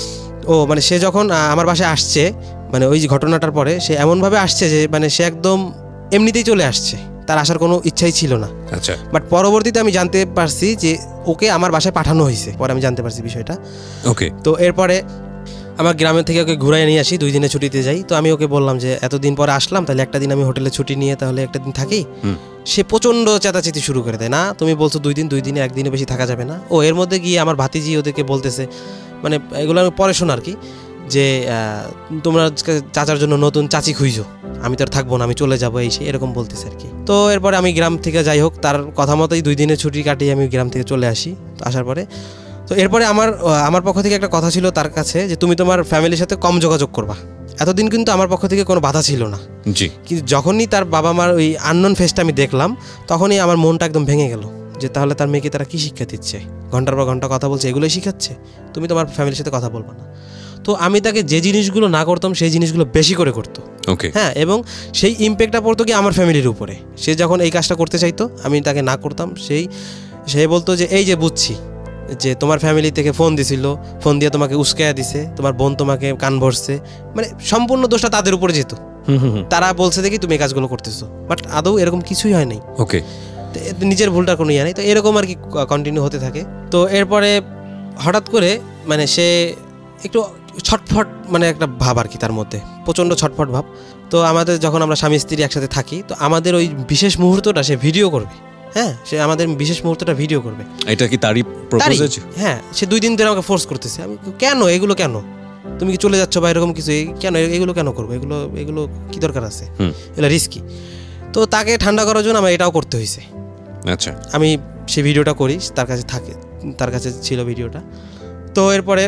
ও মানে সে যখন আমার বাসায় আসছে, মানে ওই যে ঘটনাটার পরে সে এমনভাবে আসছে যে মানে সে একদম এমনিতেই চলে আসছে, তার আসার কোনো ইচ্ছাই ছিল না। আচ্ছা, বাট পরবর্তীতে আমি জানতে পারছি যে ওকে আমার বাসায় পাঠানো হয়েছে, পরে আমি জানতে পারছি বিষয়টা। ওকে। তো এরপরে আমার গ্রামের থেকে ওকে ঘুরাই নিয়ে আসি, দুই দিনের ছুটিতে যাই। তো আমি ওকে বললাম যে এতদিন পরে আসলাম, তাহলে একটা দিন আমি হোটেলে ছুটি নিয়ে তাহলে একটা দিন থাকি। সে প্রচণ্ড চেঁচাচেঁতি শুরু করে দেয়, না তুমি বলছো দুই দিন, দুই দিনে একদিনে বেশি থাকা যাবে না। ও এর মধ্যে গিয়ে আমার ভাতিজি ওদেরকে বলতেছে, মানে এগুলো আমি পরে শোনা আর কি, যে তোমরা চাচার জন্য নতুন চাচি খুঁজো, আমি তো আর থাকবো না, আমি চলে যাবো, এই সে এরকম বলতেছে আর কি। তো এরপরে আমি গ্রাম থেকে যাই হোক তার কথা মতোই দুই দিনের ছুটি কাটিয়ে আমি গ্রাম থেকে চলে আসি। তো আসার পরে তো এরপরে আমার আমার পক্ষ থেকে একটা কথা ছিল তার কাছে যে তুমি তোমার ফ্যামিলির সাথে কম যোগাযোগ করবা। এতদিন কিন্তু আমার পক্ষ থেকে কোনো বাধা ছিল না, জি। কিন্তু যখনই তার বাবা মার ওই আননোন ফেসটা আমি দেখলাম, তখনই আমার মনটা একদম ভেঙে গেল যে তাহলে তার মেয়েকে তারা কী শিক্ষা দিচ্ছে, ঘন্টার পর ঘন্টা কথা বলছে, এগুলোই শিখাচ্ছে, তুমি তোমার ফ্যামিলির সাথে কথা বলবা না। তো আমি তাকে যে জিনিসগুলো না করতাম সেই জিনিসগুলো বেশি করে করতো। ওকে। হ্যাঁ, এবং সেই ইম্প্যাক্টটা পড়তো কি আমার ফ্যামিলির উপরে। সে যখন এই কাজটা করতে চাইতো আমি তাকে না করতাম, সেই সে বলতো যে এই যে বুঝছি যে তোমার ফ্যামিলি থেকে ফোন দিছিল, ফোন দিয়ে তোমাকে উস্কায়া দিছে, তোমার বোন তোমাকে কান ভরছে, মানে সম্পূর্ণ দোষটা তাদের উপরে যেত। তারা বলছে দেখি তুমি এই কাজগুলো করতেছো, বাট আদৌ এরকম কিছুই হয় নাই। ওকে। নিজের ভুলটা কোনো ইয়ে নেই। তো এরকম আর কি কন্টিনিউ হতে থাকে। তো এরপরে হঠাৎ করে মানে সে একটু ছটফট, মানে একটা ভাব আর কি তার মধ্যে, প্রচণ্ড ছটফট ভাব। তো আমাদের যখন আমরা স্বামী স্ত্রী একসাথে থাকি, তো আমাদের ওই বিশেষ মুহূর্তটা সে ভিডিও করবে। হ্যাঁ, সে আমাদের বিশেষ মুহূর্তটা ভিডিও করবে। এটা কি তারই প্রপোজাল? হ্যাঁ, সে দুই দিন ধরে আমাকে ফোর্স করতেছে। আমি কেন এগুলো, কেন তুমি কি চলে যাচ্ছ বা এরকম কিছু, কেন এগুলো কেন করবো, এগুলো এগুলো কি দরকার আছে, এগুলো রিস্কি। তো তাকে ঠান্ডা করার জন্য আমার এটাও করতে হয়েছে। আচ্ছা, আমি সেই ভিডিওটা করি, তার কাছে থাকে, তার কাছে ছিল ভিডিওটা। তো এরপরে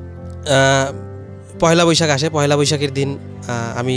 পয়লা বৈশাখ আসে। পয়লা বৈশাখের দিন আমি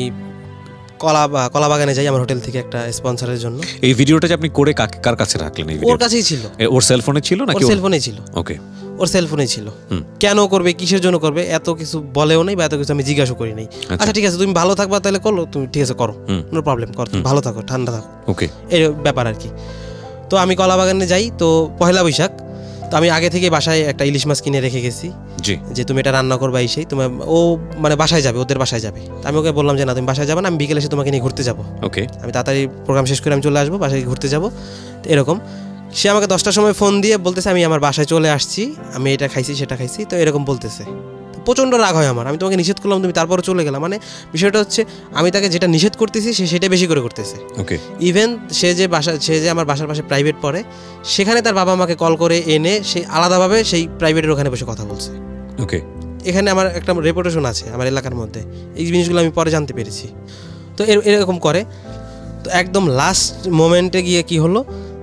কলা কলা বাগানে যাই আমার হোটেল থেকে একটা স্পন্সরের জন্য। এই ভিডিওটা যে আপনি করে কার কাছে রাখলেন? এই ভিডিও ওর কাছেই ছিল। ওর সেল ফোনে ছিল নাকি? ওর সেল ফোনেই ছিল। ওকে, ওর সেল ফোনেই ছিল। কেন করবে, কিসের জন্য করবে, এত কিছু বলেও নাই বা এত কিছু আমি জিজ্ঞাসা করি নাই। আচ্ছা ঠিক আছে, তুমি ভালো থাকবা তাহলে করো, তুমি ঠিক আছে করো, নো প্রবলেম, করো, ভালো থাকো, ঠান্ডা থাকো, ওকে, এই ব্যাপার আর কি। তো আমি কলা বাগানে যাই। তো পয়লা বৈশাখ, তো আমি আগে থেকে বাসায় একটা ইলিশ মাছ কিনে রেখে গেছি যে তুমি এটা রান্না করবা। এই সেই তোমার ও মানে বাসায় যাবে, ওদের বাসায় যাবে। আমি ওকে বললাম যে না তুমি বাসায় যাবে না, আমি বিকেলে এসে তোমাকে নিয়ে ঘুরতে যাবো। ওকে, আমি তাড়াতাড়ি প্রোগ্রাম শেষ করে আমি চলে আসবো, বাসায় ঘুরতে যাবো। তো এরকম সে আমাকে দশটার সময় ফোন দিয়ে বলতেছে আমি আমার বাসায় চলে আসছি, আমি এটা খাইছি সেটা খাইছি। তো এরকম বলতেছে, প্রচণ্ড রাগ হয় আমার। আমি তোমাকে নিষেধ করলাম, তুমি তারপরে চলে গেলাম। মানে বিষয়টা হচ্ছে আমি তাকে যেটা নিষেধ করতেছি সে সেটা বেশি করে করতেছে। ওকে, ইভেন সে যে বাসা সে যে আমার বাসার পাশে প্রাইভেট পড়ে, সেখানে তার বাবা আমাকে কল করে এনে সে আলাদাভাবে সেই প্রাইভেটের ওখানে বসে কথা বলছে। ওকে, এখানে আমার একটা রেপুটেশন আছে আমার এলাকার মধ্যে, এই জিনিসগুলো আমি পরে জানতে পেরেছি। তো এরকম করে। তো একদম লাস্ট মোমেন্টে গিয়ে কি হলো,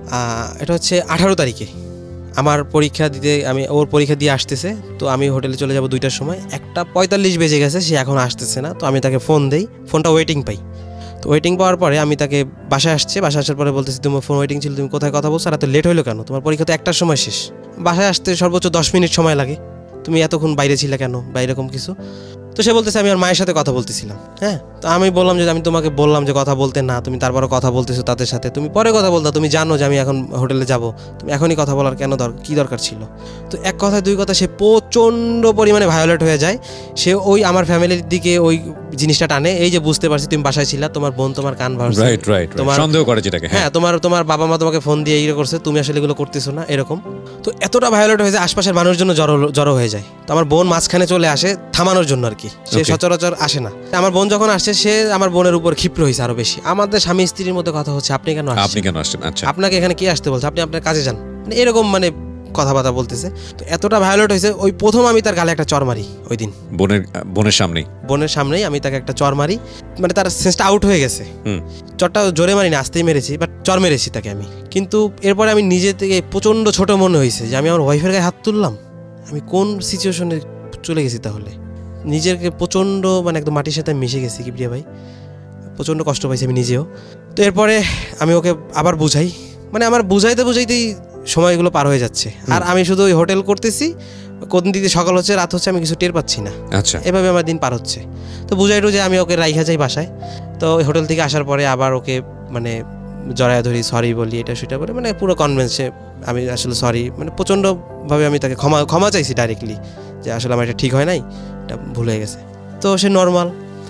এটা হচ্ছে আঠারো তারিখে আমার পরীক্ষা দিতে, আমি ওর পরীক্ষা দিয়ে আসতেছে। তো আমি হোটেলে চলে যাব দুইটার সময়, একটা পঁয়তাল্লিশ বেজে গেছে, সে এখন আসতেছে না। তো আমি তাকে ফোন দেই, ফোনটা ওয়েটিং পাই। তো ওয়েটিং পাওয়ার পরে আমি তাকে বাসায় আসছে, বাসায় আসার পরে বলতেছি তোমার ফোন ওয়েটিং ছিল, তুমি কোথায় কথা বলছো, আর এত লেট হলো কেন, তোমার পরীক্ষা তো একটার সময় শেষ, বাসায় আসতে সর্বোচ্চ দশ মিনিট সময় লাগে, তুমি এতক্ষণ বাইরে ছিলে কেন বা এরকম কিছু। তো সে বলতেছে আমি আর মায়ের সাথে কথা বলতেছিলাম। হ্যাঁ, তো আমি বললাম যে আমি তোমাকে বললাম যে কথা বলতে না, তুমি তারপরে কথা বলতেছো তাদের সাথে, তুমি পরে কথা বলতা, তুমি জানো যে আমি এখন হোটেলে যাব, তুমি এখনই কথা বলার কেন দরকার, কী দরকার ছিল। তো এক কথা দুই কথা সে প্রচণ্ড পরিমাণে ভায়োলেট হয়ে যায়। সে ওই আমার ফ্যামিলির দিকে ওই জিনিসটা টানে, এই যে বুঝতে পারছি তুমি বাসায় ছিলা, তোমার বোন তোমার কান ভাঙছে, তোমার সন্দেহ করে যেটাকে, হ্যাঁ তোমার তোমার বাবা মা তোমাকে ফোন দিয়ে ইয়ে করছে, তুমি আসলে এগুলো করতেছো না, এরকম। তো এতটা ভায়োলেট হয়ে যায়, আশপাশের মানুষের জন্য জড়ো জড়ো হয়ে যায়। তো আমার বোন মাঝখানে চলে আসে থামানোর জন্য আর কি, সে সচরাচর আসে না। আমার বোন যখন আসছে, সে আমার বোনের উপর ক্ষিপ্র হয়েছে আরো বেশি। আমাদের স্বামী স্ত্রীর মধ্যে কথা হচ্ছে, আপনি কেন আপনি কেন আসছেন, আচ্ছা আপনাকে এখানে কে আসতে বলছে, আপনি আপনার কাজে যান, মানে এরকম মানে কথাবার্তা বলতেছে। তো এতটা ভায়োলেট হয়েছে, ওই প্রথম আমি তার গালে একটা চর মারি ওই দিন, বোনের বোনের সামনেই বোনের সামনেই আমি তাকে একটা চর মারি। মানে তার সেন্সটা আউট হয়ে গেছে। চরটা জোরে মারিনি, আস্তেই মেরেছি, বাট চর মেরেছি তাকে আমি। কিন্তু এরপরে আমি নিজে থেকে প্রচণ্ড ছোট মনে হয়েছে যে আমি আমার ওয়াইফের গায়ে হাত তুললাম, আমি কোন সিচুয়েশনে চলে গেছি তাহলে। নিজেকে প্রচণ্ড মানে একদম মাটির সাথে মিশে গেছি কিবরিয়া ভাই, প্রচণ্ড কষ্ট পাইছি আমি নিজেও। তো এরপরে আমি ওকে আবার বুঝাই, মানে আমার বুঝাইতে বুঝাইতেই সময়গুলো পার হয়ে যাচ্ছে, আর আমি শুধু ওই হোটেল করতেছি, কোন দিকে সকাল হচ্ছে রাত হচ্ছে আমি কিছু টের পাচ্ছি না। আচ্ছা, এভাবে আমার দিন পার হচ্ছে। তো বুঝাই টুঝে আমি ওকে রাইখা যাই বাসায়। তো ওই হোটেল থেকে আসার পরে আবার ওকে মানে জড়ায় ধরি, সরি বলি, এটা সেটা বলে, মানে পুরো কনভিন্সে আমি আসলে সরি, মানে প্রচণ্ডভাবে আমি তাকে ক্ষমা ক্ষমা চাইছি ডাইরেক্টলি, যে আসলে আমার এটা ঠিক হয় নাই, এটা ভুল হয়ে গেছে। তো সে নর্মাল।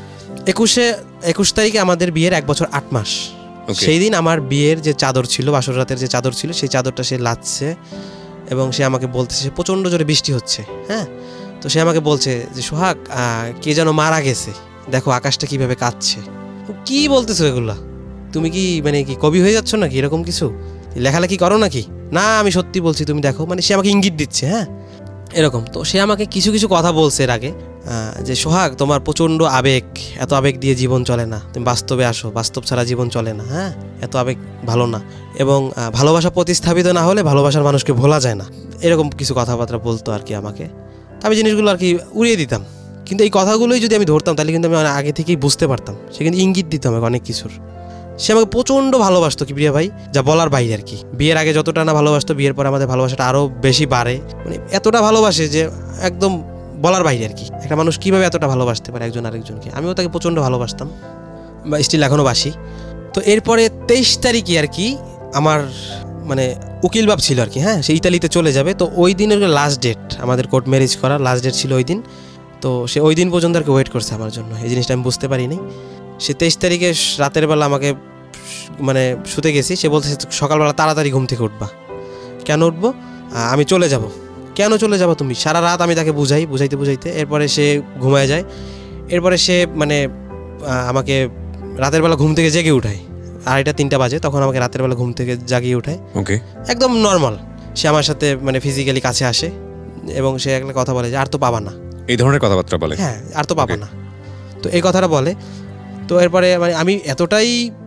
একুশে একুশ তারিখে আমাদের বিয়ের এক বছর আট মাস। সেই দিন আমার বিয়ের যে চাদর ছিল, বাসর রাতের যে চাদর ছিল, সেই চাদরটা সে লাচ্ছে এবং সে আমাকে বলতেছে প্রচণ্ড জোরে বৃষ্টি হচ্ছে। হ্যাঁ, তো সে আমাকে বলছে যে সোহাগ কে যেন মারা গেছে, দেখো আকাশটা কিভাবে কাঁদছে। কি বলতেছো এগুলা, তুমি কি মানে কি কবি হয়ে যাচ্ছ নাকি, এরকম কিছু লেখালেখি করো নাকি? না আমি সত্যি বলছি, তুমি দেখো। মানে সে আমাকে ইঙ্গিত দিচ্ছে। হ্যাঁ, এরকম। তো সে আমাকে কিছু কিছু কথা বলছে এর আগে, যে সোহাগ তোমার প্রচণ্ড আবেগ, এত আবেগ দিয়ে জীবন চলে না, তুমি বাস্তবে আসো, বাস্তব ছাড়া জীবন চলে না। হ্যাঁ, এত আবেগ ভালো না, এবং ভালোবাসা প্রতিস্থাপিত না হলে ভালোবাসার মানুষকে ভোলা যায় না, এরকম কিছু কথাবার্তা বলতো আর কি আমাকে। আমি জিনিসগুলো আর কি উড়িয়ে দিতাম, কিন্তু এই কথাগুলোই যদি আমি ধরতাম তাহলে কিন্তু আমি আগে থেকেই বুঝতে পারতাম। সে কিন্তু ইঙ্গিত দিত আমাকে অনেক কিছুর। সে আমাকে প্রচণ্ড ভালোবাসতো কিবরিয়া ভাই, যা বলার বাইরে আর কি। বিয়ের আগে যতটা না ভালোবাসতো, বিয়ের পরে আমাদের ভালোবাসাটা আরও বেশি বাড়ে। মানে এতটা ভালোবাসে যে একদম বলার বাইরে আর কি। একটা মানুষ কীভাবে এতটা ভালোবাসতে পারে একজন আরেকজনকে। আমিও তাকে প্রচণ্ড ভালোবাসতাম বা স্টিল এখনও বাসি। তো এরপরে তেইশ তারিখে আর কি আমার মানে উকিল বাপ ছিল আর কি। হ্যাঁ, সে ইতালিতে চলে যাবে। তো ওই দিনের লাস্ট ডেট, আমাদের কোর্ট ম্যারেজ করার লাস্ট ডেট ছিল ওই দিন। তো সে ওই দিন পর্যন্ত আর কি ওয়েট করছে আমার জন্য। এই জিনিসটা আমি বুঝতে পারিনি। সে তেইশ তারিখে রাতের বেলা আমাকে মানে শুতে গেছি, সে বলছে সকালবেলা তাড়াতাড়ি ঘুম থেকে উঠবা। কেন উঠবো? আমি চলে যাব। কেন চলে যাবো তুমি? সারা রাত আমি তাকে বুঝাই, বুঝাইতে বুঝাইতে এরপরে সে ঘুমায় যায়। এরপরে সে মানে আমাকে রাতের বেলা ঘুম থেকে জেগে উঠায়, আড়াইটা তিনটা বাজে, তখন আমাকে রাতের বেলা ঘুম থেকে জাগিয়ে উঠায়। ওকে, একদম নর্মাল। সে আমার সাথে মানে ফিজিক্যালি কাছে আসে এবং সে একটা কথা বলে যে আর তো পাবা না, এই ধরনের কথাবার্তা বলে। হ্যাঁ, আর তো পাবা না, তো এই কথাটা বলে। তো এরপরে মানে আমি এতটাই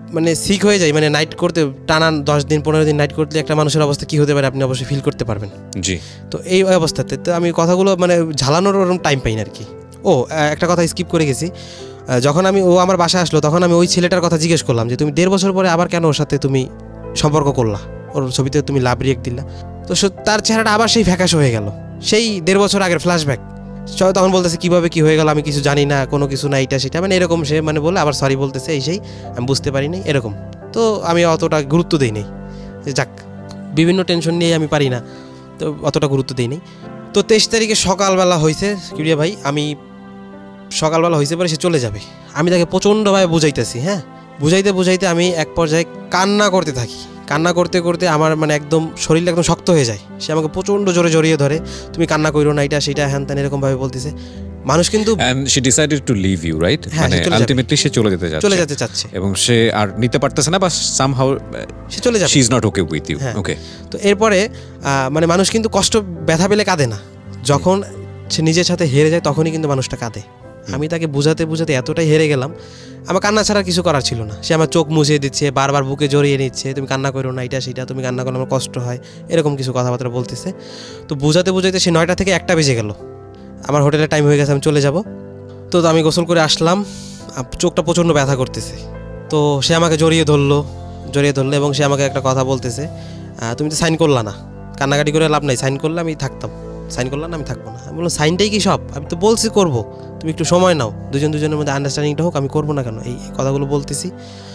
মানে সিক হয়ে যাই, মানে নাইট করতে টানা দশ দিন পনেরো দিন নাইট করতে একটা মানুষের অবস্থা কী হতে পারে আপনি অবশ্যই ফিল করতে পারবেন। জি। তো এই অবস্থাতে তো আমি কথাগুলো মানে ঝালানোর ওরকম টাইম পাই না আর কি। ও একটা কথা স্কিপ করে গেছি, যখন আমি ও আমার বাসায় আসলো তখন আমি ওই ছেলেটার কথা জিজ্ঞেস করলাম যে তুমি দেড় বছর পরে আবার কেন ওর সাথে তুমি সম্পর্ক করলা, ওর ছবিতে তুমি লাভ রিয়েক্ট দিলা। তো তার চেহারাটা আবার সেই ফ্যাকাশ হয়ে গেল, সেই দেড় বছর আগের ফ্ল্যাশব্যাক। তখন বলতেছে কীভাবে কী হয়ে গেল আমি কিছু জানি না, কোনো কিছু না, এইটা সেটা মানে এরকম সে মানে বলে আবার সরি বলতেছে, এই সেই আমি বুঝতে পারি নাই এরকম। তো আমি অতটা গুরুত্ব দিই নাই, যে যাক বিভিন্ন টেনশন নিয়ে আমি পারি না, তো অতটা গুরুত্ব দিই নাই। তো তেইশ তারিখে সকালবেলা হয়েছে কিবরিয়া ভাই, আমি সকালবেলা হয়েছে পরে সে চলে যাবে, আমি তাকে প্রচণ্ডভাবে বুঝাইতেছি, হ্যাঁ বুঝাইতে বুঝাইতে আমি এক পর্যায়ে কান্না করতে থাকি। কান্না করতে করতে আমার মানে একদম শরীরটা একদম শক্ত হয়ে যায়। সে আমাকে প্রচণ্ড জোরে জড়িয়ে ধরে, তুমি কান্না করো না, এটা সেটা হ্যান ত্যান এরকমভাবে বলতেছে। মানুষ কিন্তু and she decided to leave you, right? মানে আলটিমেটলি সে চলে যেতে যাচ্ছে চলে যেতে চাচ্ছে এবং সে আর নিতে পারতেছে না, বা somehow সে চলে যাবে, she is not okay with you. Okay. তো এরপরে মানে মানুষ কিন্তু কষ্ট ব্যথা পেলে কাঁদে না, যখন সে নিজের সাথে হেরে যায় তখনই কিন্তু মানুষটা কাঁদে। আমি তাকে বুঝাতে বুঝাতে এতটাই হেরে গেলাম, আমার কান্না ছাড়া কিছু করার ছিল না। সে আমার চোখ মুছে দিচ্ছে, বারবার বুকে জড়িয়ে নিচ্ছে, তুমি কান্না করো না, এটা সেটা, তুমি কান্না করলে আমার কষ্ট হয়, এরকম কিছু কথাবার্তা বলতেছে। তো বুঝাতে বুঝাতে সে নয়টা থেকে একটা বেজে গেল, আমার হোটেলের টাইম হয়ে গেছে, আমি চলে যাব। তো আমি গোসল করে আসলাম, চোখটা প্রচণ্ড ব্যথা করতেছে। তো সে আমাকে জড়িয়ে ধরলো জড়িয়ে ধরলো এবং সে আমাকে একটা কথা বলতেছে, তুমি তো সাইন করলা না, কান্নাকাটি করে লাভ নাই, সাইন করলে আমি থাকতাম, সাইন করলাম না আমি থাকবো না। আমি বললাম সাইনটাই কি সব, আমি তো বলছি করবো, তুমি একটু সময় নাও, দুজন দুজনের মধ্যে আন্ডারস্ট্যান্ডিংটা হোক, আমি করবো না কেন, এই কথাগুলো বলতেছি।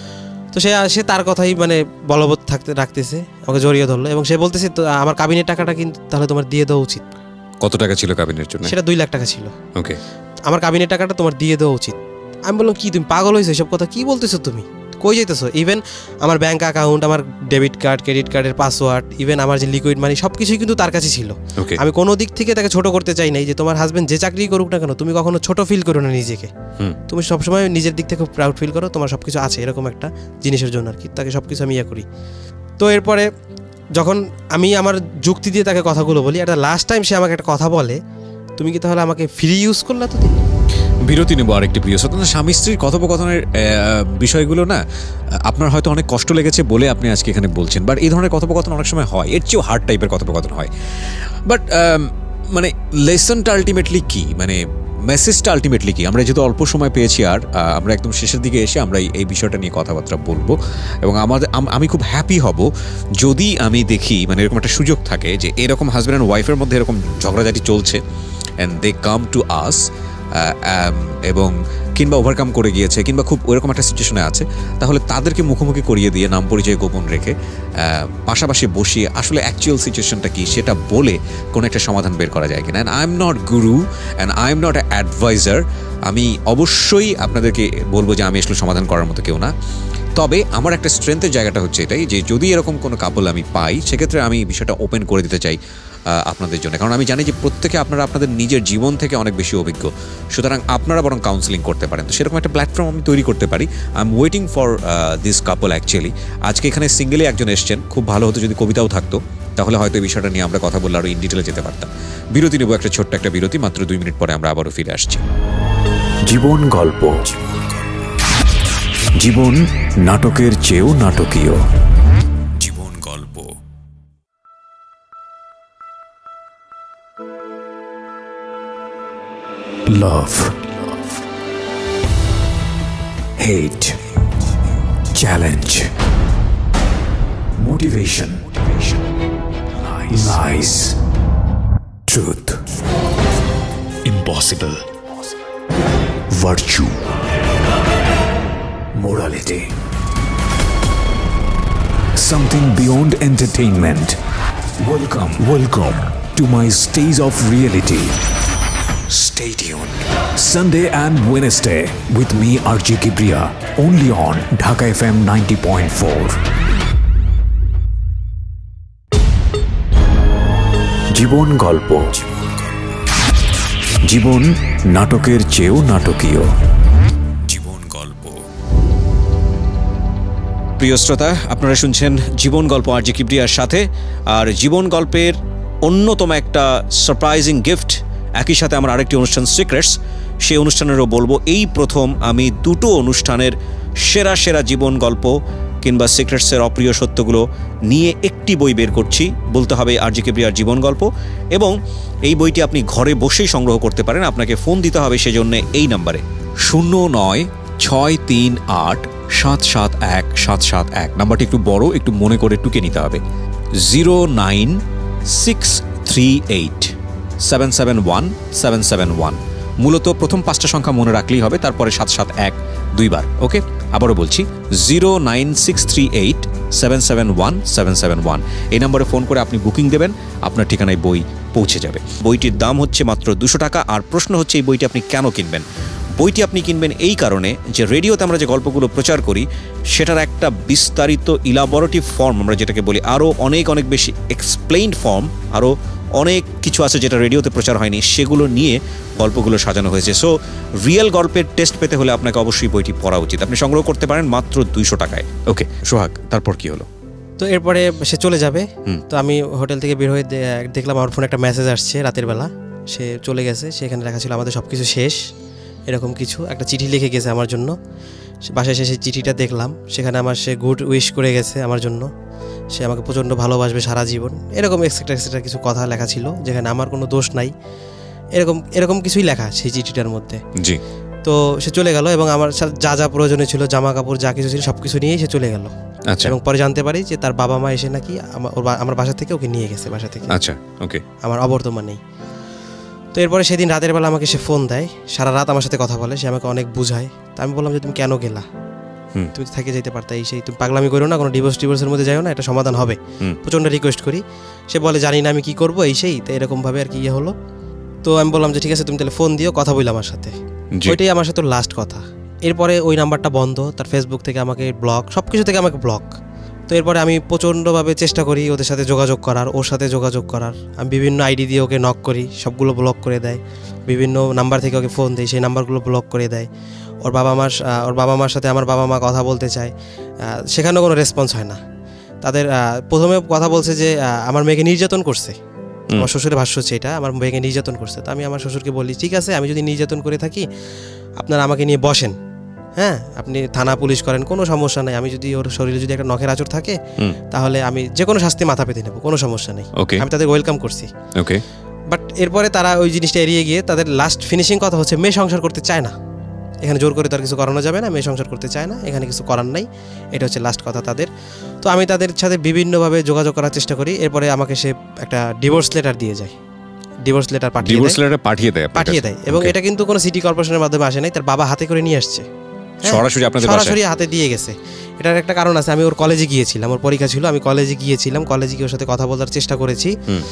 তো সে সে তার কথাই মানে বলবৎ থাকতে রাখতেছে, আমাকে জড়িয়ে ধরলো এবং সে বলতেছে তো আমার কাবিনের টাকাটা কিন্তু তাহলে তোমার দিয়ে দেওয়া উচিত। কত টাকা ছিল কাবিনের জন্য? সেটা দুই লাখ টাকা ছিল। ওকে। আমার কাবিনের টাকাটা তোমার দিয়ে দেওয়া উচিত। আমি বললাম কি তুমি পাগল হয়েছো, এসব কথা কি বলতেছো, তুমি কই যেতেছো? ইভেন আমার ব্যাঙ্ক অ্যাকাউন্ট, আমার ডেবিট কার্ড, ক্রেডিট কার্ডের পাসওয়ার্ড, ইভেন আমার যে লিকুইড মানি সব কিছুই কিন্তু তার কাছে ছিল। আমি কোনো দিক থেকে তাকে ছোট করতে চাই নাই, যে তোমার হাজবেন্ড যে চাকরি করুক না কেন তুমি কখনো ছোট ফিল করো না নিজেকে, তুমি সবসময় নিজের দিক থেকে খুব প্রাউড ফিল করো, তোমার সব কিছু আছে এরকম একটা জিনিসের জন্য আর কি, তাকে সব কিছু আমি ইয়ে করি। তো এরপরে যখন আমি আমার যুক্তি দিয়ে তাকে কথাগুলো বলি, একটা লাস্ট টাইম সে আমাকে একটা কথা বলে, তুমি কি তাহলে আমাকে ফ্রি ইউজ করলা? তো বিরতি নেব আরেকটি প্রিয় শ্রোতা, স্বামী স্ত্রীর কথোপকথনের বিষয়গুলো না আপনার হয়তো অনেক কষ্ট লেগেছে বলে আপনি আজকে এখানে বলছেন, বাট এই ধরনের কথোপকথন অনেক সময় হয়, এর চেয়েও হার্ড টাইপের কথোপকথন হয়। বাট মানে লেসনটা আলটিমেটলি কি, মানে মেসেজটা আলটিমেটলি কি? আমরা যেহেতু অল্প সময় পেয়েছি আর আমরা একদম শেষের দিকে এসে আমরা এই বিষয়টা নিয়ে কথাবার্তা বলবো, এবং আমাদের আমি খুব হ্যাপি হব যদি আমি দেখি মানে এরকম একটা সুযোগ থাকে যে এরকম হাজব্যান্ড অ্যান্ড ওয়াইফের মধ্যে এরকম ঝগড়াঝাটি চলছে and they come to us এবং কিংবা ওভারকাম করে গিয়েছে কিংবা খুব ওইরকম একটা সিচুয়েশনে আছে, তাহলে তাদেরকে মুখোমুখি করিয়ে দিয়ে নাম পরিচয় গোপন রেখে পাশাপাশি বসিয়ে আসলে অ্যাকচুয়াল সিচুয়েশনটা কি সেটা বলে কোনো একটা সমাধান বের করা যায় কিনা। And I am not guru and I am not adviser, আমি অবশ্যই আপনাদেরকে বলবো যে আমি আসলে সমাধান করার মতো কেউ না, তবে আমার একটা স্ট্রেংথের জায়গাটা হচ্ছে এটাই যে যদি এরকম কোনো কাপল আমি পাই সেক্ষেত্রে আমি বিষয়টা ওপেন করে দিতে চাই আপনাদের জন্য, কারণ আমি জানি যে প্রত্যেকে আপনারা আপনাদের নিজের জীবন থেকে অনেক বেশি অভিজ্ঞ, সুতরাং আপনারা বরং কাউন্সেলিং করতে পারেন। তো সেরকম একটা প্ল্যাটফর্ম আমি তৈরি করতে পারি। I am waiting for this couple actually. আজকে এখানে সিঙ্গেলি একজন এসছেন, খুব ভালো হতো যদি কবিতাও থাকতো, তাহলে হয়তো এই বিষয়টা নিয়ে আমরা কথা বললে আরও ইন ডিটেলে যেতে পারতাম। বিরতি নেব, একটা ছোট্ট একটা বিরতি, মাত্র দুই মিনিট পরে আমরা আবারও ফিরে আসছি। জীবন গল্প, জীবন নাটকের চেয়েও নাটকীয়। জীবন গল্প। Love, hate, challenge, motivation, lies, truth, impossible, virtue, morality, something beyond entertainment. Welcome, welcome to my stage of reality. Stay tuned. Sunday and Wednesday with me R J Kebria, only on Dhaka F M ninety point four. জীবন গল্প, জীবন নাটকের চেয়েও নাটকীয়। জীবন গল্প। প্রিয় শ্রোতা, আপনারা শুনছেন জীবন গল্প আর জি কিবরিয়ার সাথে, আর জীবন গল্পের অন্যতম একটা সারপ্রাইজিং গিফট, একই সাথে আমার আরেকটি অনুষ্ঠান সিক্রেটস, সেই অনুষ্ঠানেরও বলবো। এই প্রথম আমি দুটো অনুষ্ঠানের সেরা সেরা জীবন গল্প কিংবা সিক্রেটসের অপ্রিয় সত্যগুলো নিয়ে একটি বই বের করছি, বলতে হবে আরজে কেব্রিয়ার জীবন গল্প, এবং এই বইটি আপনি ঘরে বসেই সংগ্রহ করতে পারেন। আপনাকে ফোন দিতে হবে সেজন্য এই নাম্বারে শূন্য নয় ছয় তিন আট সাত সাত এক সাত সাত এক। নাম্বারটি একটু বড়, একটু মনে করে টুকে নিতে হবে। Zero nine six three eight seven seven one seven seven one. মূলত প্রথম পাঁচটা সংখ্যা মনে রাখলেই হবে, তারপরে সাত সাত এক দুইবার। ওকে, আবারও বলছি zero nine six three eight seven seven one seven seven one. এই নম্বরে ফোন করে আপনি বুকিং দেবেন, আপনার ঠিকানায় বই পৌঁছে যাবে। বইটির দাম হচ্ছে মাত্র দুশো টাকা। আর প্রশ্ন হচ্ছে এই বইটি আপনি কেন কিনবেন? বইটি আপনি কিনবেন এই কারণে যে রেডিওতে আমরা যে গল্পগুলো প্রচার করি সেটার একটা বিস্তারিত ইলাবরেটিভ ফর্ম, আমরা যেটাকে বলি, আরও অনেক অনেক বেশি এক্সপ্লেইনড ফর্ম, আরও অনেক কিছু আছে যেটা রেডিওতে প্রচার হয়নি, সেগুলো নিয়ে গল্পগুলো সাজানো হয়েছে। সো রিয়েল গল্পের টেস্ট পেতে হলে আপনাকে অবশ্যই বইটি পড়া উচিত। আপনি সংগ্রহ করতে পারেন মাত্র দুইশো টাকায়। ওকে সোহাগ, তারপর কি হলো? তো এরপরে সে চলে যাবে। তো আমি হোটেল থেকে বের হয়ে দেখলাম আমার ফোনে একটা মেসেজ আসছে রাতের বেলা, সে চলে গেছে। সেখানে লেখা ছিল আমাদের সব কিছু শেষ, এরকম কিছু একটা চিঠি লিখে গেছে আমার জন্য। বাসায় এসে সেই চিঠিটা দেখলাম, সেখানে আমার সে গুড উইশ করে গেছে আমার জন্য, সে আমাকে প্রচণ্ড ভালোবাসবে সারা জীবন, এরকম এক্সেট্রা এক্সেট্রা কিছু কথা লেখা ছিল, যেখানে আমার কোনো দোষ নাই, এরকম এরকম কিছুই লেখা সেই চিঠিটার মধ্যে। জি। তো সে চলে গেল এবং আমার যা যা প্রয়োজনীয় ছিল, জামা কাপড় যা কিছু ছিল সব কিছু নিয়েই সে চলে গেল। আচ্ছা। এবং পরে জানতে পারি যে তার বাবা মা এসে নাকি আমার বাসা থেকে ওকে নিয়ে গেছে, বাসা থেকে। আচ্ছা, ওকে। আমার অবর্তমানেই। তো এরপরে সেদিন রাতের বেলা আমাকে সে ফোন দেয়, সারা রাত আমার সাথে কথা বলে, সে আমাকে অনেক বুঝায়। তা আমি বললাম যে তুমি কেন গেলা, তুমি থেকে যেতে পারতা, এই সেই তুমি পাগলামি করো না, কোনো ডিভোর্স ডিভোর্সের মধ্যে যাও না, এটা সমাধান হবে। প্রচণ্ড রিকোয়েস্ট করি, সে বলে জানি না আমি কি করবো, এই সেই। তো এরকমভাবে আর কি ইয়ে হলো। তো আমি বললাম যে ঠিক আছে তুমি তাহলে ফোন দিও, কথা বললাম আমার সাথে। ওইটাই আমার সাথে লাস্ট কথা। এরপরে ওই নাম্বারটা বন্ধ, তার ফেসবুক থেকে আমাকে ব্লক, সব কিছু থেকে আমাকে ব্লক। তো এরপরে আমি প্রচণ্ডভাবে চেষ্টা করি ওদের সাথে যোগাযোগ করার, ওর সাথে যোগাযোগ করার। আমি বিভিন্ন আইডি দিয়ে ওকে নক করি, সবগুলো ব্লক করে দেয়। বিভিন্ন নাম্বার থেকে ওকে ফোন দিই, সেই নাম্বারগুলো ব্লক করে দেয়। ওর বাবা মার ওর বাবা মার সাথে আমার বাবা মা কথা বলতে চায়, সেখানেও কোনো রেসপন্স হয় না। তাদের প্রথমে কথা বলছে যে আমার মেয়েকে নির্যাতন করছে, আমার শ্বশুরের ভাষ্য হচ্ছে এটা, আমার মেয়েকে নির্যাতন করছে। তো আমি আমার শ্বশুরকে বলি ঠিক আছে, আমি যদি নির্যাতন করে থাকি আপনারা আমাকে নিয়ে বসেন, হ্যাঁ আপনি থানা পুলিশ করেন, কোনো সমস্যা নেই। আমি যদি ওর শরীরে যদি একটা নখের আঁচড় থাকে তাহলে আমি যে কোনো শাস্তি মাথা পেতে নেবো, কোনো সমস্যা নেই। আমি তাদের ওয়েলকাম করছি। ওকে। বাট এরপরে তারা ওই জিনিসটা এড়িয়ে গিয়ে তাদের লাস্ট ফিনিশিং কথা হচ্ছে মেয়ে সংসার করতে চায় না, এখানে জোর করে তার কিছু করানো যাবে না, মেয়ে সংসার করতে চায় না, এখানে কিছু করার নাই, এটা হচ্ছে লাস্ট কথা তাদের। তো আমি তাদের সাথে বিভিন্নভাবে যোগাযোগ করার চেষ্টা করি। এরপরে আমাকে সে একটা ডিভোর্স লেটার দিয়ে যায়, ডিভোর্স লেটার পাঠিয়ে ডিভোর্স লেটার পাঠিয়ে দেয় পাঠিয়ে দেয় এবং এটা কিন্তু কোনো সিটি কর্পোরেশনের মাধ্যমে আসে নাই, তার বাবা হাতে করে নিয়ে আসছে, সরাসরি আপনাদের বাসায় সরাসরি হাতে দিয়ে গেছে। এটার একটা কারণ আছে, আমি ওর কলেজে গিয়েছিলাম, ওর পরীক্ষা ছিল, আমি কলেজে গিয়েছিলাম, কলেজে গিয়ে ওর সাথে কথা বলার চেষ্টা করেছি।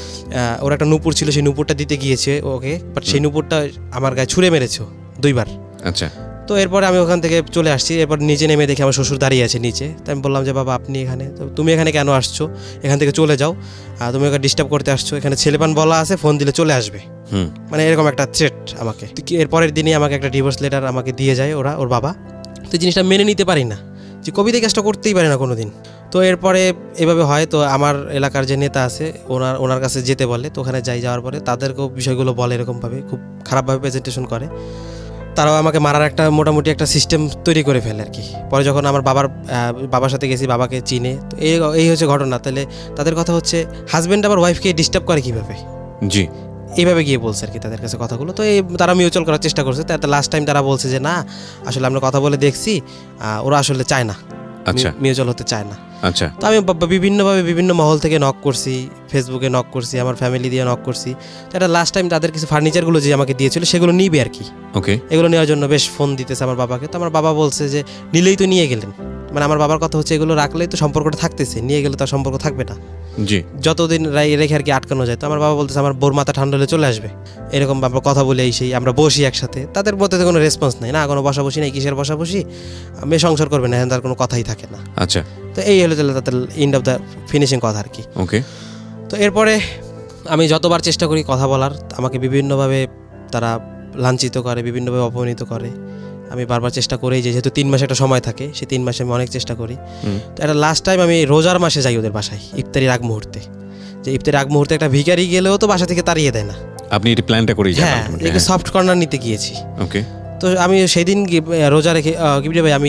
ওর একটা নুপুর ছিল, সেই নুপুরটা দিতে গিয়েছে ওকে, বাট সেই নুপুরটা আমার গায়ে ছুঁড়ে মেরেছো দুইবার। আচ্ছা। তো এরপরে আমি ওখান থেকে চলে আসছি। এরপর নিচে নেমে দেখি আমার শ্বশুর দাঁড়িয়ে আছে নিচে। তো আমি বললাম যে বাবা আপনি এখানে, তো তুমি এখানে কেন আসছো, এখান থেকে চলে যাও, তুমি ওকে ডিস্টার্ব করতে আসছো, এখানে ছেলেপান বলা আছে, ফোন দিলে চলে আসবে, মানে এরকম একটা থ্রেট আমাকে। এরপরের দিনই আমাকে একটা ডিভোর্স লেটার আমাকে দিয়ে যায় ওরা, ওর বাবা। তো জিনিসটা মেনে নিতে পারি না, যে কবিতা কাজটা করতেই পারে না কোনো দিন। তো এরপরে এভাবে হয়। তো আমার এলাকার যে নেতা আছে ওনার ওনার কাছে যেতে বলে, তো ওখানে যাই, যাওয়ার পরে তাদেরকেও বিষয়গুলো বলে, এরকমভাবে খুব খারাপভাবে প্রেজেন্টেশন করে। তারাও আমাকে মারার একটা মোটামুটি একটা সিস্টেম তৈরি করে ফেলে আর কি। পরে যখন আমার বাবার বাবার সাথে গেছি, বাবাকে চিনে, তো এই এই হচ্ছে ঘটনা। তাহলে তাদের কথা হচ্ছে হাজব্যান্ড আবার ওয়াইফকে ডিস্টার্ব করে কীভাবে, জি এইভাবে গিয়ে বলছে আর কি তাদের কাছে কথাগুলো। তো এই তারা মিউচুয়াল করার চেষ্টা করছে। তার লাস্ট টাইম তারা বলছে যে না আসলে আমরা কথা বলে দেখছি, ওরা আসলে চায় না, আচ্ছা মিউচুয়াল হতে চায় না। আচ্ছা। তো আমি বিভিন্নভাবে বিভিন্ন মহল থেকে নক করছি, ফেসবুকে নক করছি, আমার ফ্যামিলি দিয়ে নক করছি। তো এটা লাস্ট টাইম তাদের কিছু ফার্নিচারগুলো যে আমাকে দিয়েছিল সেগুলো নিবে আর কি। ওকে। এগুলো নেওয়ার জন্য বেশ ফোন দিতেছে আমার বাবাকে। তো আমার বাবা বলছে যে নিলেই তো নিয়ে গেলেন, মানে আমার বাবার কথা হচ্ছে এগুলো রাখলেই তো সম্পর্কটা থাকতেছে, নিয়ে গেলে তো সম্পর্ক থাকবে না, জি যতদিন রেখে আর কি আটকানো যায়। তো আমার বাবা বলতেছে আমার বোর মাথা ঠান্ডা হলে চলে আসবে, এরকম আমরা কথা বলে এই সেই আমরা বসি একসাথে। তাদের মধ্যে কোনো রেসপন্স নাই, না কোনো বসাবসি নেই, কিসের বসাবসি, মেয়ে সংসার করবে না, তার কোনো কথাই থাকে না। আচ্ছা। তো এই হলো তাহলে তাদের এন্ড অফ দ্য ফিনিশিং কথা আর কি। ওকে। তো এরপরে আমি যতবার চেষ্টা করি কথা বলার, আমাকে বিভিন্নভাবে তারা লাঞ্ছিত করে, বিভিন্নভাবে অপমানিত করে। আমি বারবার চেষ্টা করেই, যেহেতু তিন মাসে একটা সময় থাকে, সেই তিন মাসে আমি অনেক চেষ্টা করি। তো এটা লাস্ট টাইম আমি রোজার মাসে যাই ওদের বাসায়, ইফতারির আগ মুহূর্তে। যে ইফতারির আগ মুহূর্তে একটা ভিখারি গেলেও তো বাসা থেকে তাড়িয়ে দেয় না, আপনি এটি প্ল্যানটা করেই যান। হ্যাঁ, একটু সফট কর্নার নিতে গিয়েছি। ওকে। তো আমি সেই দিন রোজা রেখে, কিবরিয়া ভাই আমি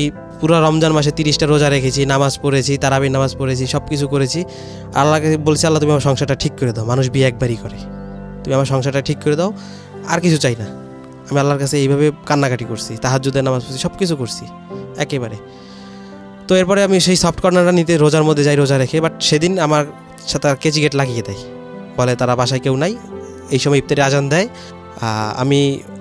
পুরো রমজান মাসে তিরিশটা রোজা রেখেছি, নামাজ পড়েছি, তারাবি নামাজ পড়েছি, সব কিছু করেছি। আল্লাহকে বলছি, আল্লাহ তুমি আমার সংসারটা ঠিক করে দাও, মানুষ বিয়ে একবারই করে, তুমি আমার সংসারটা ঠিক করে দাও, আর কিছু চাই না। আমি আল্লাহর কাছে এইভাবে কান্নাকাটি করছি, তাহাজ্জুদের নামাজ পড়ছি, সব কিছু করছি একেবারে। তো এরপরে আমি সেই সফট কর্নারটা নিতে রোজার মধ্যে যাই রোজা রেখে, বাট সেদিন আমার সাথে কেজি গেট লাগিয়ে দেয়, বলে তারা বাসায় কেউ নাই, এই সময় ইফতারে আজান দেয়। আমি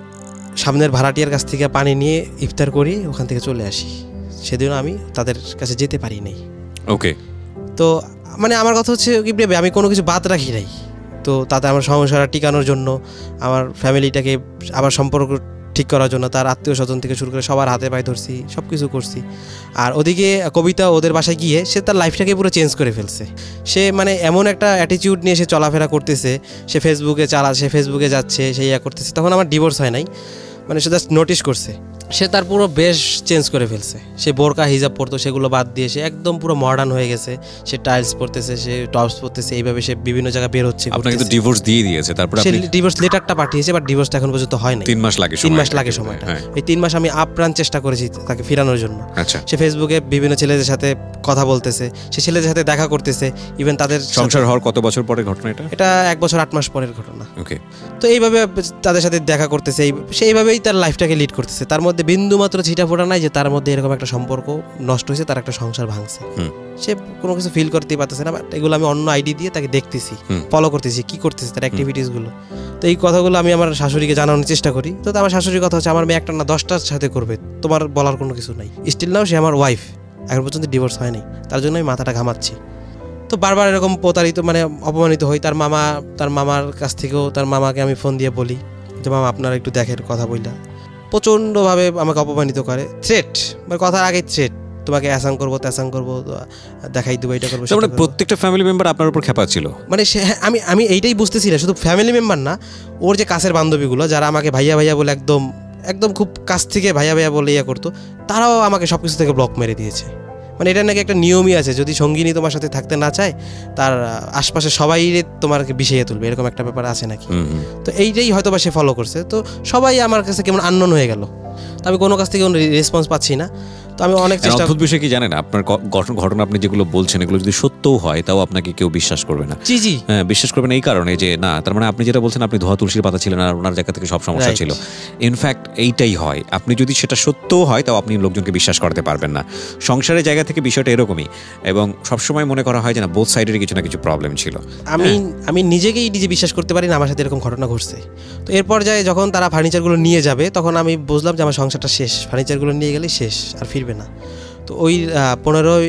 সামনের ভাড়াটিয়ার কাছ থেকে পানি নিয়ে ইফতার করি, ওখান থেকে চলে আসি। সেদিনও আমি তাদের কাছে যেতে পারি নাই। ওকে, তো মানে আমার কথা হচ্ছে কি, আমি কোনো কিছু বাদ রাখি নাই। তো তাতে আমার সংসারটা টিকানোর জন্য, আমার ফ্যামিলিটাকে আবার সম্পর্ক ঠিক করার জন্য তার আত্মীয় স্বজন থেকে শুরু করে সবার হাতে পায়ে ধরছি, সব কিছু করছি। আর ওদিকে কবিতা ওদের বাসায় গিয়ে সে তার লাইফটাকে পুরো চেঞ্জ করে ফেলছে। সে মানে এমন একটা অ্যাটিটিউড নিয়ে সে চলাফেরা করতেছে, সে ফেসবুকে চালা সে ফেসবুকে যাচ্ছে, সে ইয়া করতেছে। তখন আমার ডিভোর্স হয় নাই, মানে সে জাস্ট নোটিস করছে, সে তার পুরো বেশ চেঞ্জ করে ফেলছে। সে বোরকা হিজাব পরতো, সেগুলো বাদ দিয়ে সে একদম পুরো মডার্ন হয়ে গেছে। সে টাইলস পরতেছে, সে টপস পরতেছে, এইভাবে সে বিভিন্ন জায়গায় বের হচ্ছে। আপনাকে তো ডিভোর্স দিয়ে দিয়েছে, তারপর সে ডিভোর্স লেটারটা পাঠিয়েছে, বাট ডিভোর্সটা এখন পর্যন্ত হয় না। তিন মাস লাগে তিন মাস লাগে সময়টা। এই তিন মাস আমি আপ্রাণ চেষ্টা করেছি তাকে ফেরানোর জন্য। আচ্ছা, সে ফেসবুকে বিভিন্ন ছেলেদের সাথে কথা বলতেছে, সে ছেলেদের সাথে দেখা করতেছে, ইভেন তাদের সংসার হওয়ার কত বছর পরের ঘটনা এটা? এটা এক বছর আট মাস পরের ঘটনা। ওকে, তো এইভাবে তাদের সাথে দেখা করতেছে, সেইভাবেই তার লাইফটাকে লিড করতেছে। তার মধ্যে বিন্দু মাত্র ছিটা ফোটা নাই যে তার মধ্যে এরকম একটা সম্পর্ক নষ্ট হয়েছে, তার একটা সংসার ভাঙছে। সে কোনো কিছু ফিল করতেই পারতেছে না, বাট এগুলো আমি অন্য আইডি দিয়ে তাকে দেখতেছি, ফলো করতেছি, কি করতেছে তার অ্যাক্টিভিটিসগুলো। তো এই কথাগুলো আমি আমার শাশুড়িকে জানানোর চেষ্টা করি। তো আমার শাশুড়ির কথা হচ্ছে, আমার মেয়ে একটা না দশটার সাথে করবে, তোমার বলার কোনো কিছু নাই। স্টিল নাও সে আমার ওয়াইফ, এখন পর্যন্ত ডিভোর্স হয় নাই, তার জন্য আমি মাথাটা ঘামাচ্ছি। তো বারবার এরকম প্রতারিত মানে অপমানিত হই। তার মামা তার মামার কাছ থেকেও তার মামাকে আমি ফোন দিয়ে বলি যে মামা আপনারা একটু দেখেন, কথা বললা। প্রচণ্ডভাবে আমাকে অপমানিত করে, থ্রেট, মানে কথার আগে থ্রেট, তোমাকে অ্যাসাং করবো, ত্যাসাং করবো, দেখাই দেবো, এটা করবো। মানে প্রত্যেকটা ফ্যামিলি মেম্বার আপনার উপর খেপা ছিল। মানে সে আমি আমি এইটাই বুঝতেছি না, শুধু ফ্যামিলি মেম্বার না, ওর যে কাছের বান্ধবীগুলো যারা আমাকে ভাইয়া ভাইয়া বলে একদম একদম খুব কাছ থেকে ভাইয়া ভাইয়া বলে ইয়ে করতো, তারাও আমাকে সব কিছু থেকে ব্লক মেরে দিয়েছে। মানে এটা নাকি একটা নিয়মই আছে, যদি সঙ্গিনী তোমার সাথে থাকতে না চায়, তার আশপাশে সবাই তোমাকে বিষিয়ে তুলবে, এরকম একটা ব্যাপার আছে নাকি। তো এইটাই হয়তো বা সে ফলো করছে। তো সবাই আমার কাছে কেমন আননোন হয়ে গেল, তো আমি কোনো কাছ থেকে কোনো রেসপন্স পাচ্ছি না। তো আমি অনেক চেষ্টা। অদ্ভুত বিষয় কি জানেন, আপনার ঘটনা আপনি যেগুলো বলছেন এগুলো যদি সত্যও হয়, তাও আপনাকে কেউ বিশ্বাস করবে না। জি জি হ্যাঁ, বিশ্বাস করবে না এই কারণে যে না, তার মানে আপনি যেটা বলছেন, আপনি ধোয়া তুলসীর পাতা ছিলেন আর ওনার জায়গা থেকে সব সমস্যা ছিল। ইনফ্যাক্ট এইটাই হয়, আপনি যদি সেটা সত্যও হয় তাও আপনি লোকজনকে বিশ্বাস করতে পারবেন না। সংসারের জায়গা থেকে বিষয়টা এরকমই, এবং সবসময় মনে করা হয় যে না, বোথ সাইডের কিছু না কিছু প্রবলেম ছিল। আমি আমি নিজেকেই নিজে বিশ্বাস করতে পারি না আমার সাথে এরকম ঘটনা ঘটছে। তো এরপর যায় যখন তারা ফার্নিচারগুলো নিয়ে যাবে, তখন আমি বুঝলাম যে আমার সংসারটা শেষ, ফার্নিচারগুলো নিয়ে গেলে শেষ, আর ফিরবে না। তো ওই পনেরোই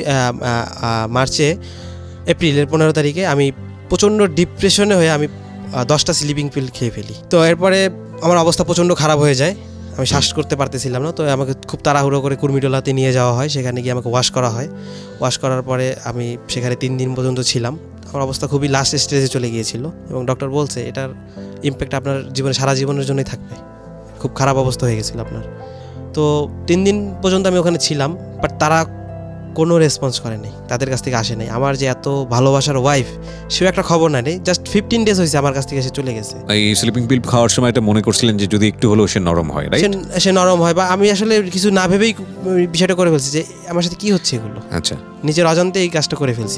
মার্চে এপ্রিলের পনেরো তারিখে আমি প্রচণ্ড ডিপ্রেশনে হয়ে আমি দশটা স্লিপিং পিল খেয়ে ফেলি। তো এরপরে আমার অবস্থা প্রচণ্ড খারাপ হয়ে যায়, আমি শ্বাস করতে পারতেছিলাম না। তো আমাকে খুব তাড়াহুড়ো করে কুর্মিটোলাতে নিয়ে যাওয়া হয়, সেখানে গিয়ে আমাকে ওয়াশ করা হয়। ওয়াশ করার পরে আমি সেখানে তিন দিন পর্যন্ত ছিলাম। আমার অবস্থা খুবই লাস্ট স্টেজে চলে গিয়েছিল, এবং ডক্টর বলছে এটার ইম্প্যাক্ট আপনার জীবনে সারা জীবনের জন্যই থাকবে, খুব খারাপ অবস্থা হয়ে গেছিলো আপনার। তো তিন দিন পর্যন্ত আমি ওখানে ছিলাম, বাট তারা কোনো রেসপন্স করেনি, তাদের কাছ থেকে আসে নাই। আমার যে এত ভালোবাসার ওয়াইফ, সেও একটা খবর নেয়, জাস্ট ফিফটিন ডেজ হয়েছে আমার কাছ থেকে সে চলে গেছে। এই স্লিপিং পিল খাওয়ার সময় এটা মনে করছিলেন যে যদি একটু হলেও সে নরম হয়, রাইট? সে নরম হয়, বা আমি আসলে কিছু না ভেবেই বিষয়টা করে ফেলছি যে আমার সাথে কি হচ্ছে এগুলো। আচ্ছা, নিজের অজান্তে এই কাজটা করে ফেলছি।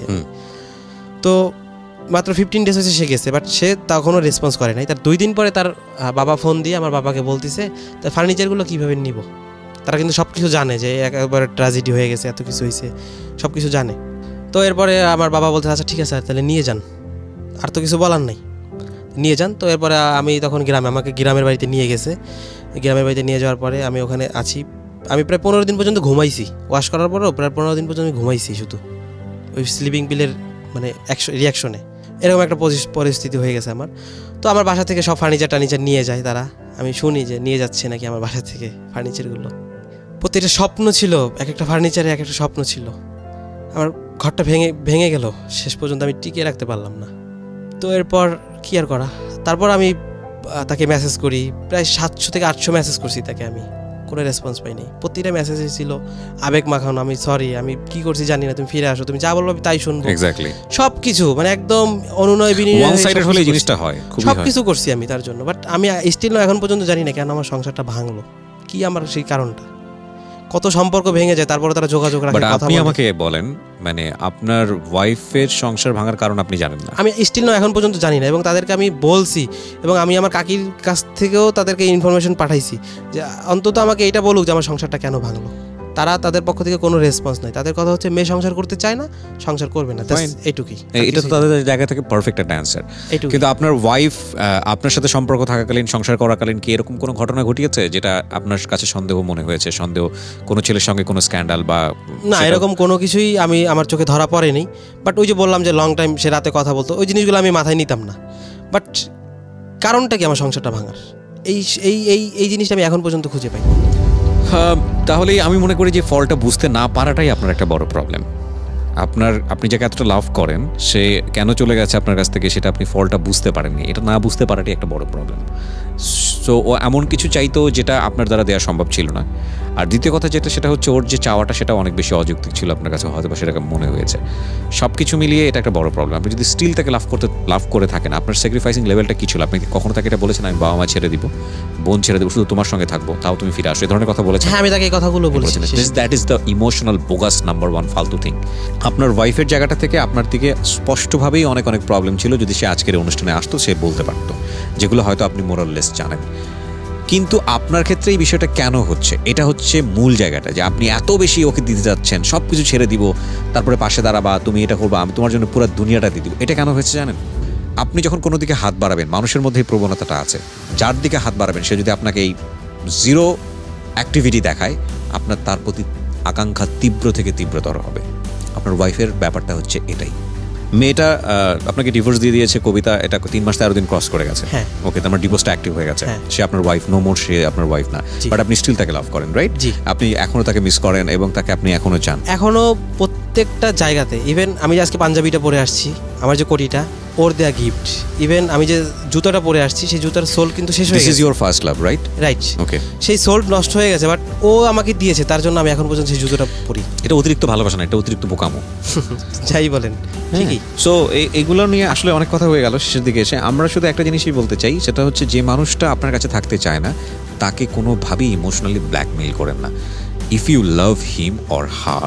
তো মাত্র ফিফটিন ডেজ হয়েছে সে গেছে, বাট সে তখনও রেসপন্স করে নাই। তার দুই দিন পরে তার বাবা ফোন দিয়ে আমার বাবাকে বলতেছে তার ফার্নিচারগুলো কীভাবে নিব। তারা কিন্তু সব কিছু জানে যে একবারে ট্র্যাজেডি হয়ে গেছে, এত কিছু হয়েছে, সব কিছু জানে। তো এরপরে আমার বাবা বলতে আচ্ছা ঠিক আছে তাহলে নিয়ে যান, আর তো কিছু বলার নাই, নিয়ে যান। তো এরপরে আমি তখন গ্রামে, আমাকে গ্রামের বাড়িতে নিয়ে গেছে। গ্রামের বাড়িতে নিয়ে যাওয়ার পরে আমি ওখানে আছি, আমি প্রায় পনেরো দিন পর্যন্ত ঘুমাইছি। ওয়াশ করার পরেও প্রায় পনেরো দিন পর্যন্ত আমি ঘুমাইছি শুধু ওই স্লিপিং পিলের মানে রিয়াকশনে। এরকম একটা পরিস্থিতি হয়ে গেছে আমার। তো আমার বাসা থেকে সব ফার্নিচার টার্নিচার নিয়ে যায় তারা, আমি শুনি যে নিয়ে যাচ্ছে নাকি আমার বাসা থেকে ফার্নিচারগুলো। প্রত্যেকটা স্বপ্ন ছিল, এক একটা ফার্নিচারে এক একটা স্বপ্ন ছিল। আমার ঘরটা ভেঙে ভেঙে গেল, শেষ পর্যন্ত আমি টিকিয়ে রাখতে পারলাম না। তো এরপর কী আর করা, তারপর আমি তাকে মেসেজ করি, প্রায় সাতশো থেকে আটশো মেসেজ করছি তাকে, আমি কোনো রেসপন্স পাইনি। প্রতিটা মেসেজে ছিল আবেগ মাখানো, আমি সরি, আমি কি করছি জানি না, তুমি ফিরে আসো, তুমি যা বলবো আমি তাই শুনবো। এক্স্যাক্টলি সব কিছু মানে একদম অনুনয় বিনয়, সব কিছু করছি আমি তার জন্য। বাট আমি স্টিল এখন পর্যন্ত জানি না কেন আমার সংসারটা ভাঙলো, কি আমার সেই কারণটা। কত সম্পর্ক ভেঙে যায়, তারপরে তারা যোগাযোগ রাখে, কথা বলে। আপনি আমাকে বলেন, মানে আপনার ওয়াইফের সংসার ভাঙার কারণ আপনি জানেন না? আমি স্টিল না এখন পর্যন্ত জানি না, এবং তাদেরকে আমি বলছি, এবং আমি আমার কাকির কাছ থেকেও তাদেরকে ইনফরমেশন পাঠাইছি যে অন্তত আমাকে এটা বলুক যে আমার সংসারটা কেন ভাঙলো। তারা তাদের পক্ষ থেকে কোনো রেসপন্স নাই। তাদের কথা হচ্ছে মেয়ে সংসার করতে চায় না, সংসার করবে না, এইটুকুই। এটা তো তাদের জায়গা থেকে পারফেক্ট একটা অ্যান্সার। কিন্তু আপনার ওয়াইফ আপনার সাথে সম্পর্ক থাকাকালীন, সংসার করাকালীন কি এরকম কোনো ঘটনা ঘটিয়েছে যেটা আপনার কাছে সন্দেহ মনে হয়েছে? সন্দেহ কোনো ছেলের সঙ্গে কোনো স্ক্যান্ডাল বা না, এরকম কোনো কিছুই আমি আমার চোখে ধরা পড়েনি। বাট ওই যে বললাম যে লং টাইম সে রাতে কথা বলতো, ওই জিনিসগুলো আমি মাথায় নিতাম না। বাট কারণটা কি আমার সংসারটা ভাঙার, এই এই এই এই জিনিসটা আমি এখন পর্যন্ত খুঁজে পাই। তাহলে আমি মনে করি যে ফলটা বুঝতে না পারাটাই আপনার একটা বড় প্রবলেম। আপনার আপনি যাকে এতটা লাভ করেন সে কেন চলে গেছে আপনার কাছ থেকে, সেটা আপনি ফলটা বুঝতে পারেননি। এটা না বুঝতে পারাটাই একটা বড় প্রবলেম। সো ও এমন কিছু চাইতো যেটা আপনার দ্বারা দেওয়া সম্ভব ছিল না। আর দ্বিতীয় কথা যেটা, সেটা হচ্ছে ওর যে চাওয়াটা সেটা অনেক বেশি অযৌক্তিক ছিল আপনার কাছে, হয়তো বা সেটাকে মনে হয়েছে। সব কিছু মিলিয়ে এটা একটা বড় প্রবলেম। আপনি যদি স্টিল তাকে লাভ করতে লাভ করে থাকেন, আপনার স্যাক্রিফাইসিং লেভেলটা কী ছিল? আপনি কখনো তাকে এটা বলেছেন আমি বাবা মা ছেড়ে দিব, বোন ছেড়ে দেবো, শুধু তোমার সঙ্গে থাকবো, তাও তুমি ফিরে আসো, এই ধরনের কথা বলেছেন? হ্যাঁ, আমি তাকে এই কথাগুলো বলেছি। That is the emotional bogus number one ফালতু থিং। আপনার ওয়াইফের জায়গাটা থেকে আপনার দিকে স্পষ্টভাবেই অনেক অনেক প্রবলেম ছিল। যদি সে আজকের অনুষ্ঠানে আসতো সে বলতে পারতো, যেগুলো হয়তো আপনি মোরাললেস জানেন। কিন্তু আপনার ক্ষেত্রে এই বিষয়টা কেন হচ্ছে, এটা হচ্ছে মূল জায়গাটা, যে আপনি এত বেশি ওকে দিতে যাচ্ছেন, সব কিছু ছেড়ে দিব, তারপরে পাশে দাঁড়াবা, তুমি এটা করবা, আমি তোমার জন্য পুরো দুনিয়াটা দিয়ে দিব। এটা কেন হয়েছে জানেন? আপনি যখন কোনো দিকে হাত বাড়াবেন, মানুষের মধ্যে এই প্রবণতাটা আছে, যার দিকে হাত বাড়াবেন সে যদি আপনাকে এই জিরো অ্যাক্টিভিটি দেখায়, আপনার তার প্রতি আকাঙ্ক্ষা তীব্র থেকে তীব্রতর হবে। আপনার ওয়াইফের ব্যাপারটা হচ্ছে এটাই। মেয়েটা আপনাকে ডিভোর্স দিয়ে দিয়েছে, কবিতা, এটা তিন মাস তেরো দিন ক্রস করে গেছে। ওকে, তার ডিভোর্সটা অ্যাক্টিভ হয়ে গেছে, সে আপনার ওয়াইফ নো মোর, সে আপনার ওয়াইফ না, বাট আপনি স্টিল তাকে লাভ করেন, রাইট? আপনি এখনো তাকে মিস করেন এবং তাকে আপনি এখনো চান। এখনো প্রত্যেকটা জায়গাতে, ইভেন আমি আজকে পাঞ্জাবিটা পরে আসছি, আমার যে কোটিটা ওর দেয়া গিফট, ইভেন আমি যে জুতোটা পরে আসছি সেই জুতার সোল কিন্তু শেষ হয়ে গেছে। This is your first love, right? Right, okay. সেই সোল নষ্ট হয়ে গেছে, বাট ও আমাকে দিয়েছে, তার জন্য আমি এখন পর্যন্ত সেই জুতোটা পরি। এটা অতিরিক্ত ভালোবাসা না, এটা অতিরিক্ত বোকামো, যাই বলেন, ঠিকই। সো এইগুলো নিয়ে আসলে অনেক কথা হয়ে গেল শেষের দিকে এসে। আমরা শুধু একটা জিনিসই বলতে চাই, সেটা হচ্ছে যে মানুষটা আপনার কাছে থাকতে চায় না তাকে কোনোভাবেই ইমোশনালি ব্ল্যাকমেইল করেন না। If you love him or her,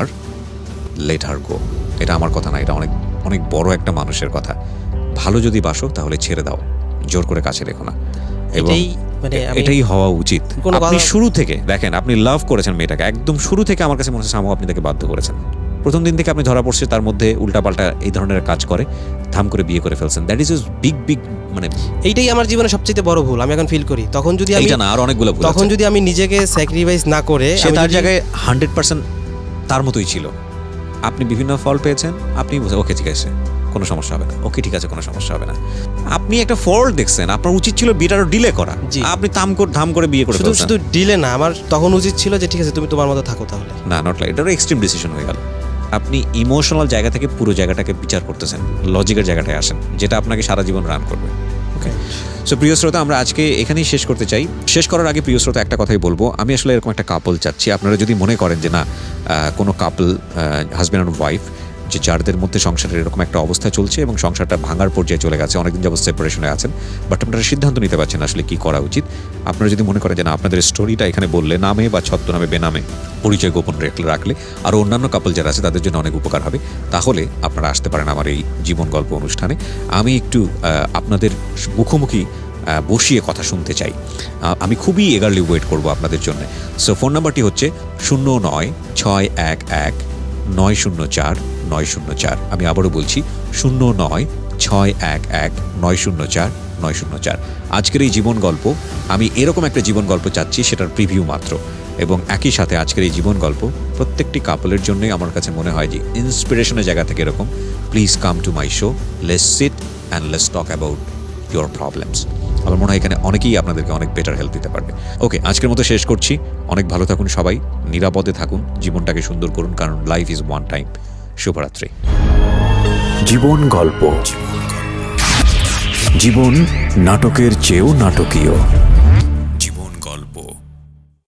let her go. এটা আমার কথা না, এটা অনেক অনেক বড় একটা মানুষের কথা। ভালো যদি বাসো তাহলে ছেড়ে দাও, জোর করে কাছে রেখো না। এবং এটাই হওয়া উচিত। আপনি শুরু থেকে দেখেন, আপনি লাভ করেছেন মেয়েটাকে, একদম শুরু থেকে আমার কাছে মনে হচ্ছে সামু আপনি তাকে বাধ্য করেছেন। প্রথম দিন থেকে আপনি ধরা পড়ছে তার মধ্যে উল্টাপাল্টা এই ধরনের কাজ করে, থাম করে বিয়ে করে ফেলছেন। দ্যাট ইজ বিগ বিগ, মানে এইটাই আমার জীবনে সবচেয়ে বড় ভুল আমি এখন ফিল করি। তখন যদি আমি না আর অনেকগুলো ভুল, তখন যদি আমি নিজেকে স্যাক্রিফাইস না করে, সে তার জায়গায় হান্ড্রেড পার্সেন্ট তার মতোই ছিল। আপনি বিভিন্ন ফল পেয়েছেন, আপনি ওকে ঠিক আছে কোনো সমস্যা হবে না, ওকে ঠিক আছে কোনো সমস্যা হবে না। আপনি একটা ফল্ট দেখছেন, আপনার উচিত ছিল বিয়েটা ডিলে করা, আপনি তাম করে ধাম করে বিয়ে করে ফেলছেন। শুধু ডিলে না, আমার তখন উচিত ছিল যে ঠিক আছে তুমি তোমার মতো থাকো তাহলে। না, নট লাইক, এটা এক্সট্রিম ডিসিশন হয়ে গেল। আপনি ইমোশনাল জায়গা থেকে পুরো জায়গাটাকে বিচার করতেছেন, লজিকের জায়গাটায় আসেন, যেটা আপনাকে সারা জীবন রান করবে। ওকে, সো প্রিয় শ্রোতা, আমরা আজকে এখানেই শেষ করতে চাই। শেষ করার আগে প্রিয় শ্রোতা একটা কথাই বলবো, আমি আসলে এরকম একটা কাপল চাচ্ছি। আপনারা যদি মনে করেন যে না কোনো কাপল, হাজব্যান্ড অ্যান্ড ওয়াইফ, যে যাদের মধ্যে সংসারের এরকম একটা অবস্থা চলছে এবং সংসারটা ভাঙার পর্যায়ে চলে গেছে, অনেকদিন যাবত সেপারেশনে আছেন, বাট আপনারা সিদ্ধান্ত নিতে পারছেন আসলে কী করা উচিত। আপনারা যদি মনে করেন যে না আপনাদের স্টোরিটা এখানে বললে নামে বা ছদ্মনামে বেনামে পরিচয় গোপন রাখলে আর অন্যান্য কাপল যারা আছে তাদের জন্য অনেক উপকার হবে, তাহলে আপনারা আসতে পারেন আমার এই জীবন গল্প অনুষ্ঠানে। আমি একটু আপনাদের মুখোমুখি বসিয়ে কথা শুনতে চাই। আমি খুবই এগারলি ওয়েট করব আপনাদের জন্য। সো ফোন নাম্বারটি হচ্ছে শূন্য নয় ছয় এক এক নয় শূন্য চার নয় শূন্য চার। আমি আবারও বলছি শূন্য নয় ছয় এক এক নয় শূন্য চার নয় শূন্য চার। আজকের এই জীবন গল্প, আমি এরকম একটা জীবন গল্প চাচ্ছি, সেটার প্রিভিউ মাত্র। এবং একই সাথে আজকের এই জীবন গল্প প্রত্যেকটি কাপলের জন্যই আমার কাছে মনে হয় যে ইন্সপিরেশনের জায়গা থেকে এরকম, please come to my show, let's sit and let's talk about your problems. আমার মনে হয় এখানে অনেকেই আপনাদেরকে অনেক বেটার হেল্প দিতে পারবে। ওকে, আজকের মতো শেষ করছি। অনেক ভালো থাকুন সবাই, নিরাপদে থাকুন, জীবনটাকে সুন্দর করুন, কারণ লাইফ ইজ ওয়ান টাইম। শুভরাত্রি। জীবন গল্প, জীবন নাটকের চেয়েও নাটকীয়।